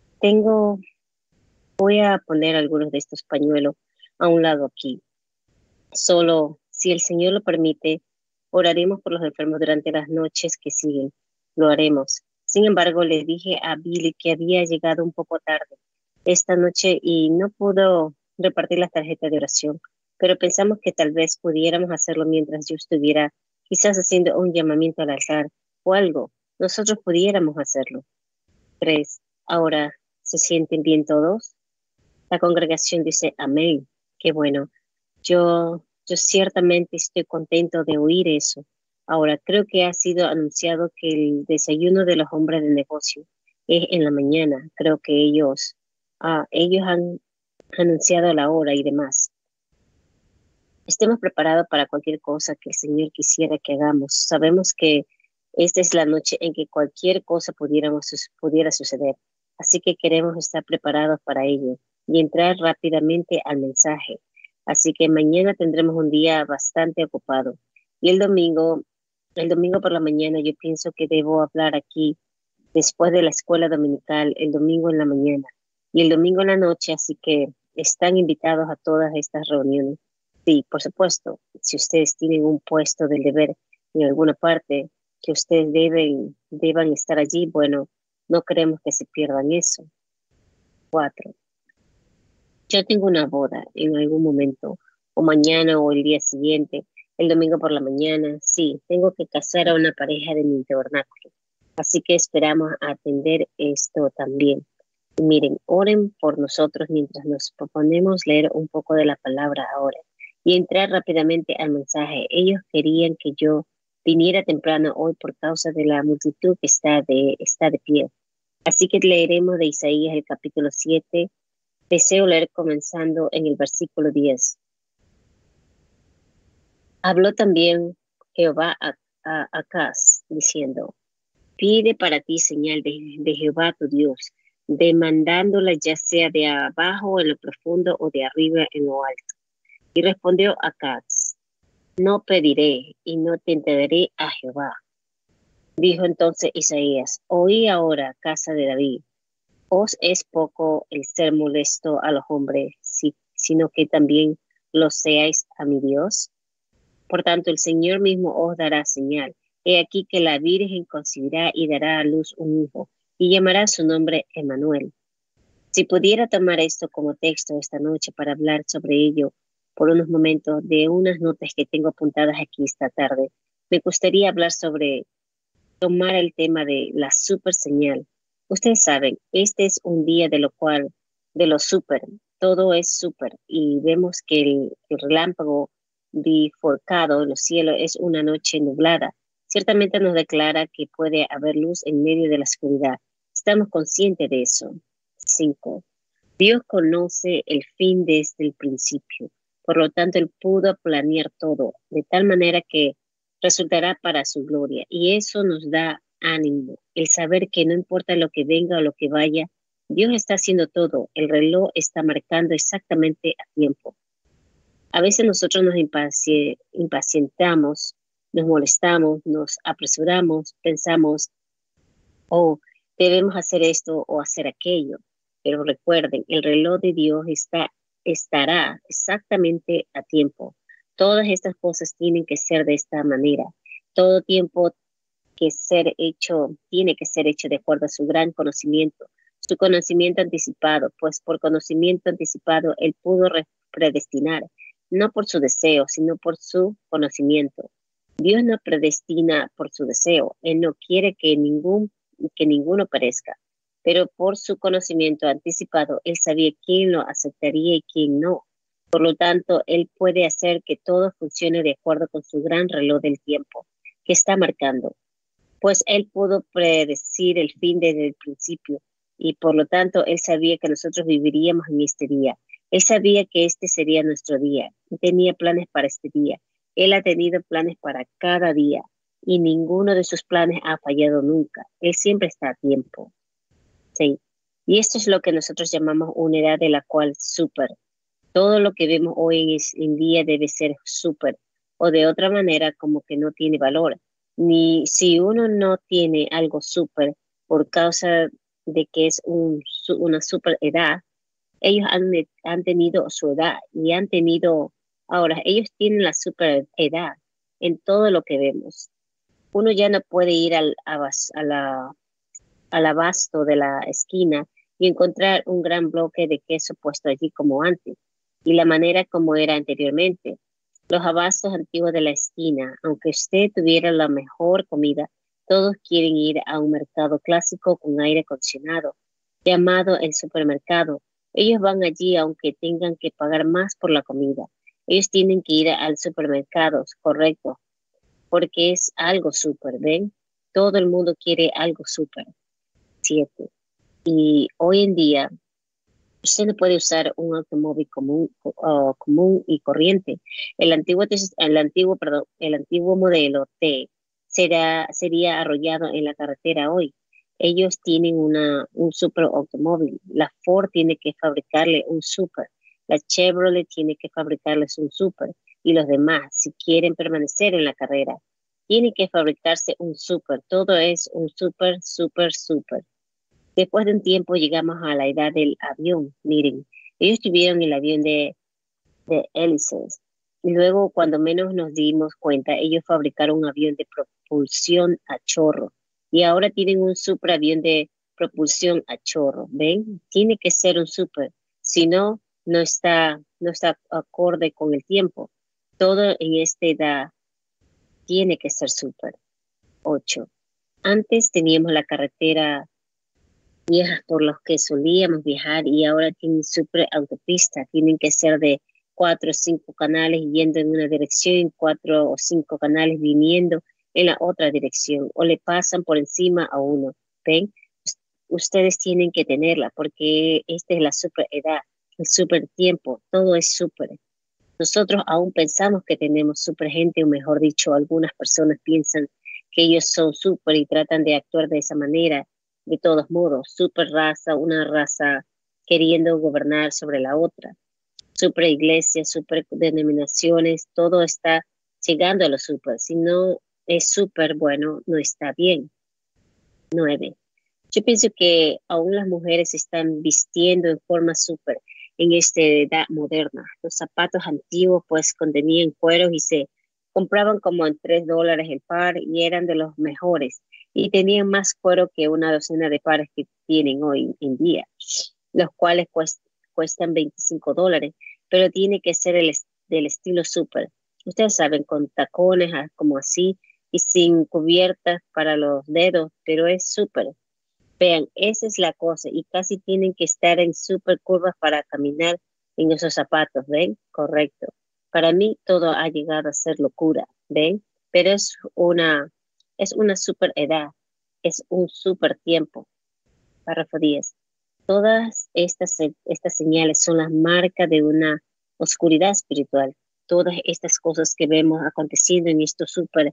Voy a poner algunos de estos pañuelos a un lado aquí. Solo, si el Señor lo permite, oraremos por los enfermos durante las noches que siguen. Lo haremos. Sin embargo, le dije a Billy que había llegado un poco tarde esta noche y no pudo repartir las tarjetas de oración, pero pensamos que tal vez pudiéramos hacerlo mientras yo estuviera quizás haciendo un llamamiento al altar o algo. Nosotros pudiéramos hacerlo. 3. Ahora, ¿se sienten bien todos? La congregación dice amén. Qué bueno. Yo ciertamente estoy contento de oír eso. Ahora, creo que ha sido anunciado que el desayuno de los hombres de negocio es en la mañana. Creo que ellos han anunciado la hora y demás. Estemos preparados para cualquier cosa que el Señor quisiera que hagamos. Sabemos que esta es la noche en que cualquier cosa pudiera suceder. Así que queremos estar preparados para ello y entrar rápidamente al mensaje. Así que mañana tendremos un día bastante ocupado. Y el domingo por la mañana yo pienso que debo hablar aquí después de la escuela dominical, el domingo en la mañana y el domingo en la noche, así que están invitados a todas estas reuniones. Sí, por supuesto, si ustedes tienen un puesto del deber en alguna parte que ustedes deban estar allí, bueno, no queremos que se pierdan eso. 4. Yo tengo una boda en algún momento, o mañana o el día siguiente, el domingo por la mañana. Sí, tengo que casar a una pareja de mi tabernáculo. Así que esperamos atender esto también. Y miren, oren por nosotros mientras nos proponemos leer un poco de la palabra ahora y entrar rápidamente al mensaje. Ellos querían que yo viniera temprano hoy por causa de la multitud que está de pie. Así que leeremos de Isaías el capítulo 7. Deseo leer comenzando en el versículo 10. Habló también Jehová a Acaz, diciendo: pide para ti señal de Jehová tu Dios, demandándola ya sea de abajo en lo profundo o de arriba en lo alto. Y respondió Acaz: no pediré y no tentaré a Jehová. Dijo entonces Isaías: oí ahora, casa de David, ¿os es poco el ser molesto a los hombres, sino que también lo seáis a mi Dios? Por tanto, el Señor mismo os dará señal. He aquí que la Virgen concebirá y dará a luz un hijo, y llamará su nombre Emmanuel. Si pudiera tomar esto como texto esta noche para hablar sobre ello por unos momentos de unas notas que tengo apuntadas aquí esta tarde, me gustaría hablar sobre tomar el tema de la super señal. Ustedes saben, este es un día de lo super, todo es super, y vemos que el relámpago bifurcado en los cielos es una noche nublada. Ciertamente nos declara que puede haber luz en medio de la oscuridad. Estamos conscientes de eso. 5. Dios conoce el fin desde el principio. Por lo tanto, Él pudo planear todo de tal manera que resultará para su gloria. Y eso nos da ánimo, el saber que no importa lo que venga o lo que vaya, Dios está haciendo todo. El reloj está marcando exactamente a tiempo. A veces nosotros nos impacientamos, nos molestamos, nos apresuramos, pensamos, oh, debemos hacer esto o hacer aquello. Pero recuerden, el reloj de Dios estará exactamente a tiempo. Todas estas cosas tienen que ser de esta manera. Todo tiempo tiene que ser hecho de acuerdo a su gran conocimiento, su conocimiento anticipado, pues por conocimiento anticipado Él pudo predestinar, no por su deseo, sino por su conocimiento. Dios no predestina por su deseo, Él no quiere que ninguno perezca, pero por su conocimiento anticipado, Él sabía quién lo aceptaría y quién no. Por lo tanto, Él puede hacer que todo funcione de acuerdo con su gran reloj del tiempo que está marcando, pues Él pudo predecir el fin desde el principio y por lo tanto Él sabía que nosotros viviríamos en este día. Él sabía que este sería nuestro día y tenía planes para este día. Él ha tenido planes para cada día y ninguno de sus planes ha fallado nunca. Él siempre está a tiempo. Sí. Y esto es lo que nosotros llamamos una edad de la cual súper. Todo lo que vemos hoy en día debe ser súper o de otra manera como que no tiene valor. Ni si uno no tiene algo súper por causa de que es una super edad, ellos han tenido su edad y ahora ellos tienen la super edad en todo lo que vemos. Uno ya no puede ir al abasto de la esquina y encontrar un gran bloque de queso puesto allí como antes y la manera como era anteriormente. Los abastos antiguos de la esquina, aunque usted tuviera la mejor comida, todos quieren ir a un mercado clásico con aire acondicionado, llamado el supermercado. Ellos van allí aunque tengan que pagar más por la comida. Ellos tienen que ir al supermercado, correcto, porque es algo súper, ¿ven? Todo el mundo quiere algo súper. 7. Y hoy en día, usted no puede usar un automóvil común y corriente. El antiguo modelo T sería arrollado en la carretera hoy. Ellos tienen un super automóvil. La Ford tiene que fabricarle un super. La Chevrolet tiene que fabricarles un super. Y los demás, si quieren permanecer en la carrera, tienen que fabricarse un super. Todo es un super, super, super. Después de un tiempo llegamos a la edad del avión. Miren, ellos tuvieron el avión de hélices. Y luego, cuando menos nos dimos cuenta, ellos fabricaron un avión de propulsión a chorro. Y ahora tienen un super avión de propulsión a chorro. ¿Ven? Tiene que ser un super. Si no, no está acorde con el tiempo. Todo en esta edad tiene que ser super. 8. Antes teníamos la carretera viejas por los que solíamos viajar y ahora tienen super autopista, tienen que ser de 4 o 5 canales yendo en una dirección, 4 o 5 canales viniendo en la otra dirección o le pasan por encima a uno. ¿Ven? Ustedes tienen que tenerla porque esta es la super edad, el super tiempo, todo es super. Nosotros aún pensamos que tenemos super gente, o mejor dicho, algunas personas piensan que ellos son super y tratan de actuar de esa manera. De todos modos, super raza, una raza queriendo gobernar sobre la otra. Super iglesias, super denominaciones, todo está llegando a lo super. Si no es super bueno, no está bien. 9. Yo pienso que aún las mujeres están vistiendo en forma super en esta edad moderna. Los zapatos antiguos pues contenían cueros y se compraban como en $3 el par y eran de los mejores. Y tenían más cuero que una docena de pares que tienen hoy en día, los cuales cuestan $25, pero tiene que ser del estilo super. Ustedes saben, con tacones como así y sin cubiertas para los dedos, pero es super. Vean, esa es la cosa y casi tienen que estar en super curvas para caminar en esos zapatos, ¿ven? Correcto. Para mí todo ha llegado a ser locura, ¿ven? Pero es una super edad, es un super tiempo. Párrafo 10. Todas estas señales son las marcas de una oscuridad espiritual. todas estas cosas que vemos aconteciendo en esto súper.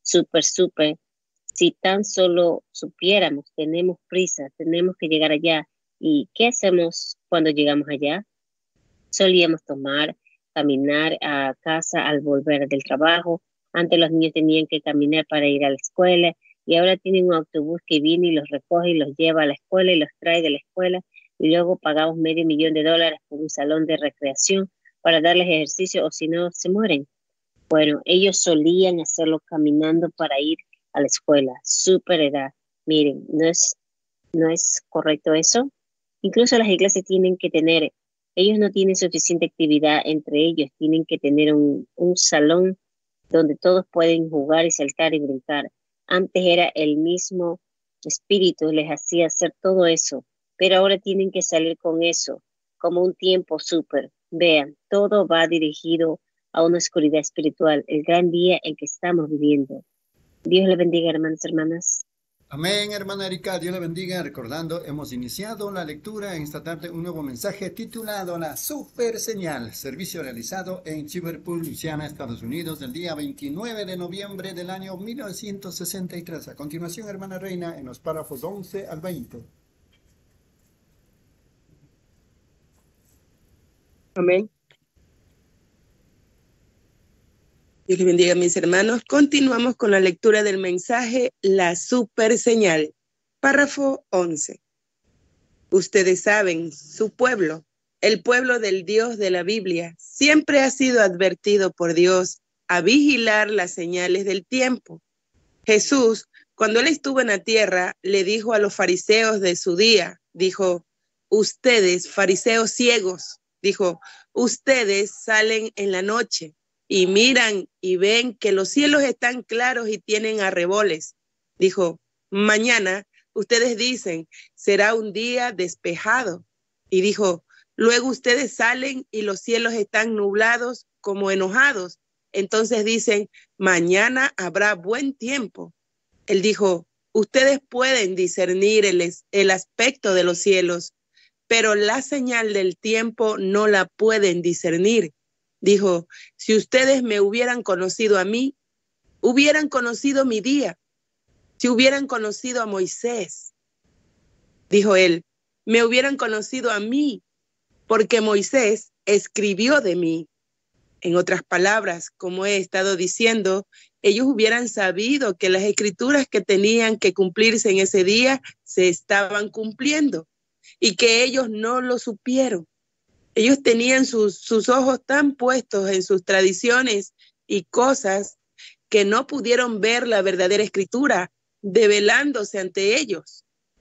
Si tan solo supiéramos, tenemos prisa, tenemos que llegar allá. ¿Y qué hacemos cuando llegamos allá? Solíamos caminar a casa al volver del trabajo. Antes los niños tenían que caminar para ir a la escuela y ahora tienen un autobús que viene y los recoge y los lleva a la escuela y los trae de la escuela y luego pagamos $500,000 por un salón de recreación para darles ejercicio o si no se mueren. Bueno, ellos solían hacerlo caminando para ir a la escuela. Súper edad. Miren, no es correcto eso. Incluso las iglesias tienen que tener, ellos no tienen suficiente actividad entre ellos, tienen que tener un salón donde todos pueden jugar y saltar y brincar. Antes era el mismo espíritu, les hacía hacer todo eso, pero ahora tienen que salir con eso, como un tiempo súper. Vean, todo va dirigido a una oscuridad espiritual, el gran día en que estamos viviendo. Dios le bendiga, hermanos y hermanas. Amén, hermana Erika, Dios le bendiga. Recordando, hemos iniciado la lectura en esta tarde, un nuevo mensaje titulado La Super Señal, servicio realizado en Liverpool, Luisiana, Estados Unidos, del día 29 de noviembre del año 1963. A continuación, hermana Reina, en los párrafos 11 al 20. Amén. Dios les bendiga, mis hermanos. Continuamos con la lectura del mensaje La Super Señal. Párrafo 11. Ustedes saben, su pueblo, el pueblo del Dios de la Biblia, siempre ha sido advertido por Dios a vigilar las señales del tiempo. Jesús, cuando él estuvo en la tierra, le dijo a los fariseos de su día, dijo, ustedes, fariseos ciegos, dijo, ustedes salen en la noche y miran y ven que los cielos están claros y tienen arreboles. Dijo, mañana ustedes dicen, será un día despejado. Y dijo, luego ustedes salen y los cielos están nublados como enojados. Entonces dicen, mañana habrá buen tiempo. Él dijo, ustedes pueden discernir el aspecto de los cielos, pero la señal del tiempo no la pueden discernir. Dijo, si ustedes me hubieran conocido a mí, hubieran conocido mi día. Si hubieran conocido a Moisés, dijo él, me hubieran conocido a mí, porque Moisés escribió de mí. En otras palabras, como he estado diciendo, ellos hubieran sabido que las escrituras que tenían que cumplirse en ese día se estaban cumpliendo y que ellos no lo supieron. Ellos tenían sus ojos tan puestos en sus tradiciones y cosas que no pudieron ver la verdadera escritura, develándose ante ellos.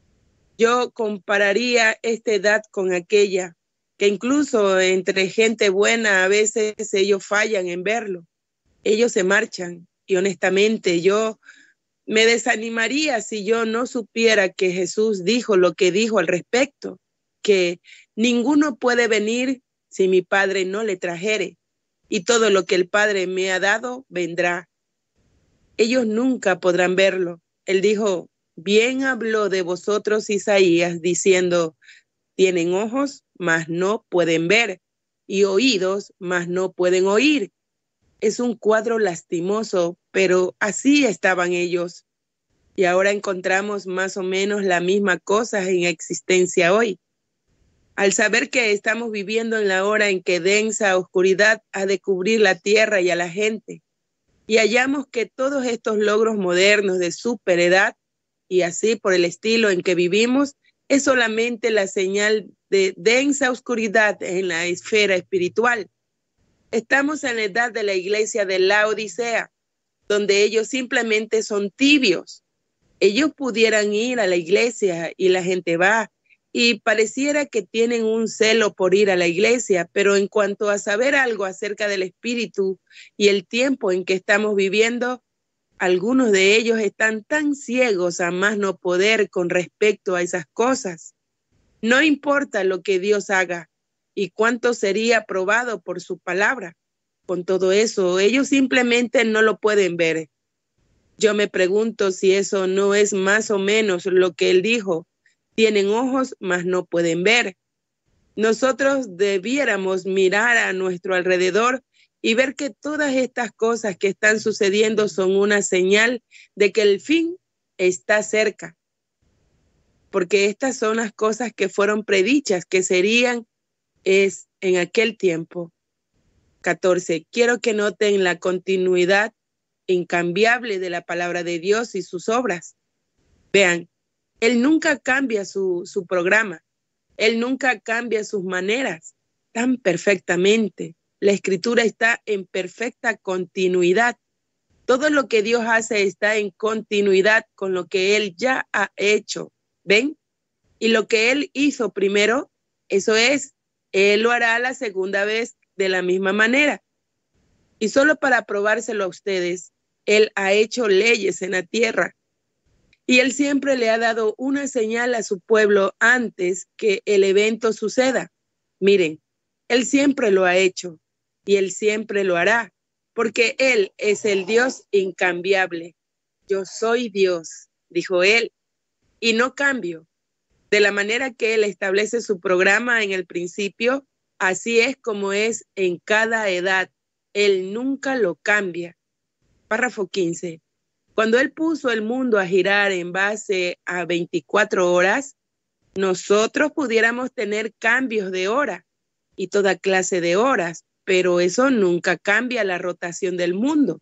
Yo compararía esta edad con aquella, que incluso entre gente buena a veces ellos fallan en verlo. Ellos se marchan y honestamente yo me desanimaría si yo no supiera que Jesús dijo lo que dijo al respecto, que ninguno puede venir si mi Padre no le trajere, y todo lo que el Padre me ha dado vendrá. Ellos nunca podrán verlo. Él dijo, bien habló de vosotros Isaías, diciendo, tienen ojos, mas no pueden ver, y oídos, mas no pueden oír. Es un cuadro lastimoso, pero así estaban ellos. Y ahora encontramos más o menos la misma cosa en existencia hoy. Al saber que estamos viviendo en la hora en que densa oscuridad ha de cubrir la tierra y a la gente, y hallamos que todos estos logros modernos de superedad, y así por el estilo en que vivimos, es solamente la señal de densa oscuridad en la esfera espiritual. Estamos en la edad de la iglesia de la Odisea, donde ellos simplemente son tibios. Ellos pudieran ir a la iglesia y la gente va, y pareciera que tienen un celo por ir a la iglesia, pero en cuanto a saber algo acerca del espíritu y el tiempo en que estamos viviendo, algunos de ellos están tan ciegos a más no poder con respecto a esas cosas. No importa lo que Dios haga y cuánto sería probado por su palabra. Con todo eso, ellos simplemente no lo pueden ver. Yo me pregunto si eso no es más o menos lo que él dijo. Tienen ojos, mas no pueden ver. Nosotros debiéramos mirar a nuestro alrededor y ver que todas estas cosas que están sucediendo son una señal de que el fin está cerca. Porque estas son las cosas que fueron predichas, que serían en aquel tiempo. 14. Quiero que noten la continuidad incambiable de la palabra de Dios y sus obras. Vean, Él nunca cambia su programa. Él nunca cambia sus maneras tan perfectamente. La Escritura está en perfecta continuidad. Todo lo que Dios hace está en continuidad con lo que Él ya ha hecho. ¿Ven? Y lo que Él hizo primero, eso es, Él lo hará la segunda vez de la misma manera. Y solo para probárselo a ustedes, Él ha hecho leyes en la tierra. Y Él siempre le ha dado una señal a su pueblo antes que el evento suceda. Miren, Él siempre lo ha hecho y Él siempre lo hará, porque Él es el Dios incambiable. Yo soy Dios, dijo Él, y no cambio. De la manera que Él establece su programa en el principio, así es como es en cada edad. Él nunca lo cambia. Párrafo 15. Cuando Él puso el mundo a girar en base a 24 horas, nosotros pudiéramos tener cambios de hora y toda clase de horas, pero eso nunca cambia la rotación del mundo.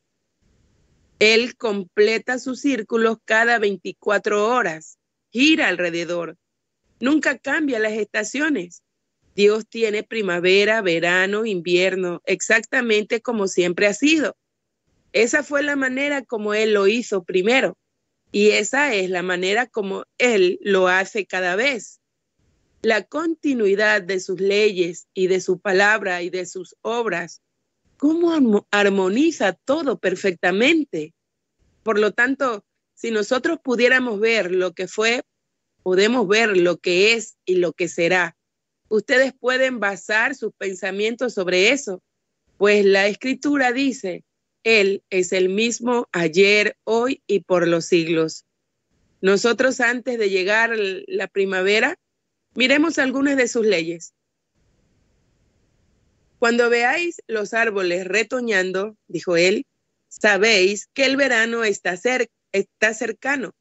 Él completa sus círculos cada 24 horas, gira alrededor. Nunca cambia las estaciones. Dios tiene primavera, verano, invierno, exactamente como siempre ha sido. Esa fue la manera como Él lo hizo primero, y esa es la manera como Él lo hace cada vez. La continuidad de sus leyes y de su palabra y de sus obras, cómo armoniza todo perfectamente. Por lo tanto, si nosotros pudiéramos ver lo que fue, podemos ver lo que es y lo que será. Ustedes pueden basar sus pensamientos sobre eso, pues la Escritura dice, Él es el mismo ayer, hoy y por los siglos. Nosotros antes de llegar la primavera, miremos algunas de sus leyes. Cuando veáis los árboles retoñando, dijo Él, sabéis que el verano está cercano.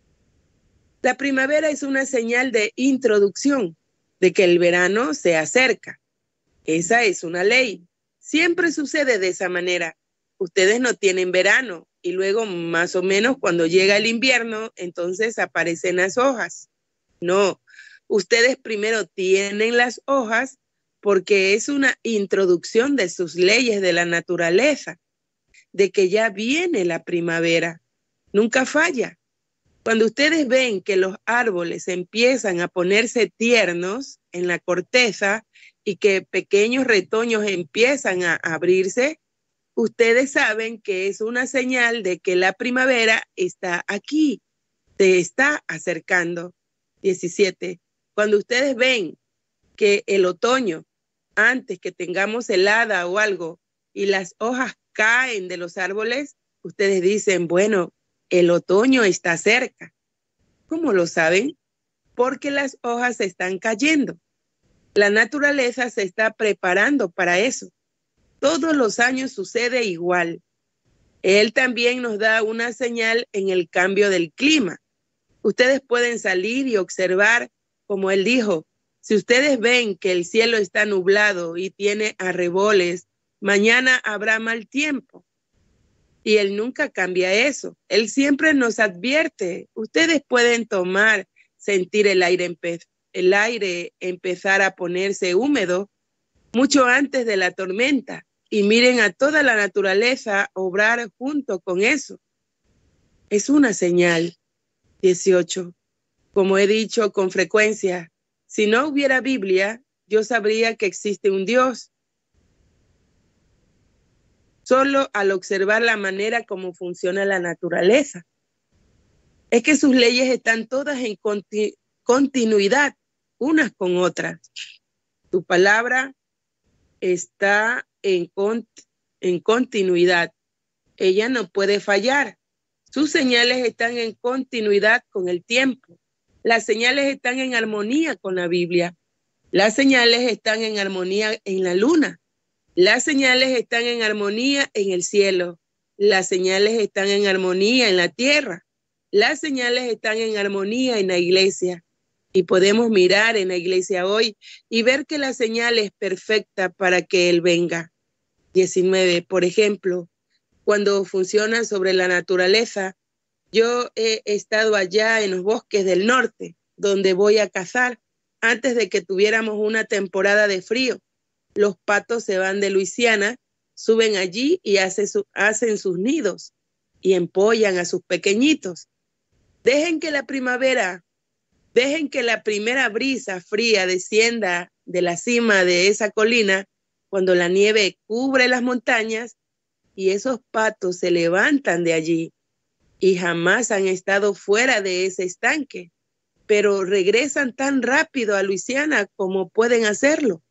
La primavera es una señal de introducción, de que el verano se acerca. Esa es una ley. Siempre sucede de esa manera. Ustedes no tienen verano y luego más o menos cuando llega el invierno, entonces aparecen las hojas. No, ustedes primero tienen las hojas porque es una introducción de sus leyes de la naturaleza, de que ya viene la primavera. Nunca falla. Cuando ustedes ven que los árboles empiezan a ponerse tiernos en la corteza y que pequeños retoños empiezan a abrirse, ustedes saben que es una señal de que la primavera está aquí, se está acercando. 17. Cuando ustedes ven que el otoño, antes que tengamos helada o algo, y las hojas caen de los árboles, ustedes dicen, bueno, el otoño está cerca. ¿Cómo lo saben? Porque las hojas están cayendo. La naturaleza se está preparando para eso. Todos los años sucede igual. Él también nos da una señal en el cambio del clima. Ustedes pueden salir y observar, como Él dijo, si ustedes ven que el cielo está nublado y tiene arreboles, mañana habrá mal tiempo. Y Él nunca cambia eso. Él siempre nos advierte. Ustedes pueden sentir el aire empezar a ponerse húmedo mucho antes de la tormenta. Y miren a toda la naturaleza obrar junto con eso. Es una señal. 18. Como he dicho con frecuencia, si no hubiera Biblia, yo sabría que existe un Dios. Solo al observar la manera como funciona la naturaleza. Es que sus leyes están todas en continuidad, unas con otras. Tu palabra está en continuidad. Ella no puede fallar. Sus señales están en continuidad con el tiempo. Las señales están en armonía con la Biblia. Las señales están en armonía en la luna. Las señales están en armonía en el cielo. Las señales están en armonía en la tierra. Las señales están en armonía en la iglesia. Y podemos mirar en la iglesia hoy y ver que la señal es perfecta para que Él venga. 19. Por ejemplo, cuando funciona sobre la naturaleza, yo he estado allá en los bosques del norte, donde voy a cazar, antes de que tuviéramos una temporada de frío. Los patos se van de Luisiana, suben allí y hacen sus nidos y empollan a sus pequeñitos. Dejen que la primera brisa fría descienda de la cima de esa colina cuando la nieve cubre las montañas y esos patos se levantan de allí y jamás han estado fuera de ese estanque, pero regresan tan rápido a Luisiana como pueden hacerlo.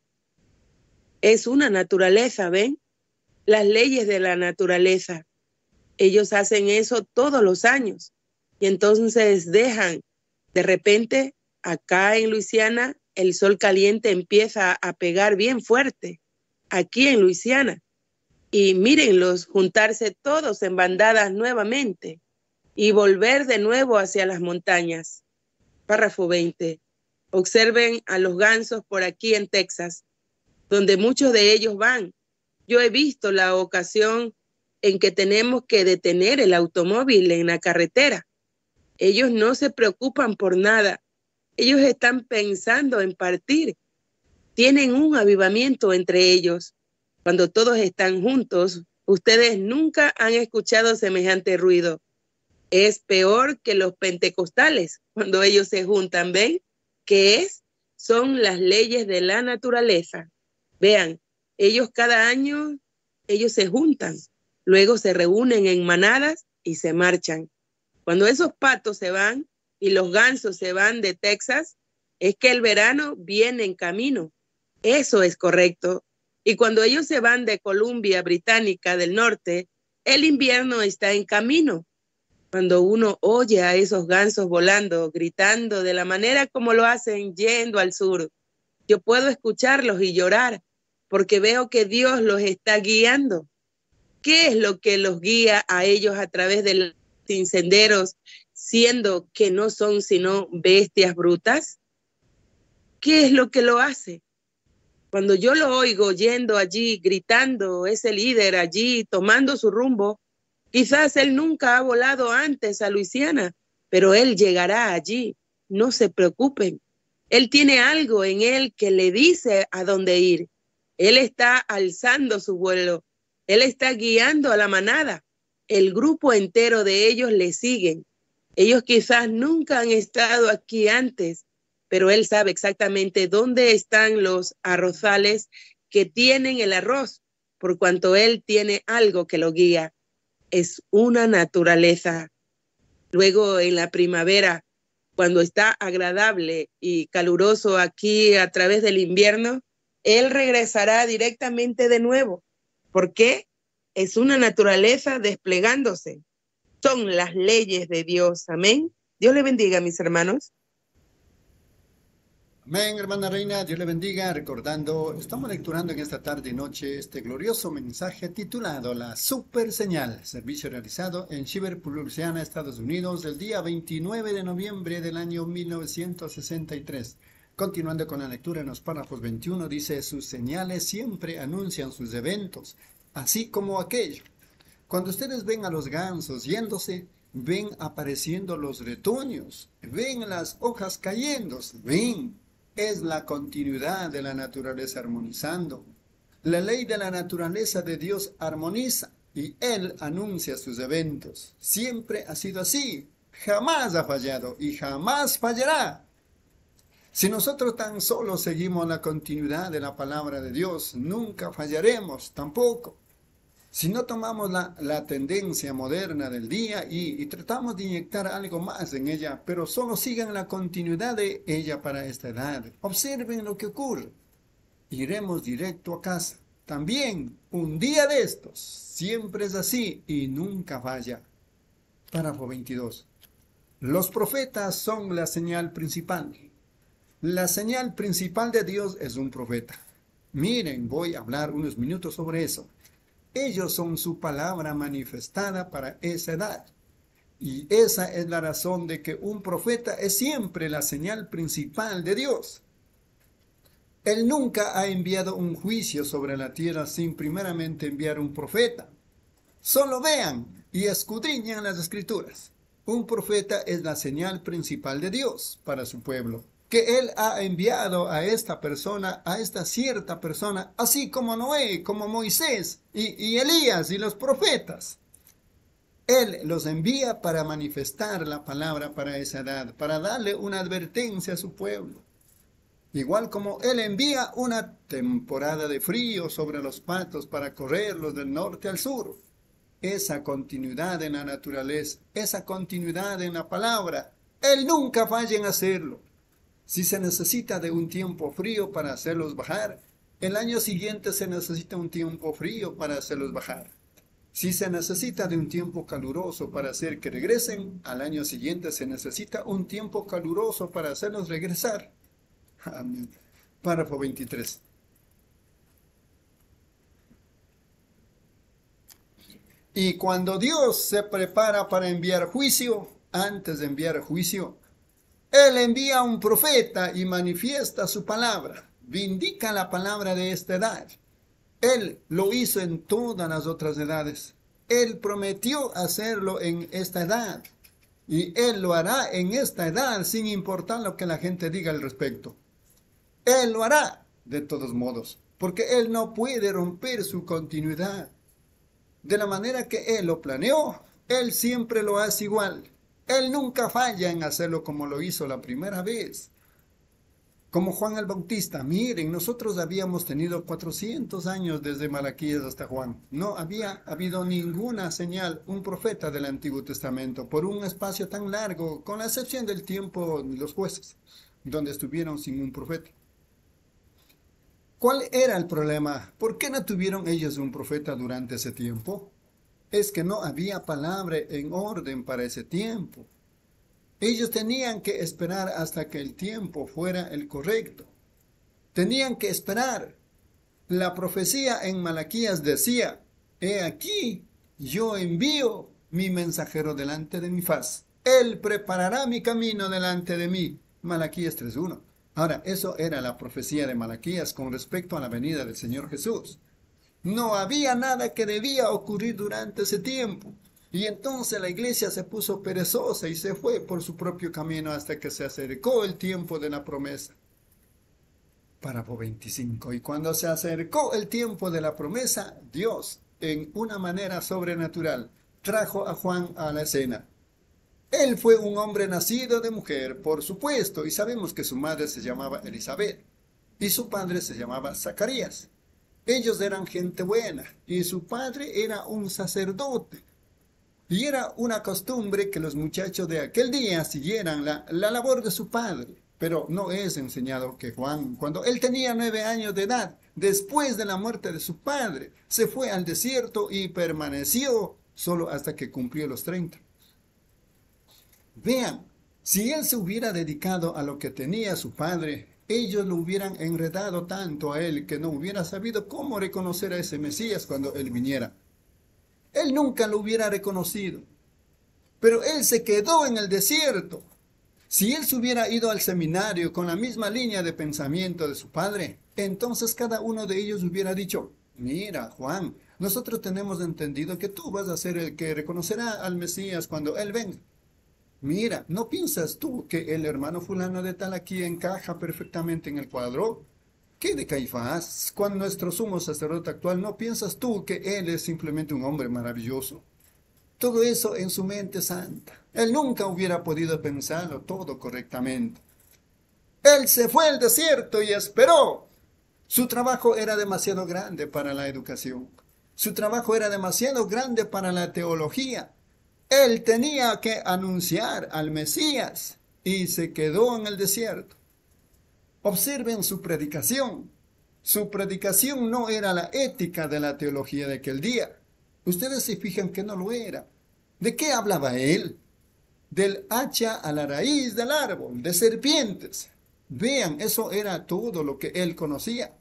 Es una naturaleza, ¿ven? Las leyes de la naturaleza. Ellos hacen eso todos los años y entonces dejan. De repente, acá en Luisiana, el sol caliente empieza a pegar bien fuerte, aquí en Luisiana. Y mírenlos juntarse todos en bandadas nuevamente y volver de nuevo hacia las montañas. Párrafo 20. Observen a los gansos por aquí en Texas, donde muchos de ellos van. Yo he visto la ocasión en que tenemos que detener el automóvil en la carretera. Ellos no se preocupan por nada. Ellos están pensando en partir. Tienen un avivamiento entre ellos. Cuando todos están juntos, ustedes nunca han escuchado semejante ruido. Es peor que los pentecostales cuando ellos se juntan, ¿ven? ¿Qué es? Son las leyes de la naturaleza. Vean, ellos cada año, ellos se juntan, luego se reúnen en manadas y se marchan. Cuando esos patos se van y los gansos se van de Texas, es que el verano viene en camino. Eso es correcto. Y cuando ellos se van de Columbia Británica del Norte, el invierno está en camino. Cuando uno oye a esos gansos volando, gritando de la manera como lo hacen yendo al sur, yo puedo escucharlos y llorar porque veo que Dios los está guiando. ¿Qué es lo que los guía a ellos a través de los senderos, siendo que no son sino bestias brutas? ¿Qué es lo que lo hace? Cuando yo lo oigo yendo allí, gritando, ese líder allí, tomando su rumbo, quizás él nunca ha volado antes a Luisiana, pero él llegará allí. No se preocupen. Él tiene algo en él que le dice a dónde ir. Él está alzando su vuelo. Él está guiando a la manada. El grupo entero de ellos le siguen. Ellos quizás nunca han estado aquí antes, pero él sabe exactamente dónde están los arrozales que tienen el arroz, por cuanto él tiene algo que lo guía. Es una naturaleza. Luego en la primavera, cuando está agradable y caluroso aquí a través del invierno, él regresará directamente de nuevo. ¿Por qué? Es una naturaleza desplegándose. Son las leyes de Dios. Amén. Dios le bendiga, mis hermanos. Amén, hermana Reina, Dios le bendiga. Recordando, estamos lecturando en esta tarde y noche este glorioso mensaje titulado La Super Señal, servicio realizado en Shiverpur, Luisiana, Estados Unidos, el día 29 de noviembre del año 1963. Continuando con la lectura en los párrafos 21, dice: sus señales siempre anuncian sus eventos, así como aquello. Cuando ustedes ven a los gansos yéndose, ven apareciendo los retoños, ven las hojas cayéndose, ven. Es la continuidad de la naturaleza armonizando. La ley de la naturaleza de Dios armoniza y Él anuncia sus eventos. Siempre ha sido así, jamás ha fallado y jamás fallará. Si nosotros tan solo seguimos la continuidad de la palabra de Dios, nunca fallaremos tampoco. Si no tomamos la tendencia moderna del día y tratamos de inyectar algo más en ella, pero solo sigan la continuidad de ella para esta edad, observen lo que ocurre. Iremos directo a casa. También, un día de estos, siempre es así y nunca falla. Párrafo 22. Los profetas son la señal principal. La señal principal de Dios es un profeta. Miren, voy a hablar unos minutos sobre eso. Ellos son su palabra manifestada para esa edad. Y esa es la razón de que un profeta es siempre la señal principal de Dios. Él nunca ha enviado un juicio sobre la tierra sin primeramente enviar un profeta. Solo vean y escudriñan las escrituras. Un profeta es la señal principal de Dios para su pueblo, que Él ha enviado a esta persona, a esta cierta persona, así como Noé, como Moisés y Elías y los profetas. Él los envía para manifestar la palabra para esa edad, para darle una advertencia a su pueblo. Igual como Él envía una temporada de frío sobre los patos para correrlos del norte al sur. Esa continuidad en la naturaleza, esa continuidad en la palabra, Él nunca falla en hacerlo. Si se necesita de un tiempo frío para hacerlos bajar, el año siguiente se necesita un tiempo frío para hacerlos bajar. Si se necesita de un tiempo caluroso para hacer que regresen, al año siguiente se necesita un tiempo caluroso para hacerlos regresar. Amén. Párrafo 23. Y cuando Dios se prepara para enviar juicio, antes de enviar juicio, Él envía un profeta y manifiesta su palabra, vindica la palabra de esta edad. Él lo hizo en todas las otras edades. Él prometió hacerlo en esta edad. Y Él lo hará en esta edad sin importar lo que la gente diga al respecto. Él lo hará de todos modos, porque Él no puede romper su continuidad. De la manera que Él lo planeó, Él siempre lo hace igual. Él nunca falla en hacerlo como lo hizo la primera vez. Como Juan el Bautista, miren, nosotros habíamos tenido 400 años desde Malaquías hasta Juan. No había habido ninguna señal, un profeta del Antiguo Testamento, por un espacio tan largo, con la excepción del tiempo de los jueces, donde estuvieron sin un profeta. ¿Cuál era el problema? ¿Por qué no tuvieron ellos un profeta durante ese tiempo? Es que no había palabra en orden para ese tiempo. Ellos tenían que esperar hasta que el tiempo fuera el correcto. Tenían que esperar. La profecía en Malaquías decía, he aquí, yo envío mi mensajero delante de mi faz. Él preparará mi camino delante de mí. Malaquías 3:1. Ahora, eso era la profecía de Malaquías con respecto a la venida del Señor Jesús. No había nada que debía ocurrir durante ese tiempo. Y entonces la iglesia se puso perezosa y se fue por su propio camino hasta que se acercó el tiempo de la promesa. Párrafo 25. Y cuando se acercó el tiempo de la promesa, Dios, en una manera sobrenatural, trajo a Juan a la escena. Él fue un hombre nacido de mujer, por supuesto, y sabemos que su madre se llamaba Elizabeth y su padre se llamaba Zacarías. Ellos eran gente buena y su padre era un sacerdote. Y era una costumbre que los muchachos de aquel día siguieran la labor de su padre. Pero no es enseñado que Juan, cuando él tenía 9 años de edad, después de la muerte de su padre, se fue al desierto y permaneció solo hasta que cumplió los 30. Vean, si él se hubiera dedicado a lo que tenía su padre, ellos lo hubieran enredado tanto a él que no hubiera sabido cómo reconocer a ese Mesías cuando él viniera. Él nunca lo hubiera reconocido. Pero él se quedó en el desierto. Si él se hubiera ido al seminario con la misma línea de pensamiento de su padre, entonces cada uno de ellos hubiera dicho, mira, Juan, nosotros tenemos entendido que tú vas a ser el que reconocerá al Mesías cuando él venga. Mira, ¿no piensas tú que el hermano fulano de tal aquí encaja perfectamente en el cuadro? ¿Qué de Caifás? Cuando nuestro sumo sacerdote actual, ¿no piensas tú que él es simplemente un hombre maravilloso? Todo eso en su mente santa. Él nunca hubiera podido pensarlo todo correctamente. Él se fue al desierto y esperó. Su trabajo era demasiado grande para la educación. Su trabajo era demasiado grande para la teología. Él tenía que anunciar al Mesías y se quedó en el desierto. Observen su predicación. Su predicación no era la ética de la teología de aquel día. Ustedes se fijan que no lo era. ¿De qué hablaba él? Del hacha a la raíz del árbol, de serpientes. Vean, eso era todo lo que él conocía.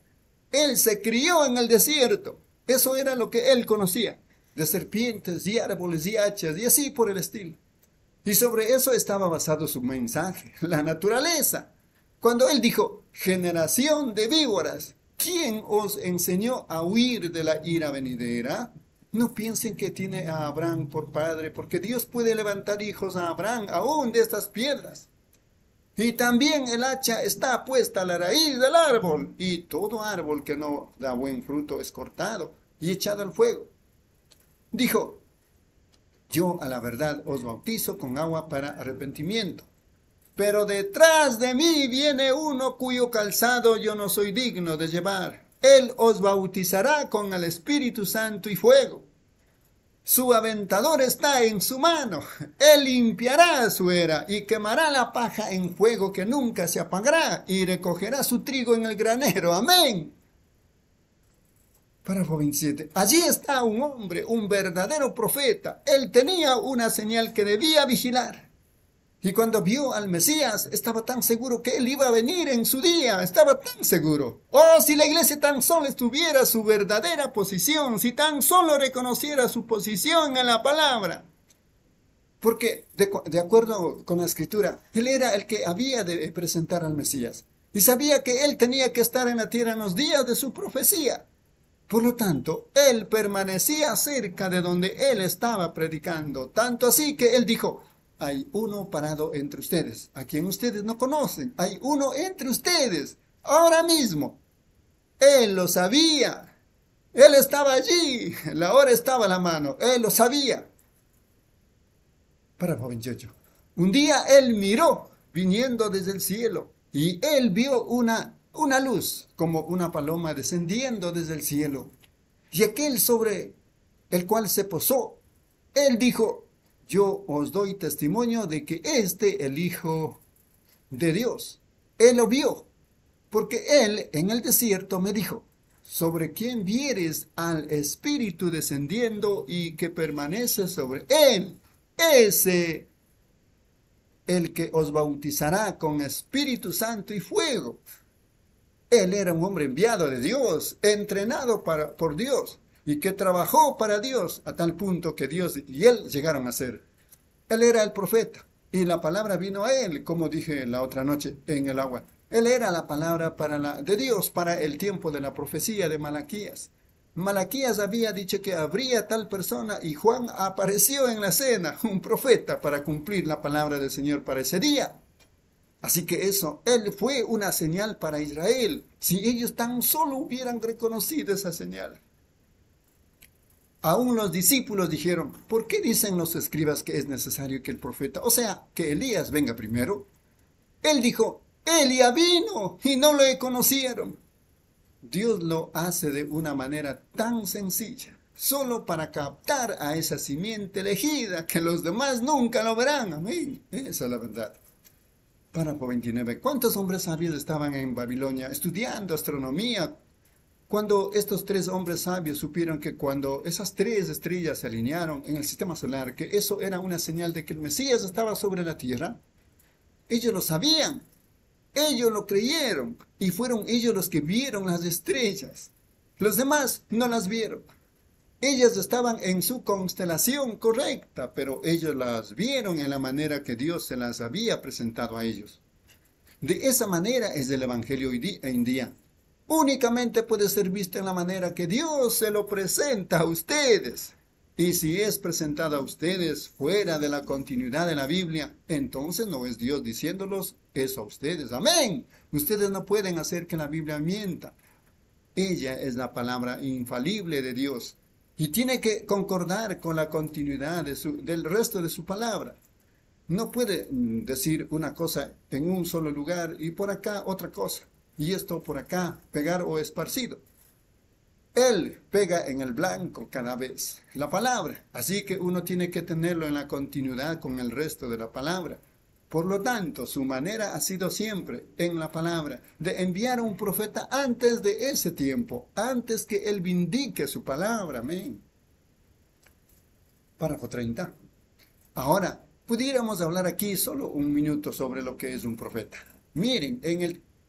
Él se crió en el desierto. Eso era lo que él conocía, de serpientes y árboles y hachas y así por el estilo. Y sobre eso estaba basado su mensaje, la naturaleza. Cuando él dijo, generación de víboras, ¿quién os enseñó a huir de la ira venidera? No piensen que tiene a Abraham por padre, porque Dios puede levantar hijos a Abraham aún de estas piedras. Y también el hacha está puesta a la raíz del árbol, y todo árbol que no da buen fruto es cortado y echado al fuego. Dijo, yo a la verdad os bautizo con agua para arrepentimiento, pero detrás de mí viene uno cuyo calzado yo no soy digno de llevar. Él os bautizará con el Espíritu Santo y fuego. Su aventador está en su mano. Él limpiará su era y quemará la paja en fuego que nunca se apagará y recogerá su trigo en el granero. Amén. Párrafo 27. Allí está un hombre, un verdadero profeta. Él tenía una señal que debía vigilar. Y cuando vio al Mesías, estaba tan seguro que él iba a venir en su día. Estaba tan seguro. Oh, si la iglesia tan solo estuviera su verdadera posición, si tan solo reconociera su posición en la palabra. Porque, de acuerdo con la Escritura, él era el que había de presentar al Mesías. Y sabía que él tenía que estar en la tierra en los días de su profecía. Por lo tanto, él permanecía cerca de donde él estaba predicando. Tanto así que él dijo, hay uno parado entre ustedes, a quien ustedes no conocen. Hay uno entre ustedes, ahora mismo. Él lo sabía. Él estaba allí. La hora estaba a la mano. Él lo sabía. Párrafo 28. Un día él miró viniendo desde el cielo y él vio una luz como una paloma descendiendo desde el cielo. Y aquel sobre el cual se posó, él dijo, yo os doy testimonio de que el Hijo de Dios. Él lo vio, porque él en el desierto me dijo, sobre quien vieres al Espíritu descendiendo y que permanece sobre él, ese el que os bautizará con Espíritu Santo y fuego. Él era un hombre enviado de Dios, entrenado por Dios, y que trabajó para Dios a tal punto que Dios y él llegaron a ser. Él era el profeta, y la palabra vino a él, como dije la otra noche en el agua. Él era la palabra de Dios para el tiempo de la profecía de Malaquías. Malaquías había dicho que habría tal persona, y Juan apareció en la escena, un profeta, para cumplir la palabra del Señor para ese día. Así que él fue una señal para Israel, si ellos tan solo hubieran reconocido esa señal. Aún los discípulos dijeron, ¿por qué dicen los escribas que es necesario que el profeta, o sea, que Elías venga primero? Él dijo, Elías vino y no lo conocieron. Dios lo hace de una manera tan sencilla, solo para captar a esa simiente elegida que los demás nunca lo verán. Amén. Esa es la verdad. Párrafo 29. ¿Cuántos hombres sabios estaban en Babilonia estudiando astronomía? Cuando estos 3 hombres sabios supieron que cuando esas 3 estrellas se alinearon en el sistema solar, que eso era una señal de que el Mesías estaba sobre la tierra, ellos lo sabían, ellos lo creyeron, y fueron ellos los que vieron las estrellas. Los demás no las vieron. Ellas estaban en su constelación correcta, pero ellos las vieron en la manera que Dios se las había presentado a ellos. De esa manera es el Evangelio hoy en día. Únicamente puede ser visto en la manera que Dios se lo presenta a ustedes. Y si es presentado a ustedes fuera de la continuidad de la Biblia, entonces no es Dios diciéndolos eso a ustedes. Amén. Ustedes no pueden hacer que la Biblia mienta. Ella es la palabra infalible de Dios y tiene que concordar con la continuidad del resto de su palabra. No puede decir una cosa en un solo lugar y por acá otra cosa, y esto por acá, pegar o esparcido. Él pega en el blanco cada vez la palabra, así que uno tiene que tenerlo en la continuidad con el resto de la palabra. Por lo tanto, su manera ha sido siempre en la palabra, de enviar a un profeta antes de ese tiempo, antes que él vindique su palabra. Amén. Párrafo 30. Ahora, pudiéramos hablar aquí solo un minuto sobre lo que es un profeta. Miren,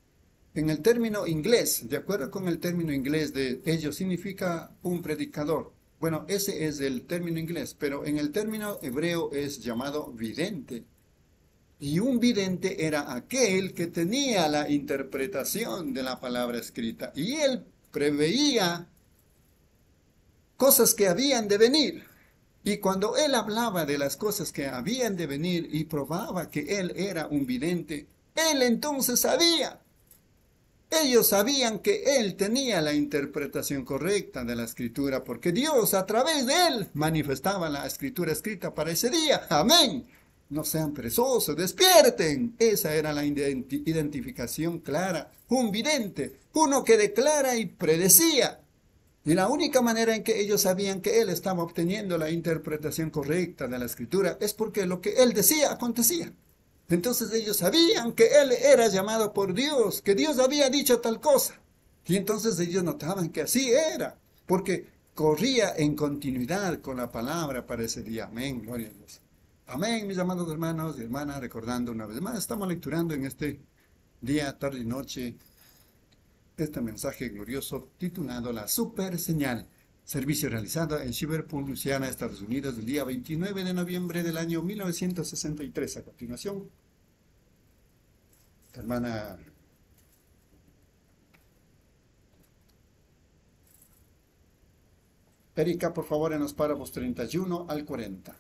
En el término inglés, de acuerdo con el término inglés de ellos, significa un predicador. Bueno, ese es el término inglés, pero en el término hebreo es llamado vidente. Y un vidente era aquel que tenía la interpretación de la palabra escrita. Y él preveía cosas que habían de venir. Y cuando él hablaba de las cosas que habían de venir y probaba que él era un vidente, él entonces sabía. Ellos sabían que él tenía la interpretación correcta de la escritura, porque Dios a través de él manifestaba la escritura escrita para ese día. Amén. No sean perezosos, despierten. Esa era la identificación clara. Un vidente, uno que declara y predecía. Y la única manera en que ellos sabían que él estaba obteniendo la interpretación correcta de la escritura es porque lo que él decía acontecía. Entonces ellos sabían que él era llamado por Dios, que Dios había dicho tal cosa. Y entonces ellos notaban que así era, porque corría en continuidad con la palabra para ese día. Amén, gloria a Dios. Amén, mis amados hermanos y hermanas, recordando una vez más, estamos lecturando en este día, tarde y noche, este mensaje glorioso titulado La Super Señal. Servicio realizado en Shiverpool, Luisiana, Estados Unidos, el día 29 de noviembre del año 1963. A continuación, hermana Erika, por favor, en los párrafos 31 al 40.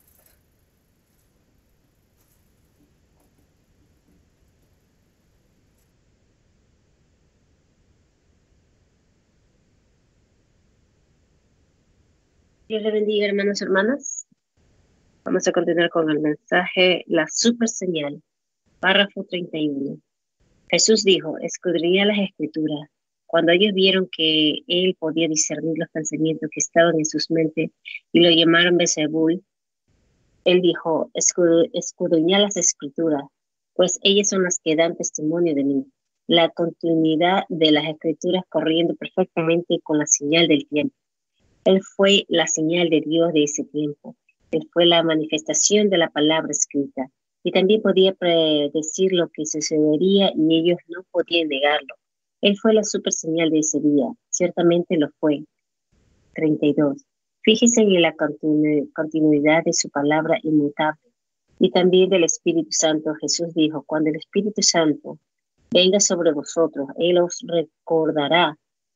Dios le bendiga, hermanos y hermanas. Vamos a continuar con el mensaje, la super señal, párrafo 31. Jesús dijo, escudriñad las escrituras. Cuando ellos vieron que él podía discernir los pensamientos que estaban en sus mentes y lo llamaron Beelzebul, él dijo, escudriñad las escrituras, pues ellas son las que dan testimonio de mí. La continuidad de las escrituras corriendo perfectamente con la señal del tiempo. Él fue la señal de Dios de ese tiempo. Él fue la manifestación de la palabra escrita. Y también podía predecir lo que sucedería y ellos no podían negarlo. Él fue la super señal de ese día. Ciertamente lo fue. 32. Fíjense en la continuidad de su palabra inmutable. Y también del Espíritu Santo. Jesús dijo, cuando el Espíritu Santo venga sobre vosotros, Él os recordará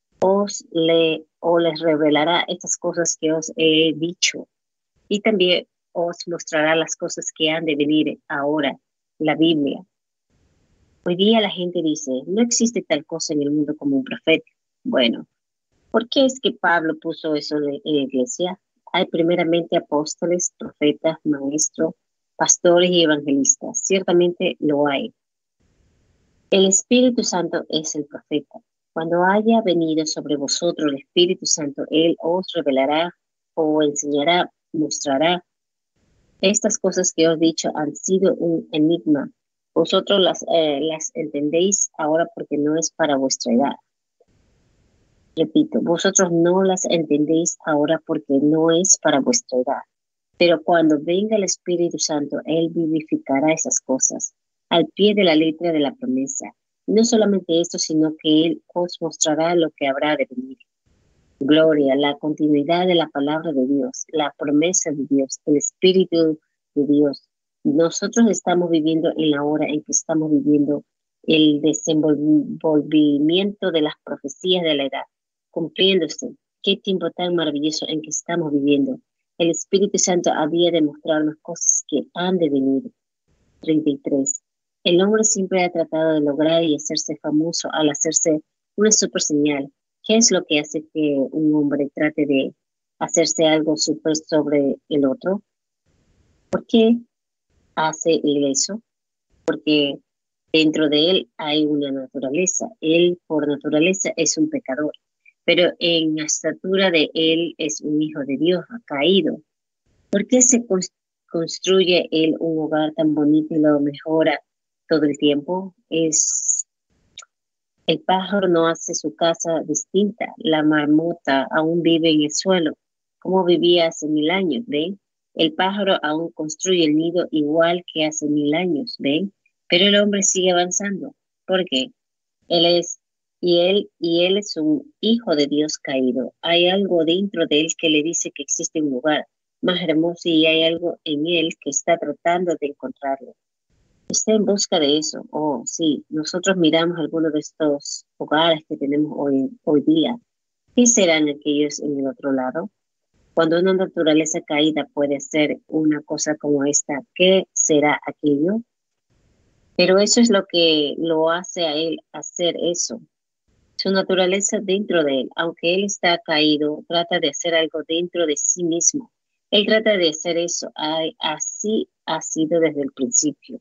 o les revelará estas cosas que os he dicho. Y también os mostrará las cosas que han de venir ahora, la Biblia. Hoy día la gente dice, no existe tal cosa en el mundo como un profeta. Bueno, ¿por qué es que Pablo puso eso en la iglesia? Hay primeramente apóstoles, profetas, maestros, pastores y evangelistas. Ciertamente lo hay. El Espíritu Santo es el profeta. Cuando haya venido sobre vosotros el Espíritu Santo, Él os revelará o enseñará, mostrará. Estas cosas que os he dicho han sido un enigma. Vosotros las entendéis ahora porque no es para vuestra edad. Repito, vosotros no las entendéis ahora porque no es para vuestra edad. Pero cuando venga el Espíritu Santo, Él vivificará esas cosas al pie de la letra de la promesa. No solamente esto, sino que Él os mostrará lo que habrá de venir. Gloria, la continuidad de la palabra de Dios, la promesa de Dios, el Espíritu de Dios. Nosotros estamos viviendo en la hora en que estamos viviendo el desenvolvimiento de las profecías de la edad, cumpliéndose. Qué tiempo tan maravilloso en que estamos viviendo. El Espíritu Santo había de mostrarnos cosas que han de venir. 33. El hombre siempre ha tratado de lograr y hacerse famoso al hacerse una super señal. ¿Qué es lo que hace que un hombre trate de hacerse algo super sobre el otro? ¿Por qué hace él eso? Porque dentro de él hay una naturaleza. Él por naturaleza es un pecador, pero en la estatura de él es un hijo de Dios, ha caído. ¿Por qué se construye él un hogar tan bonito y lo mejora todo el tiempo? El pájaro no hace su casa distinta. La marmota aún vive en el suelo, como vivía hace 1000 años, ¿ven? El pájaro aún construye el nido igual que hace 1000 años, ¿ven? Pero el hombre sigue avanzando. ¿Por qué? Él es y él es un hijo de Dios caído. Hay algo dentro de él que le dice que existe un lugar más hermoso y hay algo en él que está tratando de encontrarlo. Está en busca de eso. Oh, sí, nosotros miramos algunos de estos hogares que tenemos hoy día. ¿Qué serán aquellos en el otro lado? Cuando una naturaleza caída puede ser una cosa como esta, ¿qué será aquello? Pero eso es lo que lo hace a él hacer eso. Su naturaleza dentro de él, aunque él está caído, trata de hacer algo dentro de sí mismo. Él trata de hacer eso. Así ha sido desde el principio.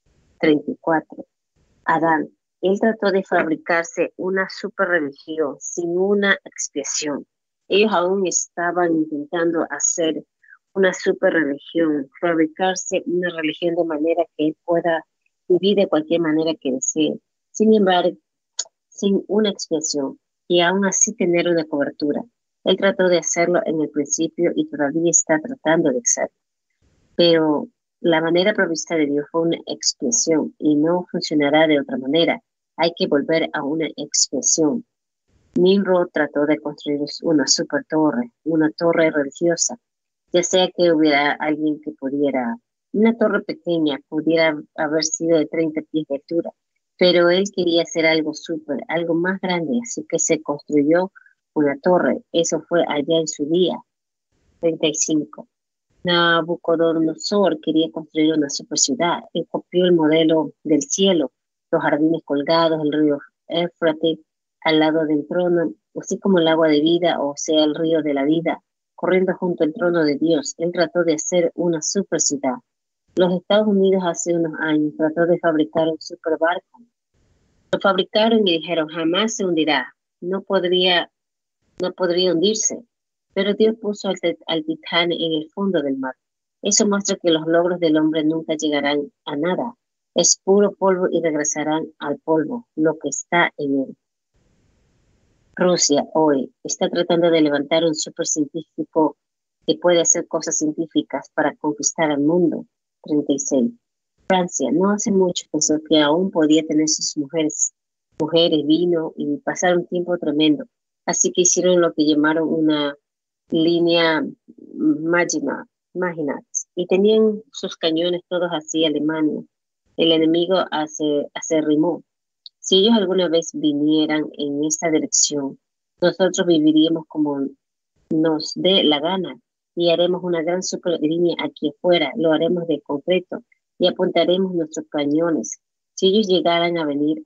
34. Adán. Él trató de fabricarse una super religión sin una expiación. Ellos aún estaban intentando hacer una super religión, fabricarse una religión de manera que él pueda vivir de cualquier manera que desee. Sin embargo, sin una expiación y aún así tener una cobertura. Él trató de hacerlo en el principio y todavía está tratando de hacerlo. Pero la manera provista de Dios fue una expiación y no funcionará de otra manera. Hay que volver a una expiación. Nimrod trató de construir una super torre, una torre religiosa, ya sea que hubiera alguien que pudiera, una torre pequeña, pudiera haber sido de 30 pies de altura, pero él quería hacer algo súper, algo más grande, así que se construyó una torre. Eso fue allá en su día. 35. Nabucodonosor quería construir una super ciudad. Él copió el modelo del cielo, los jardines colgados, el río Éufrates al lado del trono, así como el agua de vida, o sea, el río de la vida, corriendo junto al trono de Dios. Él trató de hacer una super ciudad. Los Estados Unidos hace unos años trató de fabricar un super barco. Lo fabricaron y dijeron, jamás se hundirá, no podría hundirse. Pero Dios puso al Titán en el fondo del mar. Eso muestra que los logros del hombre nunca llegarán a nada. Es puro polvo y regresarán al polvo, lo que está en él. Rusia hoy está tratando de levantar un supercientífico que puede hacer cosas científicas para conquistar al mundo. 36. Francia no hace mucho pensó que aún podía tener sus mujeres, vino y pasar un tiempo tremendo. Así que hicieron lo que llamaron una línea Maginot y tenían sus cañones todos así Alemania. El enemigo acerrimó. Si ellos alguna vez vinieran en esta dirección, nosotros viviríamos como nos dé la gana y haremos una gran super línea aquí afuera, lo haremos de concreto y apuntaremos nuestros cañones. Si ellos llegaran a venir,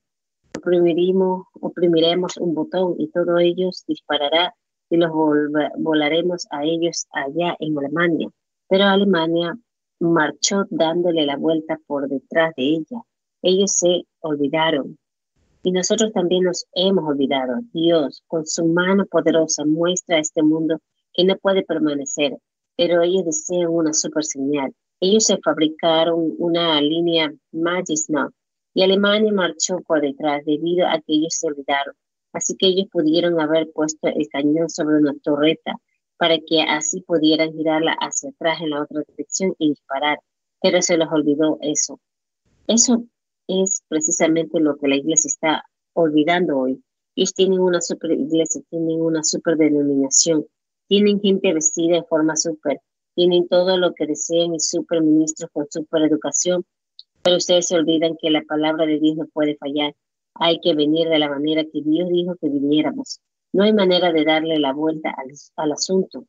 oprimiremos un botón y todo ellos disparará y los volaremos a ellos allá en Alemania. Pero Alemania marchó dándole la vuelta por detrás de ella. Ellos se olvidaron. Y nosotros también nos hemos olvidado. Dios, con su mano poderosa, muestra a este mundo que no puede permanecer, pero ellos desean una super señal. Ellos se fabricaron una línea Maginot y Alemania marchó por detrás debido a que ellos se olvidaron. Así que ellos pudieron haber puesto el cañón sobre una torreta para que así pudieran girarla hacia atrás en la otra dirección y disparar. Pero se les olvidó eso. Eso es precisamente lo que la iglesia está olvidando hoy. Ellos tienen una super iglesia, tienen una super denominación, tienen gente vestida de forma super, tienen todo lo que desean y super ministros con super educación, pero ustedes se olvidan que la palabra de Dios no puede fallar. Hay que venir de la manera que Dios dijo que viniéramos. No hay manera de darle la vuelta al asunto.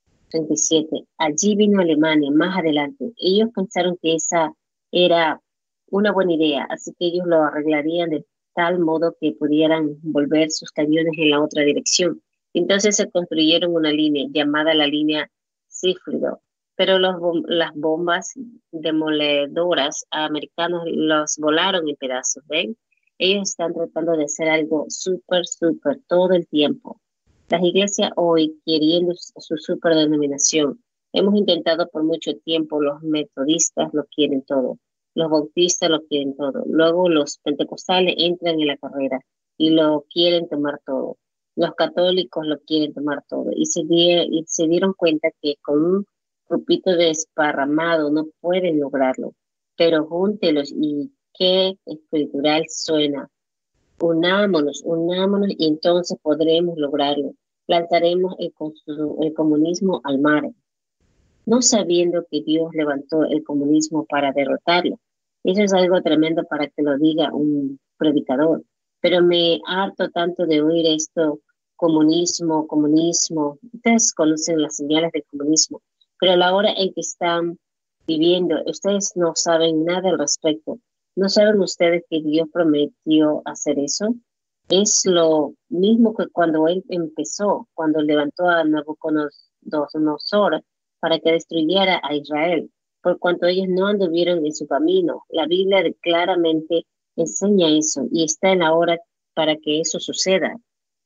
37. Allí vino Alemania, más adelante. Ellos pensaron que esa era una buena idea, así que ellos lo arreglarían de tal modo que pudieran volver sus cañones en la otra dirección. Entonces se construyeron una línea llamada la línea Cífrido, pero las bombas demoledoras americanas los volaron en pedazos, ¿ven? Ellos están tratando de hacer algo súper todo el tiempo. Las iglesias hoy, queriendo su superdenominación, hemos intentado por mucho tiempo, los metodistas lo quieren todo. Los bautistas lo quieren todo. Luego los pentecostales entran en la carrera y lo quieren tomar todo. Los católicos lo quieren tomar todo. Y se dieron cuenta que con un grupito desparramado no pueden lograrlo. Pero júntelos y qué escritural suena. unámonos y entonces podremos lograrlo. Lanzaremos el comunismo al mar, no sabiendo que Dios levantó el comunismo para derrotarlo. Eso es algo tremendo para que lo diga un predicador. Pero me harto tanto de oír esto, comunismo. Ustedes conocen las señales del comunismo, pero a la hora en que están viviendo, ustedes no saben nada al respecto. ¿No saben ustedes que Dios prometió hacer eso? Es lo mismo que cuando él empezó, cuando levantó a Nabucodonosor para que destruyera a Israel, por cuanto ellos no anduvieron en su camino. La Biblia claramente enseña eso y está en la hora para que eso suceda.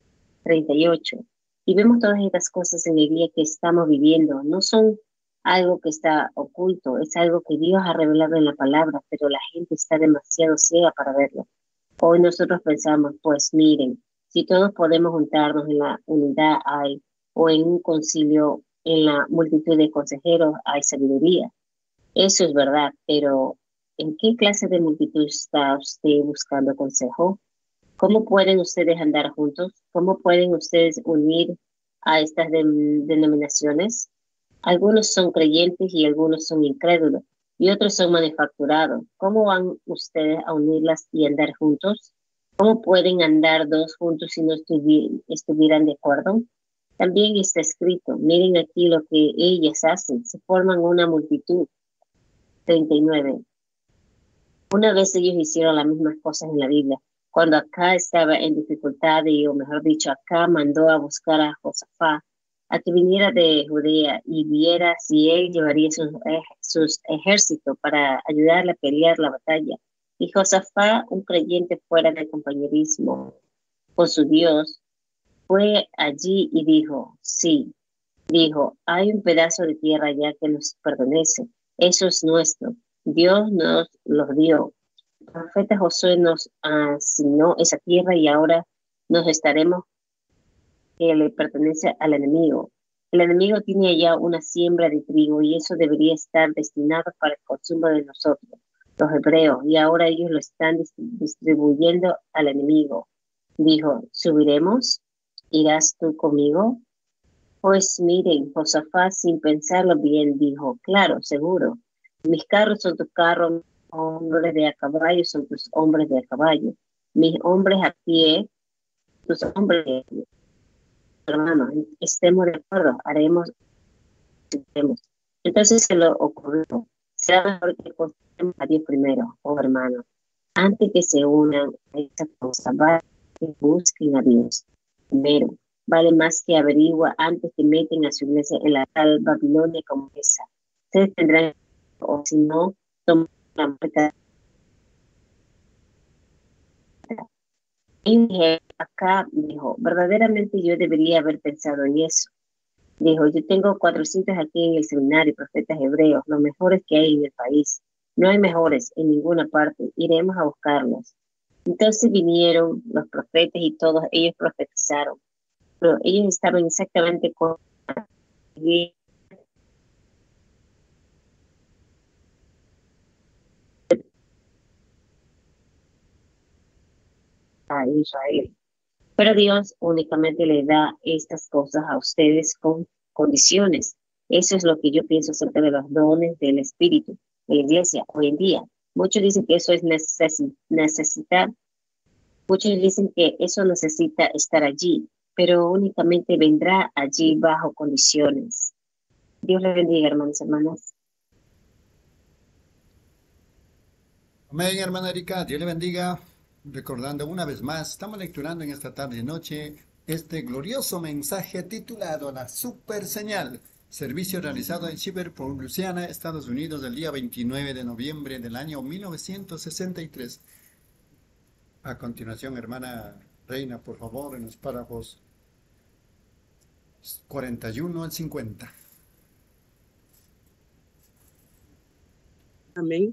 38. Y vemos todas estas cosas en el día que estamos viviendo. No son algo que está oculto, es algo que Dios ha revelado en la palabra, pero la gente está demasiado ciega para verlo. Hoy nosotros pensamos, pues miren, si todos podemos juntarnos en la unidad hay, o en un concilio, en la multitud de consejeros hay sabiduría. Eso es verdad, pero ¿en qué clase de multitud está usted buscando consejo? ¿Cómo pueden ustedes andar juntos? ¿Cómo pueden ustedes unir a estas denominaciones? Algunos son creyentes y algunos son incrédulos y otros son manufacturados. ¿Cómo van ustedes a unirlas y andar juntos? ¿Cómo pueden andar dos juntos si no estuvieran de acuerdo? También está escrito, miren aquí lo que ellas hacen, se forman una multitud. 39. Una vez ellos hicieron las mismas cosas en la Biblia. Cuando Acá estaba en dificultad, o mejor dicho, Acá mandó a buscar a Josafat a que viniera de Judea y viera si él llevaría sus ejércitos para ayudarle a pelear la batalla. Y Josafat, un creyente fuera de compañerismo con su Dios, fue allí y dijo, sí, dijo, hay un pedazo de tierra allá que nos pertenece, eso es nuestro, Dios nos los dio. El profeta Josué nos asignó esa tierra y ahora nos estaremos que le pertenece al enemigo. El enemigo tiene ya una siembra de trigo y eso debería estar destinado para el consumo de nosotros, los hebreos, y ahora ellos lo están distribuyendo al enemigo. Dijo, ¿subiremos? ¿Irás tú conmigo? Pues miren, Josafat sin pensarlo bien dijo, claro, seguro. Mis carros son tus carros, hombres de a caballo son tus hombres de a caballo. Mis hombres a pie, tus hombres de a pie. Hermanos, estemos de acuerdo, haremos. Entonces se lo ocurrió. Será mejor que consultemos a Dios primero, oh hermanos. Antes que se unan a esta cosa, vale que busquen a Dios primero. Vale más que averigua antes que meten a su iglesia en la tal Babilonia como esa. Ustedes tendrán, o si no, toman la marca. Y Acá dijo, verdaderamente yo debería haber pensado en eso. Dijo, yo tengo 400 aquí en el seminario, profetas hebreos, los mejores que hay en el país. No hay mejores en ninguna parte, iremos a buscarlos. Entonces vinieron los profetas y todos ellos profetizaron. Pero ellos estaban exactamente con a Israel. Pero Dios únicamente le da estas cosas a ustedes con condiciones. Eso es lo que yo pienso acerca de los dones del Espíritu en la iglesia hoy en día. Muchos dicen que eso es necesitar. Muchos dicen que eso necesita estar allí, pero únicamente vendrá allí bajo condiciones. Dios le bendiga, hermanos y hermanas. Amén, hermana Erika, Dios le bendiga. Recordando una vez más, estamos lecturando en esta tarde y noche este glorioso mensaje titulado La Super Señal, servicio realizado en Shiverport, Luisiana, Estados Unidos, el día 29 de noviembre del año 1963. A continuación, hermana Reina, por favor, en los párrafos 41 al 50. Amén.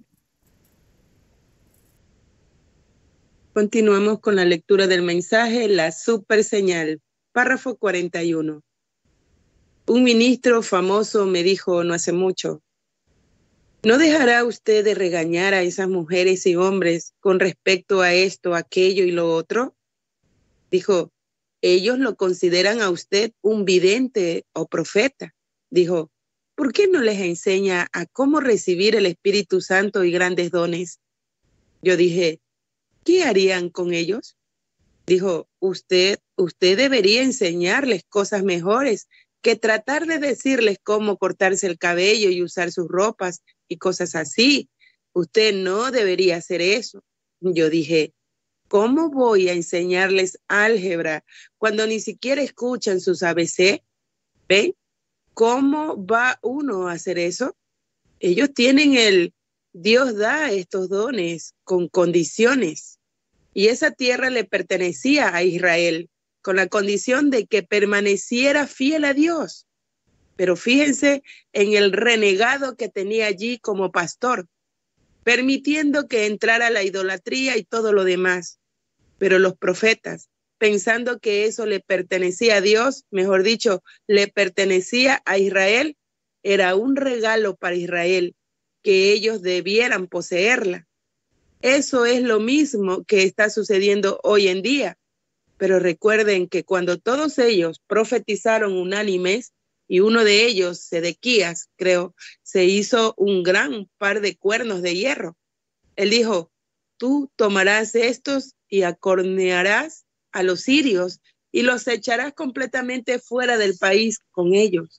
Continuamos con la lectura del mensaje, la super señal, párrafo 41. Un ministro famoso me dijo no hace mucho, ¿No dejará usted de regañar a esas mujeres y hombres con respecto a esto, aquello y lo otro? Dijo, ellos lo consideran a usted un vidente o profeta. Dijo, ¿por qué no les enseña a cómo recibir el Espíritu Santo y grandes dones? Yo dije, ¿qué harían con ellos? Dijo, usted debería enseñarles cosas mejores que tratar de decirles cómo cortarse el cabello y usar sus ropas y cosas así. Usted no debería hacer eso. Yo dije, ¿cómo voy a enseñarles álgebra cuando ni siquiera escuchan sus ABC? ¿Ven? ¿Cómo va uno a hacer eso? Ellos tienen Dios da estos dones con condiciones. Y esa tierra le pertenecía a Israel, con la condición de que permaneciera fiel a Dios. Pero fíjense en el renegado que tenía allí como pastor, permitiendo que entrara la idolatría y todo lo demás. Pero los profetas, pensando que eso le pertenecía a Dios, mejor dicho, le pertenecía a Israel, era un regalo para Israel, que ellos debieran poseerla. Eso es lo mismo que está sucediendo hoy en día. Pero recuerden que cuando todos ellos profetizaron unánimes, y uno de ellos, Sedequías, creo, se hizo un gran par de cuernos de hierro. Él dijo, tú tomarás estos y acornearás a los sirios y los echarás completamente fuera del país con ellos.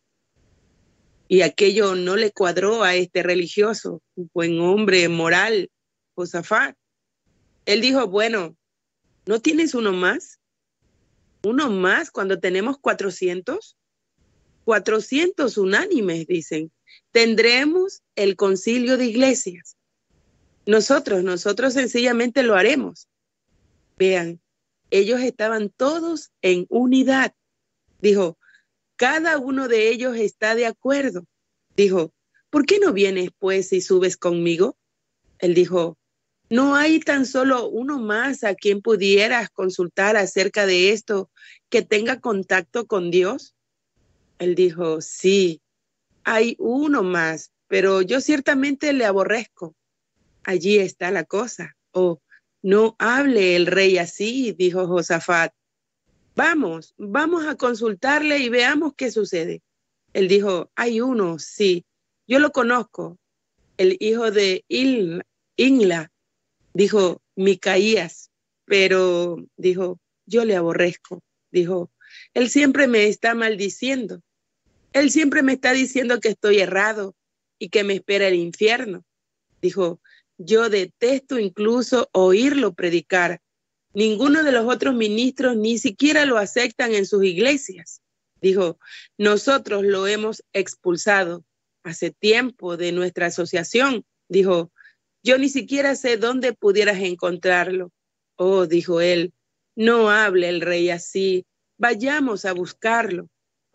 Y aquello no le cuadró a este religioso, un buen hombre moral, Josafat. Él dijo, bueno, ¿no tienes uno más? ¿Uno más cuando tenemos 400? 400 unánimes, dicen. Tendremos el concilio de iglesias. Nosotros sencillamente lo haremos. Vean, ellos estaban todos en unidad. Dijo, cada uno de ellos está de acuerdo. Dijo, ¿por qué no vienes pues y subes conmigo? Él dijo, ¿no hay tan solo uno más a quien pudieras consultar acerca de esto que tenga contacto con Dios? Él dijo, sí, hay uno más, pero yo ciertamente le aborrezco. Allí está la cosa. Oh, no hable el rey así, dijo Josafat. Vamos a consultarle y veamos qué sucede. Él dijo, hay uno, sí, yo lo conozco, el hijo de Inla, dijo Micaías, pero dijo, yo le aborrezco. Dijo, él siempre me está maldiciendo. Él siempre me está diciendo que estoy errado y que me espera el infierno. Dijo, yo detesto incluso oírlo predicar. Ninguno de los otros ministros ni siquiera lo aceptan en sus iglesias. Dijo, nosotros lo hemos expulsado hace tiempo de nuestra asociación. Dijo, yo ni siquiera sé dónde pudieras encontrarlo. Oh, dijo él, no hable el rey así. Vayamos a buscarlo.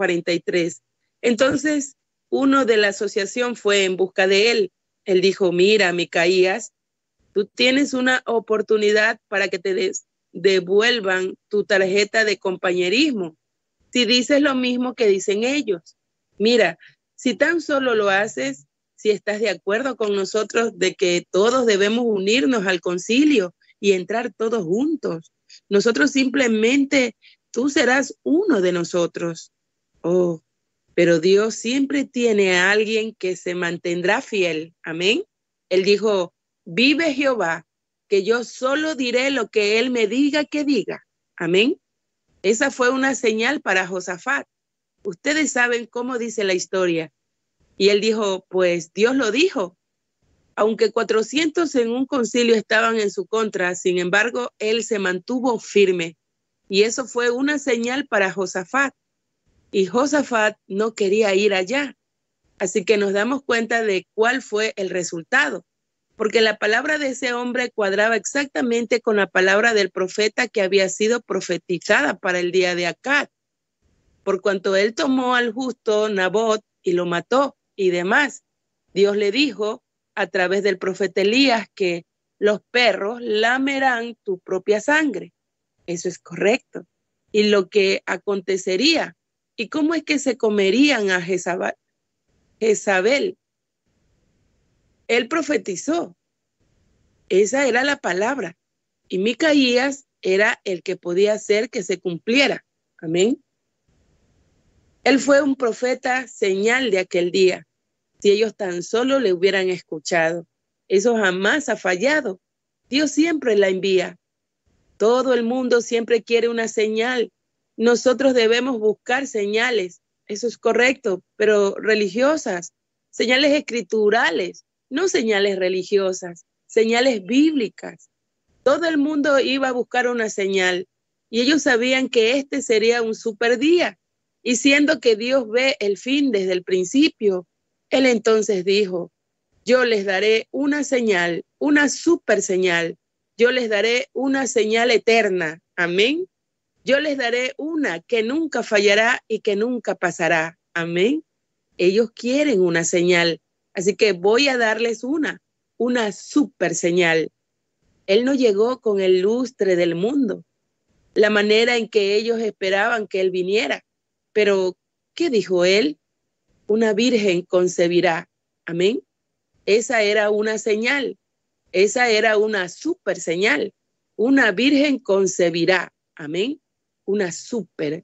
43. Entonces, uno de la asociación fue en busca de él. Él dijo, mira, Micaías, tú tienes una oportunidad para que te devuelvan tu tarjeta de compañerismo. Si dices lo mismo que dicen ellos. Mira, si tan solo lo haces, si estás de acuerdo con nosotros de que todos debemos unirnos al concilio y entrar todos juntos, nosotros simplemente, tú serás uno de nosotros. Oh, pero Dios siempre tiene a alguien que se mantendrá fiel. Amén. Él dijo, vive Jehová, que yo solo diré lo que él me diga que diga. Amén. Esa fue una señal para Josafat. Ustedes saben cómo dice la historia. Y él dijo, pues Dios lo dijo. Aunque 400 en un concilio estaban en su contra, sin embargo, él se mantuvo firme. Y eso fue una señal para Josafat. Y Josafat no quería ir allá. Así que nos damos cuenta de cuál fue el resultado. Porque la palabra de ese hombre cuadraba exactamente con la palabra del profeta que había sido profetizada para el día de Acab. Por cuanto él tomó al justo Nabot y lo mató y demás, Dios le dijo a través del profeta Elías que los perros lamerán tu propia sangre. Eso es correcto. Y lo que acontecería, ¿y cómo es que se comerían a Jezabel? él profetizó. Esa era la palabra. Y Micaías era el que podía hacer que se cumpliera. Amén. Él fue un profeta señal de aquel día. Si ellos tan solo le hubieran escuchado. Eso jamás ha fallado. Dios siempre la envía. Todo el mundo siempre quiere una señal. Nosotros debemos buscar señales. Eso es correcto, pero religiosas. Señales escriturales, no señales religiosas, señales bíblicas. Todo el mundo iba a buscar una señal y ellos sabían que este sería un super día. Y siendo que Dios ve el fin desde el principio, Él entonces dijo, yo les daré una señal, una super señal. Yo les daré una señal eterna. Amén. Yo les daré una que nunca fallará y que nunca pasará. Amén. Ellos quieren una señal, así que voy a darles una super señal. Él no llegó con el lustre del mundo, la manera en que ellos esperaban que Él viniera. Pero, ¿qué dijo Él? Una virgen concebirá. Amén. Esa era una señal. Esa era una super señal. Una virgen concebirá. Amén. Una super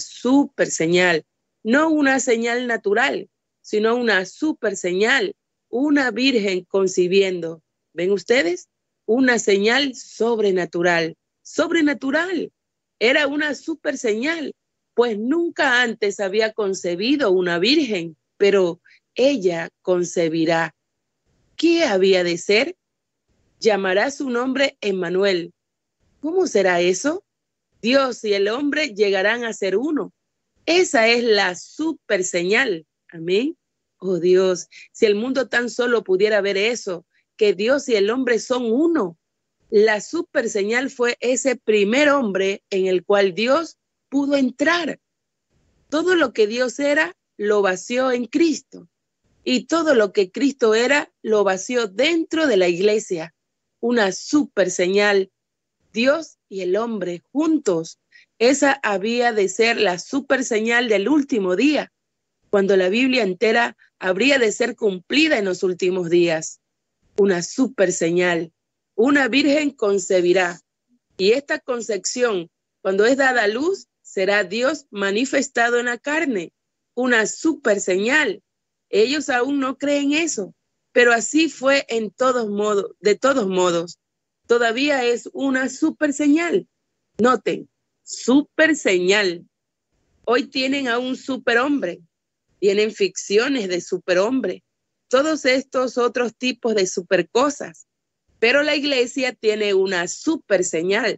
señal. No una señal natural, sino una super señal. Una virgen concibiendo. ¿Ven ustedes? Una señal sobrenatural. Sobrenatural. Era una super señal, pues nunca antes había concebido una virgen, pero ella concebirá. ¿Qué había de ser? Llamará su nombre Emmanuel. ¿Cómo será eso? Dios y el hombre llegarán a ser uno. Esa es la super señal. Amén. Oh Dios, si el mundo tan solo pudiera ver eso, que Dios y el hombre son uno. La super señal fue ese primer hombre en el cual Dios pudo entrar. Todo lo que Dios era, lo vació en Cristo. Y todo lo que Cristo era, lo vació dentro de la iglesia. Una super señal. Dios y el hombre juntos. Esa había de ser la super señal del último día, cuando la Biblia entera habría de ser cumplida en los últimos días. Una super señal. Una virgen concebirá. Y esta concepción, cuando es dada a luz, será Dios manifestado en la carne. Una super señal. Ellos aún no creen eso, pero así fue en todos modos, de todos modos. Todavía es una super señal. Noten, super señal. Hoy tienen a un superhombre, tienen ficciones de superhombre, todos estos otros tipos de super cosas, pero la iglesia tiene una super señal.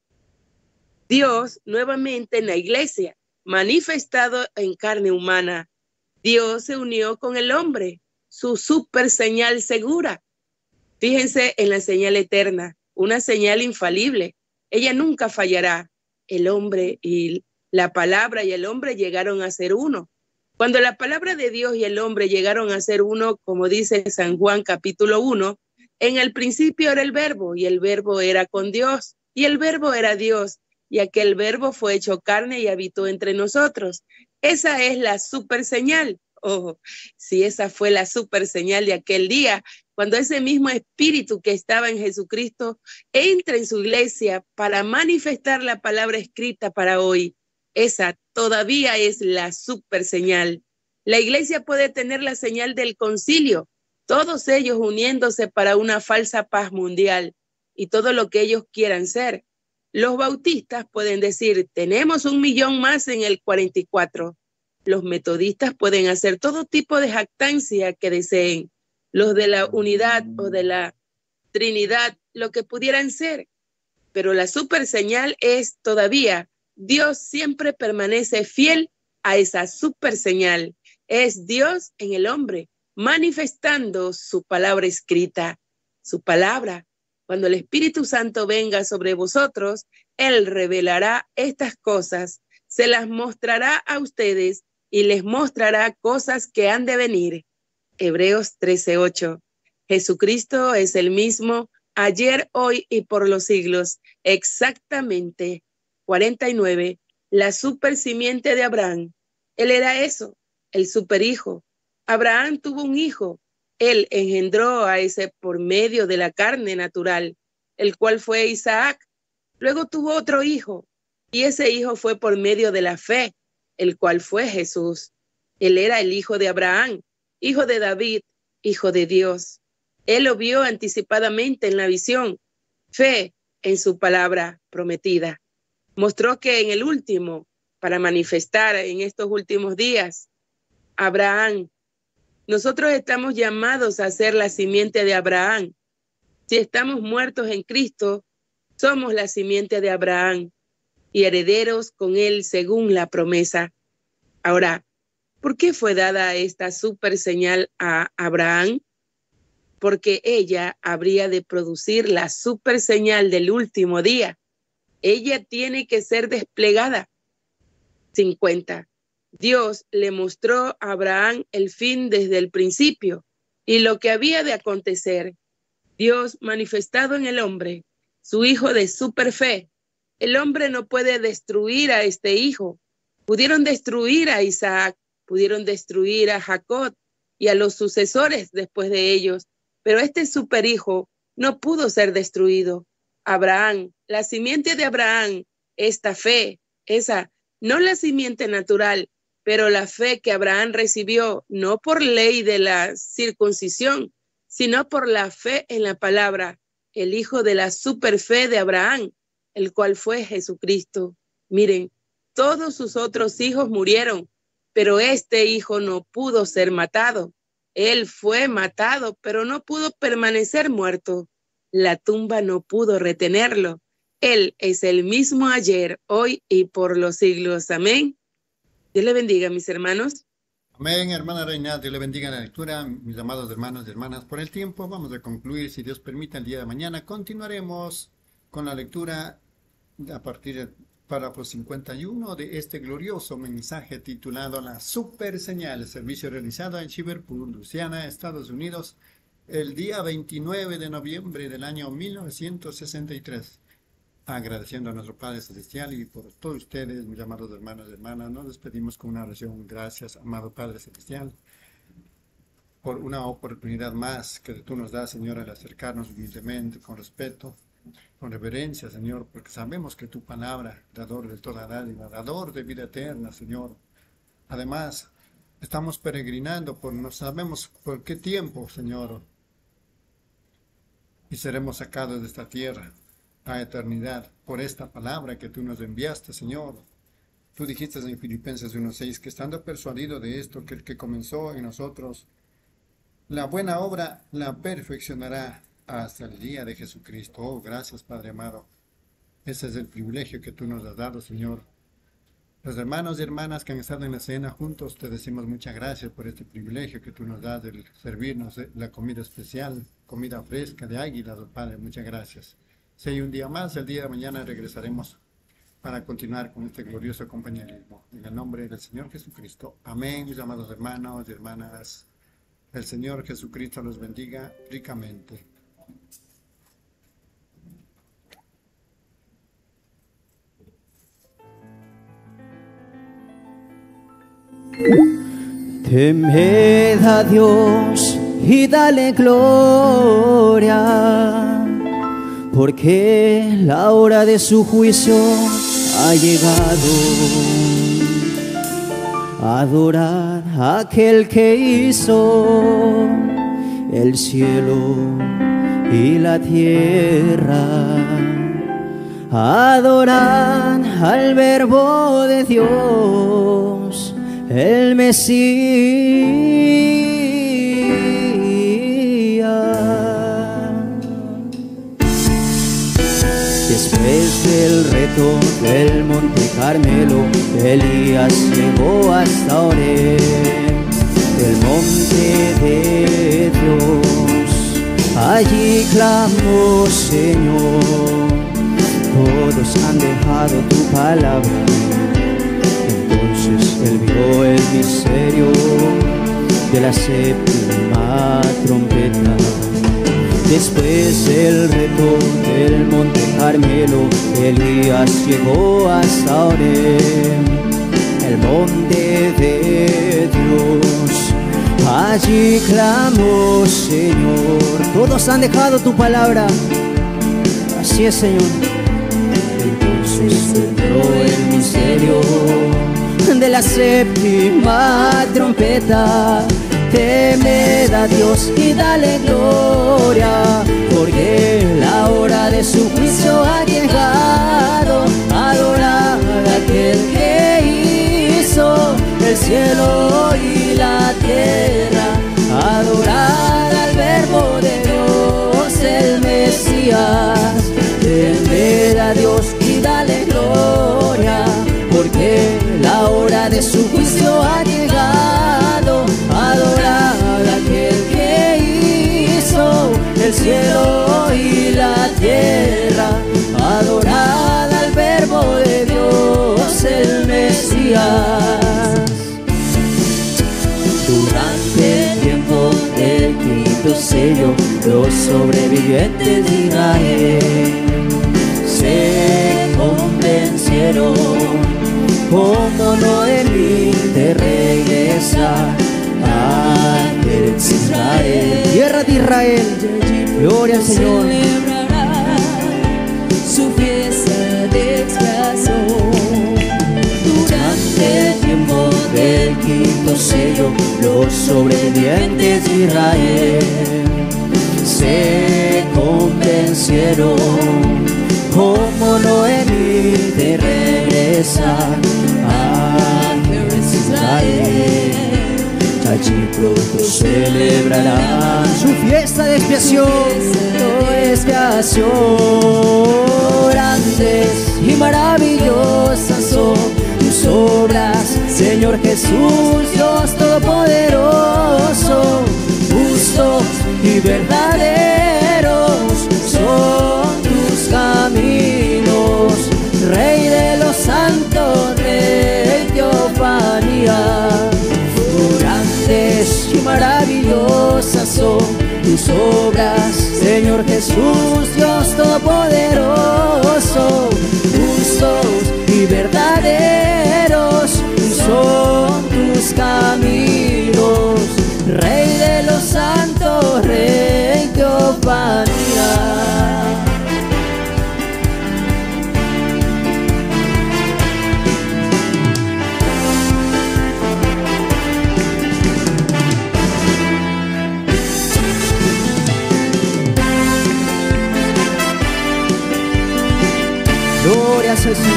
Dios nuevamente en la iglesia, manifestado en carne humana. Dios se unió con el hombre, su super señal segura. Fíjense en la señal eterna, una señal infalible. Ella nunca fallará. El hombre y la palabra y el hombre llegaron a ser uno. Cuando la palabra de Dios y el hombre llegaron a ser uno, como dice San Juan capítulo 1, en el principio era el verbo y el verbo era con Dios y el verbo era Dios y aquel verbo fue hecho carne y habitó entre nosotros. Esa es la super señal. Oh, si esa fue la super señal de aquel día, cuando ese mismo espíritu que estaba en Jesucristo entra en su iglesia para manifestar la palabra escrita para hoy. Esa todavía es la super señal. La iglesia puede tener la señal del concilio, todos ellos uniéndose para una falsa paz mundial y todo lo que ellos quieran ser. Los bautistas pueden decir, tenemos 1 millón más en el 44. Los metodistas pueden hacer todo tipo de jactancia que deseen. Los de la unidad o de la Trinidad, lo que pudieran ser. Pero la super señal es todavía, Dios siempre permanece fiel a esa super señal. Es Dios en el hombre, manifestando su palabra escrita, su palabra. Cuando el Espíritu Santo venga sobre vosotros, Él revelará estas cosas, se las mostrará a ustedes y les mostrará cosas que han de venir. Hebreos 13:8. Jesucristo es el mismo ayer, hoy y por los siglos. Exactamente. 49. La super simiente de Abraham. Él era eso, el superhijo. Abraham tuvo un hijo Él engendró a ese por medio de la carne natural, el cual fue Isaac. Luego tuvo otro hijo, y ese hijo fue por medio de la fe, el cual fue Jesús. Él era el hijo de Abraham, hijo de David, hijo de Dios. Él lo vio anticipadamente en la visión, fe en su palabra prometida. Mostró que en el último, para manifestar en estos últimos días, Abraham, nosotros estamos llamados a ser la simiente de Abraham. Si estamos muertos en Cristo, somos la simiente de Abraham y herederos con él según la promesa. Ahora, ¿por qué fue dada esta super señal a Abraham? Porque ella habría de producir la super señal del último día. Ella tiene que ser desplegada. 50. Dios le mostró a Abraham el fin desde el principio y lo que había de acontecer. Dios manifestado en el hombre, su hijo de super fe. El hombre no puede destruir a este hijo. Pudieron destruir a Isaac, pudieron destruir a Jacob y a los sucesores después de ellos, pero este superhijo no pudo ser destruido. Abraham, la simiente de Abraham, esta fe, esa, no la simiente natural, pero la fe que Abraham recibió, no por ley de la circuncisión, sino por la fe en la palabra, el hijo de la superfe de Abraham, el cual fue Jesucristo. Miren, todos sus otros hijos murieron, pero este hijo no pudo ser matado. Él fue matado, pero no pudo permanecer muerto. La tumba no pudo retenerlo. Él es el mismo ayer, hoy y por los siglos. Amén. Dios le bendiga, mis hermanos. Amén, hermana Reina, Dios le bendiga la lectura, mis amados hermanos y hermanas. Por el tiempo vamos a concluir, si Dios permite, el día de mañana. Continuaremos con la lectura a partir del párrafo 51 de este glorioso mensaje titulado La Super Señal, servicio realizado en Liverpool, Luisiana, Estados Unidos, el día 29 de noviembre del año 1963. Agradeciendo a nuestro Padre Celestial y por todos ustedes, mis amados hermanos y hermanas, nos despedimos con una oración. Gracias, amado Padre Celestial, por una oportunidad más que tú nos das, Señor, al acercarnos humildemente, con respeto, con reverencia, Señor, porque sabemos que tu palabra, dador de toda dádiva, dador de vida eterna, Señor. Además, estamos peregrinando no sabemos por qué tiempo, Señor, y seremos sacados de esta tierra a eternidad por esta palabra que tú nos enviaste, Señor. Tú dijiste en Filipenses 1:6 que estando persuadido de esto, que el que comenzó en nosotros la buena obra la perfeccionará hasta el día de Jesucristo. Oh, gracias, Padre amado. Ese es el privilegio que tú nos has dado, Señor. Los hermanos y hermanas que han estado en la cena juntos, te decimos muchas gracias por este privilegio que tú nos das de servirnos la comida especial, comida fresca de águila, oh, Padre. Muchas gracias. Si hay un día más, el día de mañana regresaremos para continuar con este glorioso compañerismo. En el nombre del Señor Jesucristo. Amén, mis amados hermanos y hermanas. El Señor Jesucristo los bendiga ricamente. Temed a Dios y dale gloria, porque la hora de su juicio ha llegado. Adorad a aquel que hizo el cielo y la tierra. Adorad al Verbo de Dios, el Mesías. Después del reto del Monte Carmelo, Elías llegó hasta Oreb, el monte de Dios. Allí clamó: Señor, todos han dejado tu palabra. Entonces él vio el misterio de la séptima trompeta. Después del reto del Monte Carmelo, Elías llegó hasta Oreb, el monte de Dios. Allí clamó, Señor. Todos han dejado tu palabra. Así es, Señor. Entonces entró el misterio de la séptima trompeta. Temed a Dios y dale gloria, porque la hora de su juicio ha llegado. Adorad a aquel que hizo el cielo y la tierra. Adorad al verbo de Dios, el Mesías. Temed a Dios y dale gloria, porque la hora de su juicio ha llegado. Adorad a aquel que hizo el cielo y la tierra. Adorad al verbo de Dios, el Mesías. Durante el tiempo del quinto sello, los sobrevivientes de Israel se convencieron, como Noemí, de regresar a Israel. Tierra de Israel, gloria al Señor. Celebrará su fiesta de expiación. Durante el tiempo del quinto sello, los sobrevivientes de Israel se convencieron, como Noemí, de regresar a Israel. Allí pronto celebrarán su fiesta de expiación. Grandes y maravillosas son tus obras, Señor Jesús, Dios Todopoderoso. Justos y verdaderos son tus caminos, Rey de los santos, Rey Teofanía. Grandes y maravillosas son tus obras, Señor Jesús, Dios Todopoderoso. Justos y verdaderos son tus caminos, Rey de los santos, Rey Teofanía. Gloria al Señor.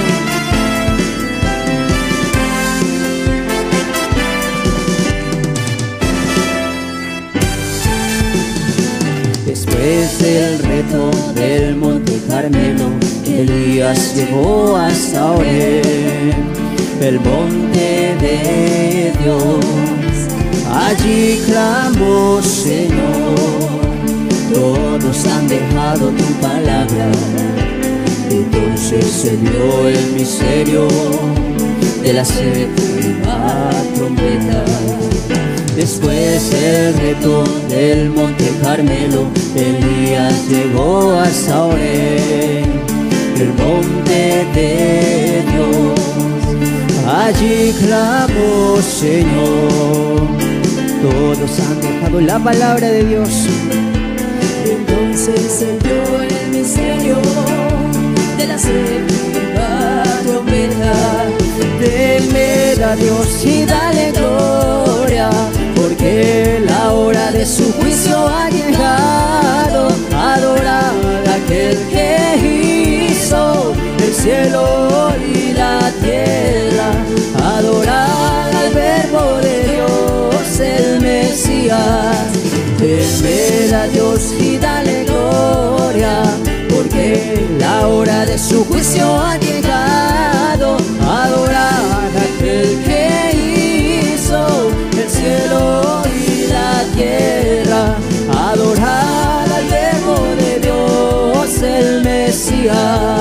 Después del reto del Monte Carmelo, Elías llegó hasta Oreb, el monte de Dios. Allí clamó, Señor, todos han dejado tu palabra. Entonces se dio el misterio de la séptima trompeta. Después del reto del Monte Carmelo, Elías llegó hasta Oreb, el monte de Dios. Allí clamó, Señor, todos han dejado la palabra de Dios. Entonces se dio el misterio de la séptima trompeta. Temed a Dios y dale gloria, porque la hora de su juicio ha llegado. Adorad a aquel que hizo el cielo y la tierra. Adorad al verbo de Dios, el Mesías. Temed a Dios y dale gloria, porque la hora de su juicio ha llegado. Adorad a aquel que hizo el cielo y la tierra. Adorad al verbo de Dios, el Mesías.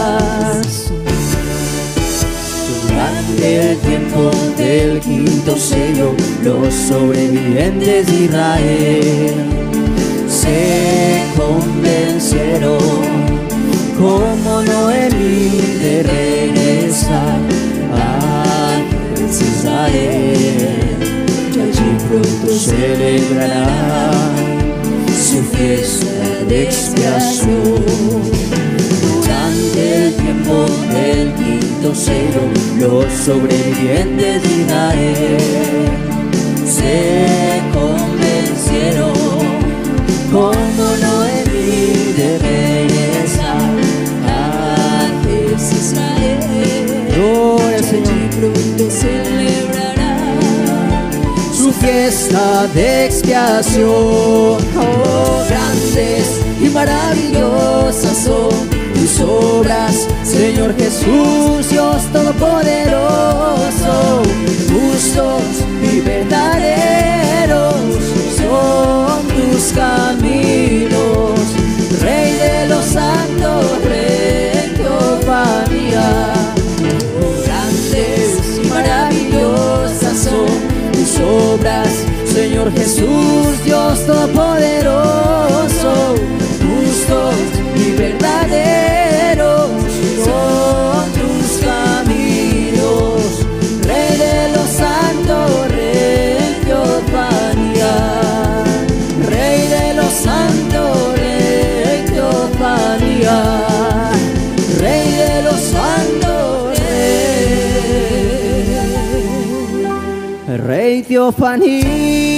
Durante el tiempo del quinto sello, los sobrevivientes de Israel se convencieron, como Noemí, de regresar a Israel. Y allí pronto celebrarán su fiesta de expiación. Durante el tiempo del quinto sello, los sobrevivientes de Israel se convencieron como Noemí de regresar antes Israel. Gloria al Señor. Y pronto celebrará su fiesta de expiación. Oh, grandes y maravillosas son tus obras, Señor Jesús, Dios Todopoderoso. Justos y verdaderos son tus caminos, Rey de los santos, Rey Teofanía. Grandes y maravillosas son tus obras, Señor Jesús, Dios Todopoderoso. Justos y verdaderos son tus caminos, Rey de los santos, Rey Teofanía. Rey de los santos, Rey Teofanía. Rey de los santos, Rey Teofanía.